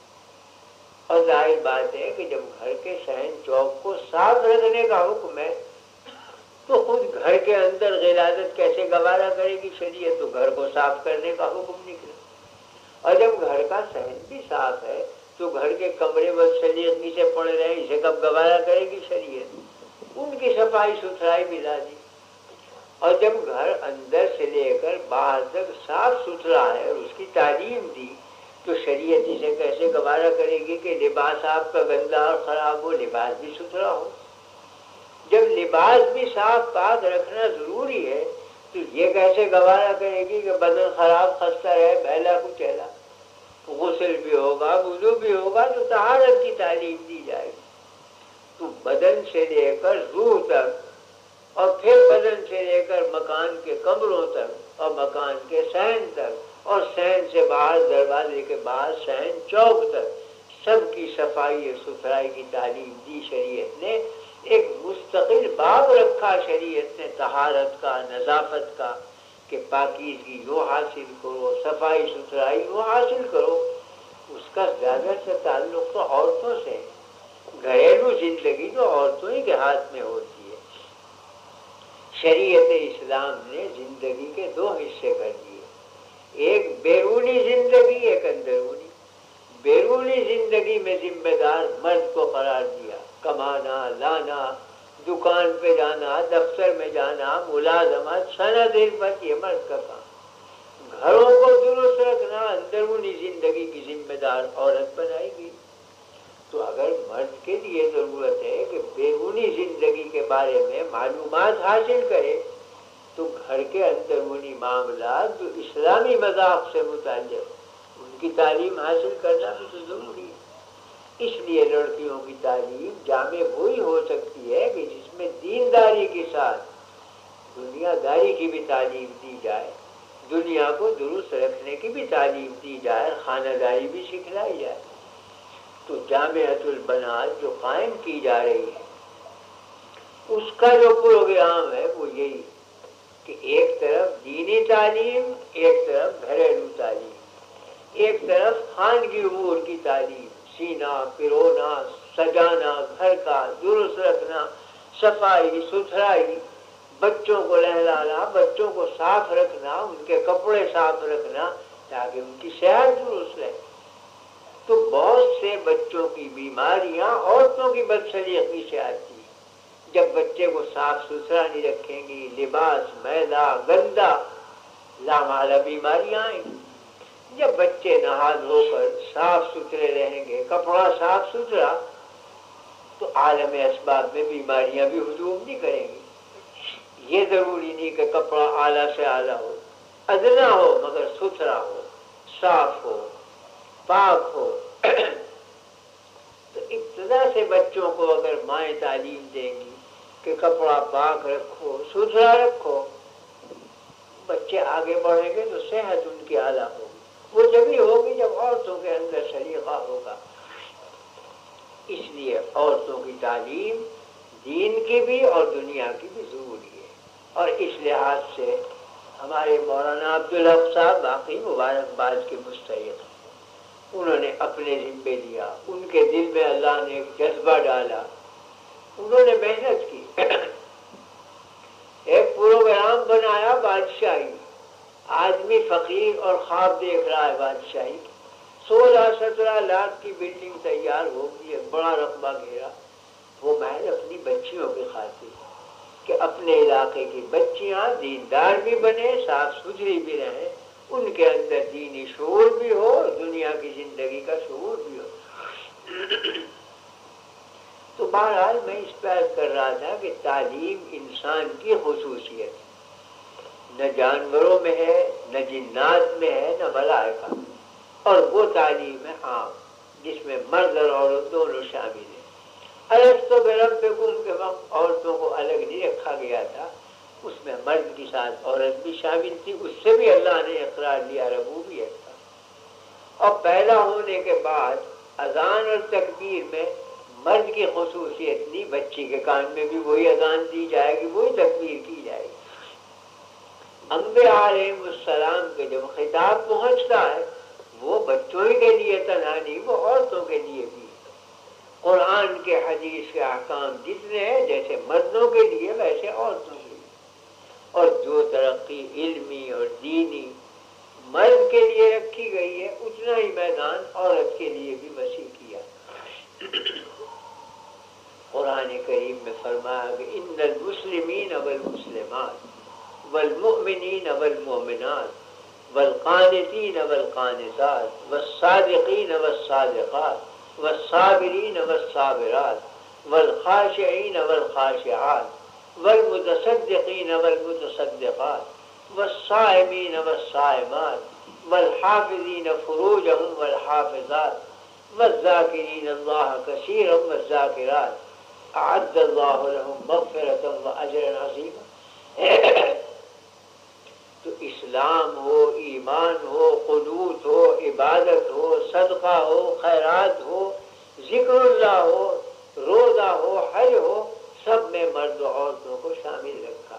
اور ظاہر بات ہے کہ جب گھر کے صحن چوک کو صاف رکھنے کا حکم ہے تو خود گھر کے اندر غلاظت کیسے گوارا کرے گی شریعت. تو گھر کو صاف کرنے کا حکم نکلا. اور جب گھر کا صحن بھی صاف ہے تو گھر کے کمرے بد سلیقگی سے پڑ رہے ہیں, اسے کب گوارا کرے گی شریعت. ان کی صفائی ستھرائی بھی لازم. اور جب گھر اندر سے لے کر باہر تک صاف ستھرا ہے اور اس کی تعلیم دی تو شریعت اسے کیسے گوارا کرے گی کہ لباس آپ کا گندا اور خراب ہو, لباس بھی ستھرا ہو. جب لباس بھی صاف پاک رکھنا ضروری ہے تو یہ کیسے گوارا کرے گی کہ بدن خراب خستہ رہے, بہلا کچیلا. غسل بھی ہوگا, وضو بھی ہوگا, تو طہارت کی تعلیم دی جائے گی. تو بدن سے لے کر روح تک اور پھر بدن سے لے کر مکان کے کمروں تک اور مکان کے صحن تک اور صحن سے باہر دروازے کے باہر صحن چوک تک سب کی صفائی اور ستھرائی کی تعلیم دی شریعت نے. ایک مستقل باب رکھا شریعت نے طہارت کا, نظافت کا, کہ پاکیزگی یوں حاصل کرو, صفائی ستھرائی یوں حاصل کرو. اس کا زیادہ سے تعلق تو عورتوں سے ہے. گھریلو زندگی تو عورتوں ہی کے ہاتھ میں ہوتی ہے. شریعت اسلام نے زندگی کے دو حصے کر دیے. ایک بیرونی زندگی، ایک اندرونی۔ بیرونی زندگی میں ذمہ دار مرد کو قرار دیا، کمانا، لانا، دکان پہ جانا، دفتر میں جانا، ملازمت، سنہ دن پر، یہ مرد کا کام۔ گھروں کو درست رکھنا، اندرونی زندگی کی ذمہ دار عورت بنائی گئی۔ تو اگر مرد کے لیے ضرورت ہے کہ بیرونی زندگی کے بارے میں معلومات حاصل کرے، تو گھر کے اندرونی معاملات جو اسلامی مذاق سے متعلق، ان کی تعلیم حاصل کرنا بھی تو ضروری ہے۔ اس لیے لڑکیوں کی تعلیم جامع وہی ہو سکتی ہے کہ جس میں دینداری کے ساتھ دنیا داری کی بھی تعلیم دی جائے، دنیا کو درست رکھنے کی بھی تعلیم دی جائے، خانہ داری بھی سکھلائی جائے۔ تو جامعۃ البنات جو قائم کی جا رہی ہے، اس کا جو پروگرام ہے وہ یہی کہ ایک طرف دینی تعلیم، ایک طرف گھریلو تعلیم، ایک طرف خانگی امور کی تعلیم، سینا پرونا، سجانا، گھر کا درست رکھنا، صفائی ستھرائی، بچوں کو نہلانا، بچوں کو صاف رکھنا، ان کے کپڑے صاف رکھنا تاکہ ان کی صحت درست رہے۔ تو بہت سے بچوں کی بیماریاں عورتوں کی بدسلیقی سے آتی ہیں۔ جب بچے کو صاف ستھرا نہیں رکھیں گی، لباس میلا گندا، لامحالہ بیماریاں آئیں گی۔ جب بچے نہا دھو کر صاف ستھرے رہیں گے، کپڑا صاف ستھرا، تو عالم اسباب میں بیماریاں بھی ہجوم نہیں کریں گی۔ یہ ضروری نہیں کہ کپڑا اعلیٰ سے اعلیٰ ہو، ادنا ہو مگر ستھرا ہو، صاف ہو، پاک ہو۔ تو ابتدا سے بچوں کو اگر مائیں تعلیم دیں گی کہ کپڑا پاک رکھو، ستھرا رکھو، بچے آگے بڑھیں گے تو صحت ان کی اعلیٰ ہوگی۔ وہ جبھی ہوگی جب عورتوں کے اندر سلیقہ ہوگا۔ اس لیے عورتوں کی تعلیم دین کی بھی اور دنیا کی بھی ضروری ہے۔ اور اس لحاظ سے ہمارے مولانا عبدالحق صاحب باقی مبارکباد کے مستحق ہیں۔ انہوں نے اپنے ذمے لیا، ان کے دل میں اللہ نے ایک جذبہ ڈالا، انہوں نے محنت کی، ایک پروگرام بنایا بادشاہی۔ آدمی فقیر اور خواب دیکھ رہا ہے بادشاہی، سولہ سترہ لاکھ کی بلڈنگ تیار ہوگی، ایک بڑا رقبہ گھیرا، وہ محل اپنی بچیوں کی خاطر کہ اپنے علاقے کی بچیاں دیندار بھی بنے، صاف ستھری بھی رہیں، ان کے اندر دینی شعور بھی ہو، دنیا کی زندگی کا شعور بھی ہو۔ تو بہرحال میں اس پہ عرض کر رہا تھا کہ تعلیم انسان کی خصوصیت ہے، نہ جانوروں میں ہے، نہ جنات میں ہے، نہ ملائکہ، اور وہ تعلیم ہے عام جس میں مرد اور عورت دونوں شامل ہیں۔ الستو بربکم کے وقت عورتوں کو الگ نہیں رکھا گیا تھا، اس میں مرد کے ساتھ عورت بھی شامل تھی، اس سے بھی اللہ نے اقرار لیا ربوبیت کا۔ اور پیدا ہونے کے بعد اذان اور تکبیر میں مرد کی خصوصیت نہیں، بچی کے کان میں بھی وہی اذان دی جائے گی، وہی تکبیر کی جائے گی۔ انبیاء علیہ السلام کے جب خطاب پہنچتا ہے وہ بچوں ہی کے لیے تنہا نہیں، وہ عورتوں کے لیے بھی۔ قرآن کے حدیث کے احکام جتنے ہیں جیسے مردوں کے لیے ویسے عورتوں کے لیے، اور جو ترقی علمی اور دینی مرد کے لیے رکھی گئی ہے اتنا ہی میدان عورت کے لیے بھی وسیع کیا۔ قرآن کریم میں فرمایا کہ ان المسلمین والمسلمات والمؤمنین والمؤمنات والقانتین والقانتات والصادقین والصادقات والصابرین والصابرات والخاشعین والخاشعات والمتصدقین والمتصدقات والصائمین والصائمات والحافظین فروجهم والحافظات والذاکرین اللہ کثیرا والذاکرات اعد اللہ لهم مغفرۃ واجرا عظیما۔ تو اسلام ہو، ایمان ہو، قنوت ہو، عبادت ہو، صدقہ ہو، خیرات ہو، ذکر اللہ ہو، روزہ ہو، حج ہو، سب میں مرد و عورتوں کو شامل رکھا۔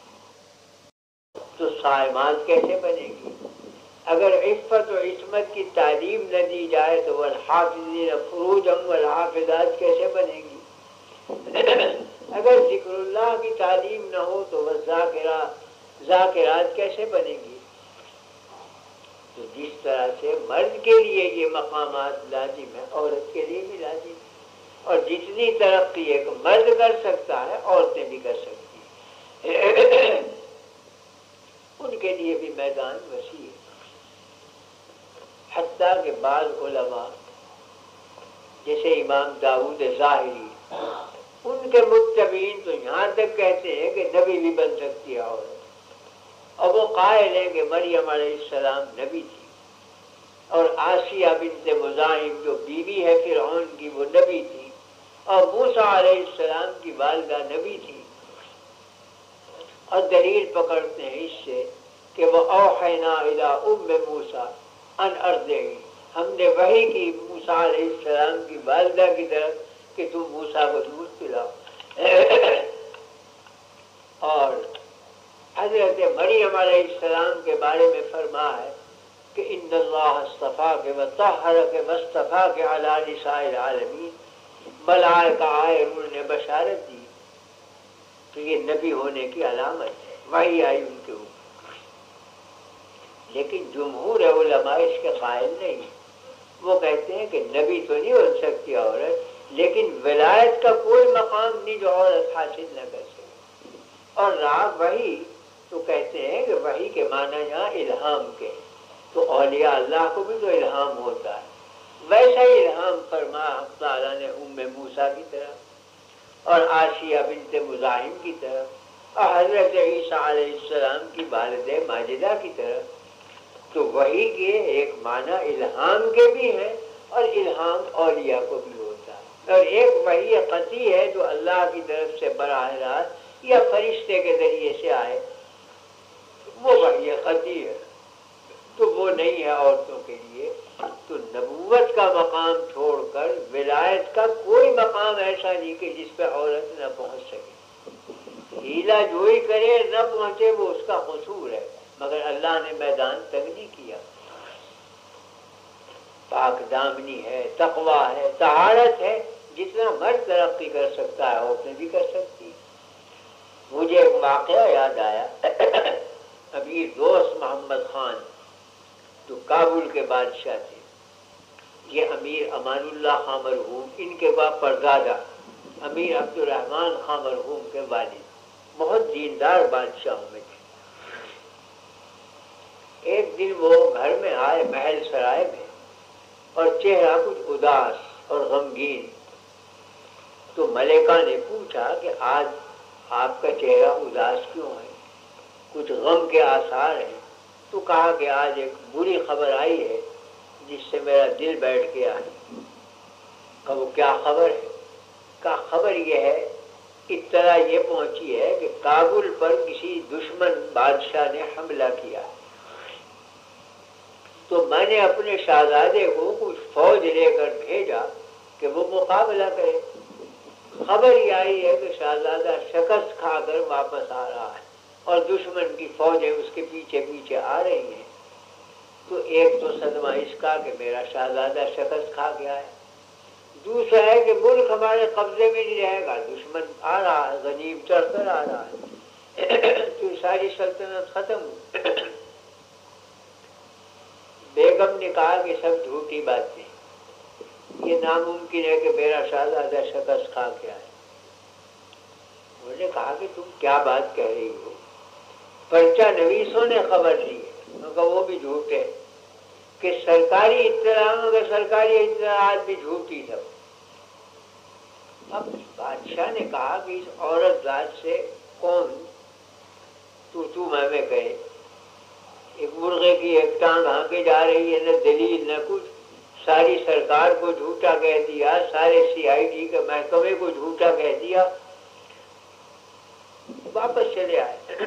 تو صائمات کیسے بنے گی؟ اگر عفت و عصمت کی تعلیم نہ دی جائے تو والحافظین فروجهم والحافظات کیسے بنے گی؟ اگر ذکر اللہ کی تعلیم نہ ہو تو والذاکرات ذاکرات کیسے بنے گی؟ تو جس طرح سے مرد کے لیے یہ مقامات لازم ہے، عورت کے لیے بھی لازم ہے، اور جتنی ترقی ایک مرد کر سکتا ہے عورتیں بھی کر سکتی ہیں، ان کے لیے بھی میدان وسیع ہے۔ حتیٰ کہ بعض علماء جیسے امام داؤد ظاہری، ان کے متبعین تو یہاں تک کہتے ہیں کہ نبی بھی بن سکتی ہے عورت، اور وہ قائل ہیں کہ مریم علیہ السلام نبی تھی، اور آسیہ بنت مزاحم جو بیوی ہے فرعون کی وہ نبی تھی، اور موسیٰ علیہ السلام کی والدہ نبی تھی، اور دلیل پکڑتے ہیں اس سے کہ وہ اوحینا الی ام موسیٰ ان ارضعی، ہم نے وحی کی موسیٰ علیہ السلام کی والدہ کی طرف کہ تم موسیٰ کو دودھ پلاؤ، اور حضرت مریم علیہ السلام کے بارے میں فرمایا ہے کہ ان اللہ اصطفاک وطہرک واصطفاک علی نساء العالمین، ملائکہ آئے انہوں نے بشارت دی کہ یہ نبی ہونے کی علامت ہے، وحی آئی ان کے اوپر۔ لیکن جمہور علماء اس کے قائل نہیں، وہ کہتے ہیں کہ نبی تو نہیں بن سکتی عورت، لیکن ولایت کا کوئی مقام نہیں جو عورت حاصل نہ کر سکے، اور رہا وحی تو کہتے ہیں کہ وحی کے معنی یہاں الہام کے، تو اولیاء اللہ کو بھی تو الہام ہوتا ہے، ویسا ہی الہام فرما حق تعالیٰ نے ام موسیٰ کی طرف اور آسیہ بنت مزاحم کی طرف اور حضرت عیسیٰ علیہ السلام کی والد ماجدہ کی طرف، تو وحی کے ایک معنی الہام کے بھی ہیں اور الہام اولیاء کو بھی ہوتا ہے، اور ایک وحی قطعی ہے جو اللہ کی طرف سے براہ راست یا فرشتے کے ذریعے سے آئے، وہ وحی قطعی ہے، تو وہ نہیں ہے عورتوں کے لیے۔ تو نبوت کا مقام چھوڑ کر ولایت کا کوئی مقام ایسا نہیں کہ جس پہ عورت نہ پہنچ سکے، ہیلا جوئی کرے نہ پہنچے وہ اس کا قصور ہے، مگر اللہ نے میدان تنگ نہیں کیا۔ پاک دامنی ہے، تقوی ہے، طہارت ہے، جتنا مرد ترقی کر سکتا ہے عورتیں بھی کر سکتی ہیں۔ مجھے ایک واقعہ یاد آیا، امیر دوست محمد خان جو کابل کے بادشاہ تھے، یہ امیر امان اللہ خان مرحوم، ان کے بعد پردادا امیر عبد الرحمن خان مرحوم کے والد، بہت دیندار بادشاہوں میں تھے۔ ایک دن وہ گھر میں آئے محل سرائے میں، اور چہرہ کچھ اداس اور غمگین، تو ملکہ نے پوچھا کہ آج آپ کا چہرہ اداس کیوں ہے، کچھ غم کے آثار ہیں؟ تو کہا کہ آج ایک بری خبر آئی ہے جس سے میرا دل بیٹھ گیا ہے۔ کہا وہ کیا خبر ہے؟ کہا خبر یہ ہے، اطلاع یہ پہنچی ہے کہ کابل پر کسی دشمن بادشاہ نے حملہ کیا، تو میں نے اپنے شہزادے کو کچھ فوج لے کر بھیجا کہ وہ مقابلہ کرے۔ خبر یہ آئی ہے کہ شہزادہ شکست کھا کر واپس آ رہا ہے اور دشمن کی فوجیں اس کے پیچھے پیچھے آ رہی ہیں۔ تو ایک تو صدمہ اس کا کہ میرا شہزادہ شکست کھا گیا ہے، دوسرا ہے کہ ملک ہمارے قبضے میں نہیں رہے گا، دشمن آ رہا ہے، غنیم چڑھ کر آ رہا ہے، تو ساری سلطنت ختم ہو۔ بیگم نے کہا کہ سب جھوٹی باتیں، یہ ناممکن ہے کہ میرا شہزادہ شکست کھا کے آئے۔ انہوں نے کہا کہ تم کیا بات کہہ رہی ہو، پرچہ نویسوں نے خبر دی ہے۔ انہوں نے کہا وہ بھی جھوٹ ہے کہ سرکاری اطلاع مگر سرکاری اطلاعات بھی جھوٹی تھا۔ اب بادشاہ نے کہا کہ اس عورت ذات سے کون تو تو میں میں کہے، ایک مرغے کی ایک ٹانگ ہانکے جا رہی ہے، نہ دلیل نہ کچھ، ساری سرکار کو جھوٹا کہہ دیا، سارے سی آئی ڈی کے محکمے کو جھوٹا کہہ دیا۔ واپس چلے آئے۔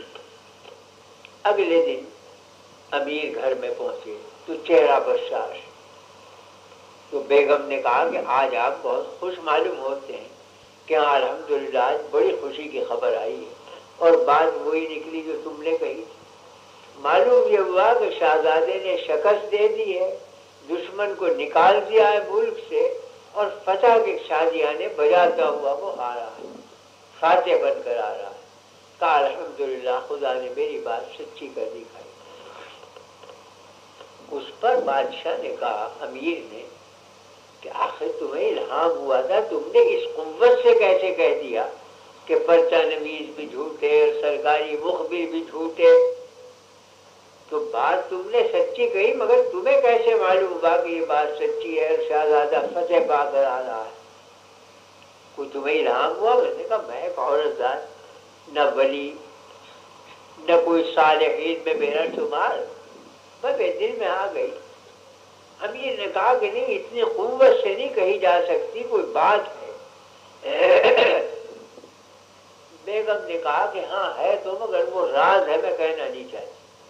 اگلے دن امیر گھر میں پہنچے تو چہرہ بشاش، تو بیگم نے کہا کہ آج آپ بہت خوش معلوم ہوتے ہیں کہ ہاں الحمدللہ آج بڑی خوشی کی خبر آئی ہے، اور بات وہی نکلی جو تم نے کہی۔ معلوم یہ ہوا کہ شہزادے نے شکست دے دی ہے، دشمن کو نکال دیا ہے ملک سے، اور فتح کے شادیانے بجاتا ہوا وہ آ رہا ہے، فاتح بن کر آ رہا ہے۔ کہا الحمدللہ خدا نے میری بات سچی کر دکھائی۔ اس پر بادشاہ نے کہا، امیر نے، کہ آخر تمہیں الہام ہوا تھا، تم نے اس قوت سے کیسے کہہ دیا کہ پرچہ نویس بھی جھوٹے اور سرکاری مخبر بھی جھوٹے؟ تو بات تم نے سچی کہی، مگر تمہیں کیسے معلوم ہوا کہ یہ بات سچی ہے اور شہزادہ فتح پا کر آ رہا ہے؟ کوئی تمہیں الہام ہوا؟ میں نے کہا میں ایک عورت ذات، نہ ولی نہ کوئی صالحین میں میرا شمار، میں بے دل میں آ گئی۔ امیر نے کہا کہ نہیں، اتنی قوت سے نہیں کہی جا سکتی، کوئی بات ہے۔ بیگم نے کہا کہ ہاں ہے تو، مگر وہ راز ہے، میں کہنا نہیں چاہتی۔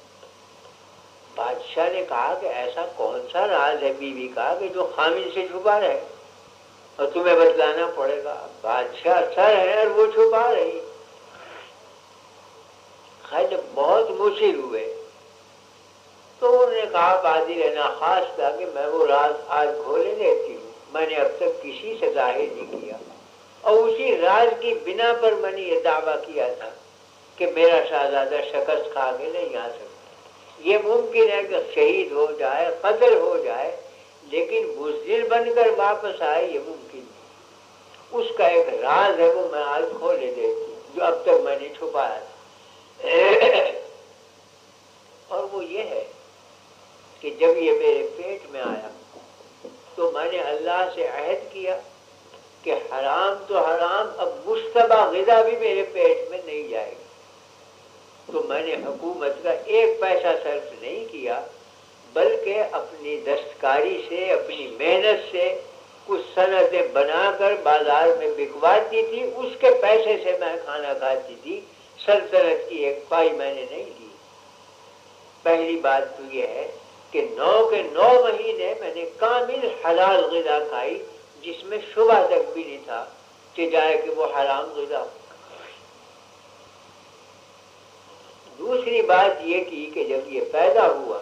بادشاہ نے کہا کہ ایسا کون سا راز ہے بیوی کا کہ جو خامن سے چھپا رہے اور تمہیں بتلانا پڑے گا؟ بادشاہ سر ہے اور وہ چھپا رہی۔ خیر جب بہت مشکل ہوئے تو انہوں نے کہا بادی رہنا خاص تھا کہ میں وہ راز آج کھولے دیتی ہوں، میں نے اب تک کسی سے ظاہر نہیں کیا، اور اسی راز کی بنا پر میں نے یہ دعویٰ کیا تھا کہ میرا شہزادہ شکست کھا کے نہیں آ سکتا۔ یہ ممکن ہے کہ شہید ہو جائے، قتل ہو جائے، لیکن بزدل بن کر واپس آئے، یہ ممکن نہیں۔ اس کا ایک راز ہے، وہ میں آج کھولے دیتی ہوں، جو اب تک میں نے چھپایا تھا۔ اور وہ یہ ہے کہ جب یہ میرے پیٹ میں آیا تو میں نے اللہ سے عہد کیا کہ حرام تو حرام، اب مشتبہ غذا بھی میرے پیٹ میں نہیں جائے گی۔ تو میں نے حکومت کا ایک پیسہ صرف نہیں کیا، بلکہ اپنی دستکاری سے، اپنی محنت سے کچھ صنعتیں بنا کر بازار میں بکواتی تھی، اس کے پیسے سے میں کھانا کھاتی تھی۔ سلطنت کی ایک پائی میں نے نہیں دی۔ پہلی بات تو یہ ہے کہ نو کے نو مہینے میں نے کامل حلال غذا کھائی، جس میں شبہ تک بھی نہیں تھا کہ جائے کہ وہ حرام غذا ہو۔ دوسری بات یہ کی کہ جب یہ پیدا ہوا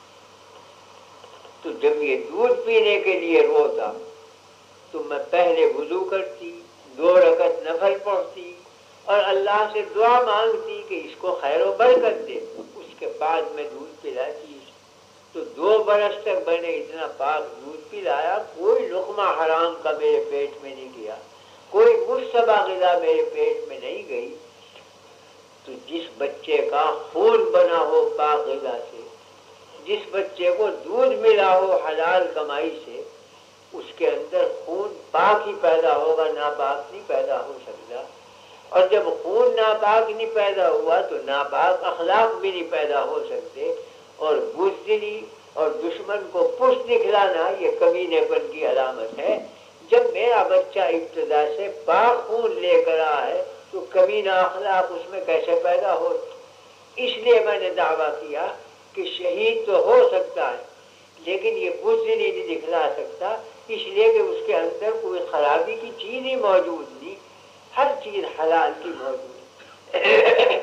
تو جب یہ دودھ پینے کے لیے روتا تو میں پہلے وضو کرتی، دو رکعت نفل پڑھتی اور اللہ سے دعا مانگتی کہ اس کو خیر و برکت دے، اس کے بعد میں دودھ پلاتی۔ تو دو برس تک میں نے اتنا پاک دودھ پلایا، کوئی لقمہ حرام کا میرے پیٹ میں نہیں گیا، کوئی مشتبہ غذا میرے پیٹ میں نہیں گئی۔ تو جس بچے کا خون بنا ہو پاک غذا سے، جس بچے کو دودھ ملا ہو حلال کمائی سے، اس کے اندر خون پاک ہی پیدا ہوگا، ناپاک نہیں پیدا ہو سکتا۔ اور جب خون ناپاک نہیں پیدا ہوا تو ناپاک اخلاق بھی نہیں پیدا ہو سکتے، اور بزدلی اور دشمن کو پشت دکھلانا یہ کمینے پن کی علامت ہے۔ جب میرا بچہ ابتدا سے پاک خون لے کر آیا ہے تو کمینہ اخلاق اس میں کیسے پیدا ہو؟ اس لیے میں نے دعویٰ کیا کہ شہید تو ہو سکتا ہے لیکن یہ بزدلی نہیں دکھلا سکتا، اس لیے کہ اس کے اندر کوئی خرابی کی چیز ہی موجود نہیں، ہر چیز حلال کی موجود ہے۔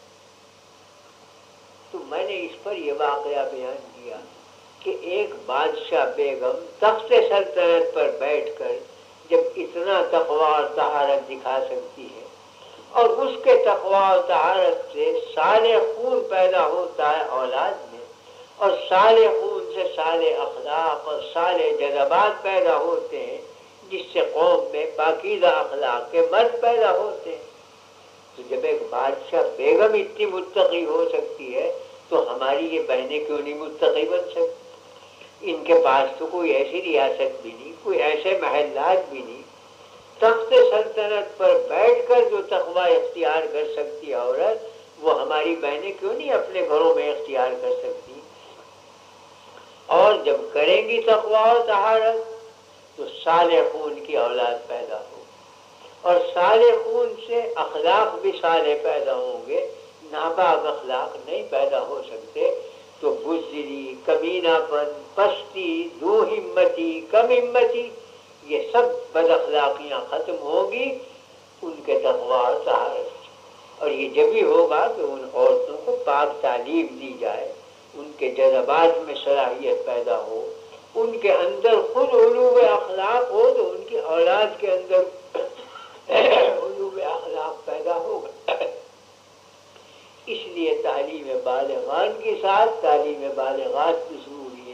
تو میں نے اس پر یہ واقعہ بیان کیا کہ ایک بادشاہ بیگم تخت سلطنت پر بیٹھ کر جب اتنا تقوی اور طہارت دکھا سکتی ہے، اور اس کے تقوی اور طہارت سے صالح خون پیدا ہوتا ہے اولاد میں، اور صالح خون سے صالح اخلاق اور صالح جذبات پیدا ہوتے ہیں، جس سے قوم میں پاکیزہ اخلاق کے مرد پیدا ہوتے ہیں۔ تو جب ایک بادشاہ بیگم اتنی متقی ہو سکتی ہے تو ہماری یہ بہنیں کیوں نہیں متقی بن سکتی؟ ان کے پاس تو کوئی ایسی ریاست بھی نہیں، کوئی ایسے محلات بھی نہیں۔ تخت سلطنت پر بیٹھ کر جو تقوی اختیار کر سکتی عورت، وہ ہماری بہنیں کیوں نہیں اپنے گھروں میں اختیار کر سکتی؟ اور جب کریں گی تقوی اور طہارت تو صالح خون کی اولاد پیدا ہو، اور صالح خون سے اخلاق بھی صالح پیدا ہوں گے، ناپاک اخلاق نہیں پیدا ہو سکتے۔ تو بزدلی، کمینہ پن، پستی، دو ہمتی، کم ہمتی، یہ سب بد اخلاقیاں ختم ہوگی ان کے تقوی اور طہارت۔ اور یہ جب ہی ہوگا کہ ان عورتوں کو پاک تعلیم دی جائے، ان کے جذبات میں صلاحیت پیدا ہو، ان کے اندر خود علو اخلاق ہو تو ان کی اولاد کے اندر علو اخلاق پیدا ہوگا۔ اس لیے تعلیم بالغان کے ساتھ تعلیم بالغات بھی ضروری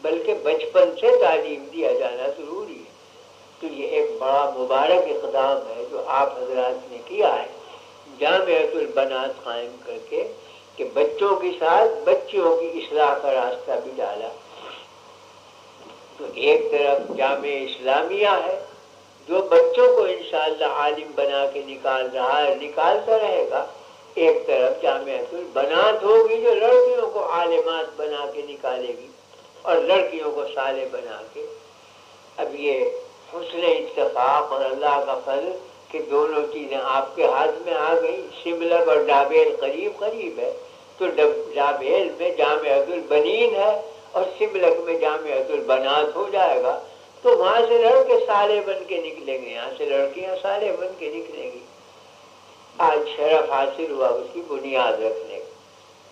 بلکہ بچپن سے تعلیم دیا جانا ضروری ہے۔ تو یہ ایک بڑا مبارک اقدام ہے جو آپ حضرات نے کیا ہے، جامعۃ البنات قائم کر کے، کہ بچوں کے ساتھ بچیوں کی اصلاح کا راستہ بھی ڈالا۔ تو ایک طرف جامع اسلامیہ ہے جو بچوں کو انشاءاللہ عالم بنا کے نکال رہا ہے، نکالتا رہے گا۔ ایک طرف جامعۃ البنات ہوگی جو لڑکیوں کو عالمات بنا کے نکالے گی اور لڑکیوں کو صالح بنا کے۔ اب یہ حسن اتفاق اور اللہ کا فضل کہ دونوں چیزیں آپ کے ہاتھ میں آ گئی۔ شملک اور ڈابیل قریب قریب ہے، تو ڈابیل میں جامعۃ البنین ہے اور شملک میں جامعۃ البنات ہو جائے گا، تو وہاں سے لڑکے صالح بن کے نکلیں گے، یہاں سے لڑکیاں صالح بن کے نکلیں گی۔ آج شرف حاصل ہوا اس کی بنیاد رکھنے کا،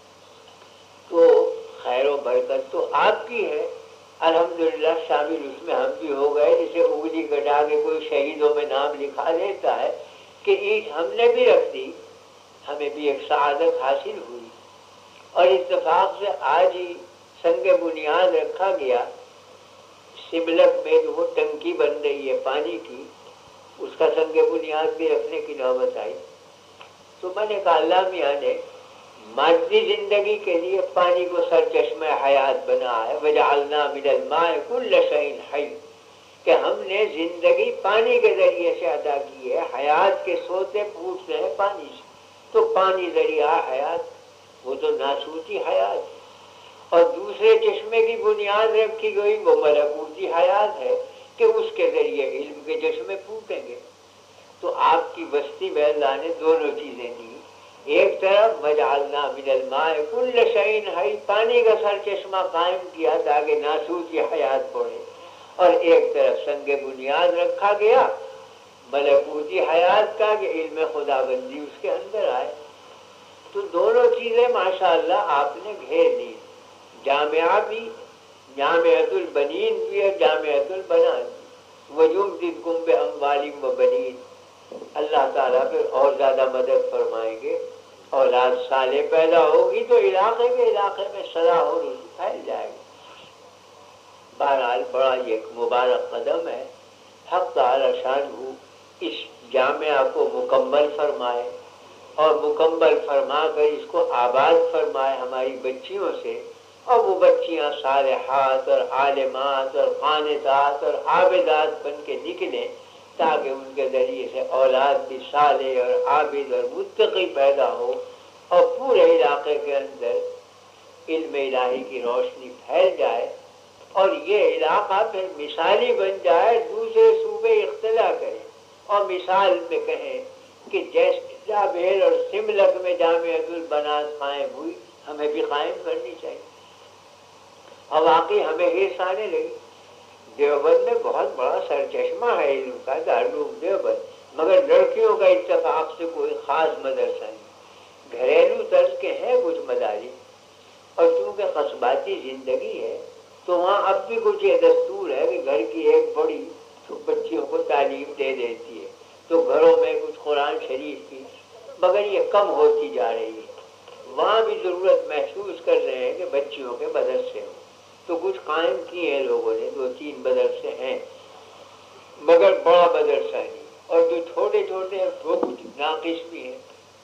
تو خیر و برکت تو آپ کی ہے، الحمدللہ شامل اس میں ہم بھی ہو گئے۔ جیسے انگلی کٹا کے کوئی شہیدوں میں نام لکھا دیتا ہے کہ اینٹ ہم نے بھی رکھ دی، ہمیں بھی ایک سعادت حاصل ہوئی۔ اور اتفاق سے آج ہی سنگ بنیاد رکھا گیا شملک میں، جو وہ ٹنکی بن رہی ہے پانی کی، اس کا سنگ بنیاد بھی رکھنے کی نوبت آئی۔ تو میں نے کہا اللہ میاں نے مادی زندگی کے لیے پانی کو سر چشمہ حیات بنا ہے، وجعلنا من الماء کل شیء حی، کہ ہم نے زندگی پانی کے ذریعے سے ادا کی ہے، حیات کے سوتے پوچھتے ہیں پانی سے، تو پانی ذریعہ حیات، وہ تو ناسوتی حیات۔ اور دوسرے چشمے کی بنیاد رکھی گئی وہ ملکوتی حیات ہے کہ اس کے ذریعے علم کے چشمے پھوٹیں گے۔ تو آپ کی بستی میں اللہ نے دونوں چیزیں دی، ایک طرف وجعلنا من الماء کل شیء حی، پانی کا سر چشمہ قائم کیا تاکہ ناسوتی حیات پڑے، اور ایک طرف سنگ بنیاد رکھا گیا ملکوتی حیات کا کہ علم خدا بندی اس کے اندر آئے۔ تو دونوں چیزیں ماشاءاللہ آپ نے گھیر لی، جامعہ بھی، جامعۃ البنین بھی اور جامعۃ البنات بھی۔ وَيُمْدِدْكُمْ بِأَمْوَالٍ وَبَنِينَ، اللہ تعالیٰ پھر اور زیادہ مدد فرمائیں گے، اولاد صالح پیدا ہوگی تو علاقے کے علاقے میں صلاح اور رزق پھیل جائے گا۔ بہرحال بڑا یہ ایک مبارک قدم ہے، حق تعالی شانہ اس جامعہ کو مکمل فرمائے اور مکمل فرما کر اس کو آباد فرمائے ہماری بچیوں سے، اور وہ بچیاں صالحات اور عالمات اور قانتات اور عابدات بن کے نکلیں، تاکہ ان کے ذریعے سے اولاد بھی صالح اور عابد اور متقی پیدا ہو، اور پورے علاقے کے اندر علم الہی کی روشنی پھیل جائے، اور یہ علاقہ پھر مثالی بن جائے، دوسرے صوبے اقتدا کریں اور مثال میں کہیں کہ جیسے جابیل اور شملک میں جامعۃ البنات قائم ہوئی، ہمیں بھی قائم کرنی چاہیے۔ اور واقعی ہمیں حرص آنے لگی۔ دیوبند میں بہت بڑا سرچشمہ ہے علم کا، دارالعلوم دیوبند، مگر لڑکیوں کا اتفاق سے کوئی خاص مدرسہ نہیں۔ گھریلو طرز کے ہیں کچھ مدارس، اور چونکہ قصباتی زندگی ہے تو وہاں اب بھی کچھ یہ دستور ہے کہ گھر کی ایک بڑی تو بچیوں کو تعلیم دے دیتی ہے، تو گھروں میں کچھ قرآن شریف کی، مگر یہ کم ہوتی جا رہی ہے۔ وہاں بھی ضرورت محسوس کر رہے ہیں کہ بچیوں کے مدرسے ہوں، تو کچھ قائم کیے ہیں لوگوں نے، دو تین مدرسے ہیں، مگر بڑا مدرسہ نہیں، اور جو چھوٹے چھوٹے ہیں وہ کچھ ناقص بھی ہیں۔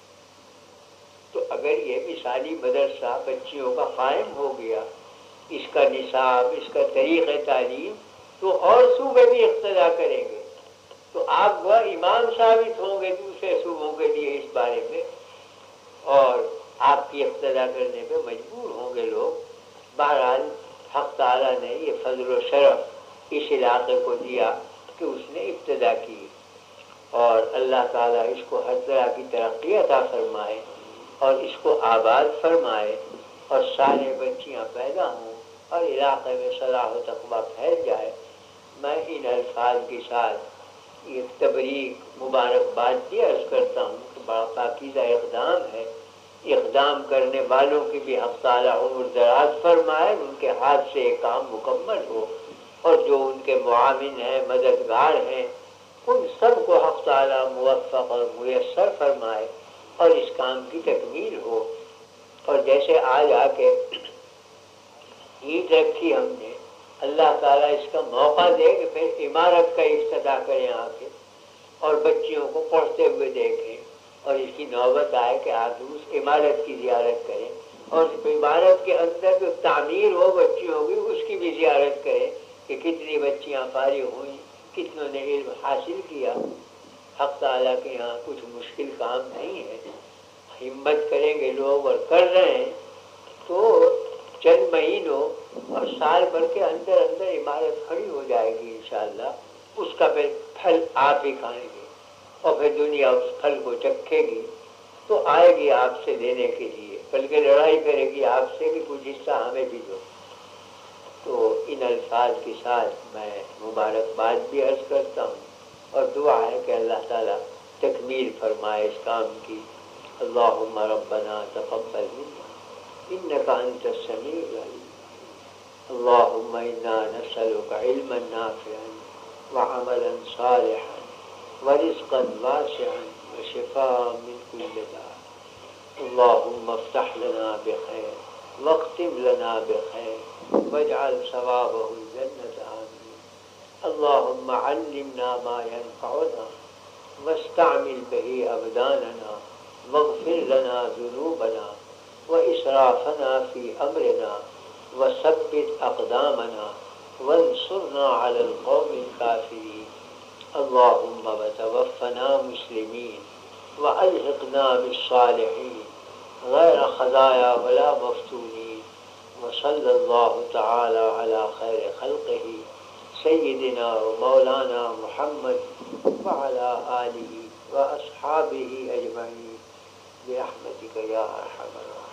تو اگر یہ مثالی مدرسہ بچیوں کا قائم ہو گیا، اس کا نصاب، اس کا طریق تعلیم، تو اور صوبے بھی اقتدا کریں گے، تو آپ وہ امام ثابت ہوں گے دوسرے صوبوں کے لیے اس بارے میں، اور آپ کی اقتدا کرنے پہ مجبور ہوں گے لوگ۔ بہرحال حق تعالیٰ نے یہ فضل و شرف اس علاقے کو دیا کہ اس نے ابتدا کی، اور اللہ تعالیٰ اس کو ہر طرح کی ترقی عطا فرمائے اور اس کو آباد فرمائے، اور سارے بچیاں پیدا ہوں اور علاقے میں صلاح و تقویٰ پھیل جائے۔ میں ان الفاظ کے ساتھ ایک تبریک مبارکباد بھی عرض کرتا ہوں کہ بڑا پاکیزہ اقدام ہے، اقدام کرنے والوں کی بھی حق تعالیٰ عمر دراز فرمائے، ان کے ہاتھ سے یہ کام مکمل ہو، اور جو ان کے معاون ہیں، مددگار ہیں، ان سب کو حق تعالیٰ موفق اور میسر فرمائے اور اس کام کی تکمیل ہو۔ اور جیسے آج آ کے اینٹ رکھی ہم نے، اللہ تعالیٰ اس کا موقع دے کہ پھر عمارت کا افتتاح کریں آ کے اور بچیوں کو پڑھتے ہوئے دیکھیں، اور اس کی نوبت آئے کہ آپ اس عمارت کی زیارت کریں، اور عمارت کے اندر جو تعمیر ہو بچیوں کی اس کی بھی زیارت کریں کہ کتنی بچیاں فارغ ہوئیں، کتنوں نے علم حاصل کیا۔ حق تعالیٰ کے یہاں کچھ مشکل کام نہیں ہے، ہمت کریں گے لوگ اور کر رہے ہیں تو چند مہینوں اور سال بھر کے اندر اندر عمارت کھڑی ہو جائے گی انشاءاللہ۔ اس کا پھر پھل آپ ہی کھائیں گے اور پھر دنیا اس پھل کو چکھے گی تو آئے گی آپ سے لینے کے لیے، بلکہ لڑائی کرے گی آپ سے کہ کچھ حصہ ہمیں بھی دو۔ تو ان الفاظ کے ساتھ میں مبارکباد بھی عرض کرتا ہوں اور دعا ہے کہ اللہ تعالیٰ تکمیل فرمائے اس کام کی۔ اللہم ربنا تقبل منا انک انت السمیع العلیم، اللہم انا نسألک علما نافعا وعملا صالحا ورزقا واسعا وشفاء من كل داء، اللہم افتح لنا بخیر واختم لنا بخیر واجعل ثوابه الجنة آمین، اللہم علمنا ما ينفعنا واستعمل به أبداننا واغفر لنا ذنوبنا وإسرافنا في أمرنا وثبت أقدامنا وانصرنا على القوم الكافرين، اللهم وتوفنا مسلمين وألحقنا بالصالحين غير خزايا ولا مفتونين، وصلى الله تعالى على خير خلقه سيدنا ومولانا محمد وعلى آله وأصحابه أجمعين برحمتك يا أرحم الراحمين۔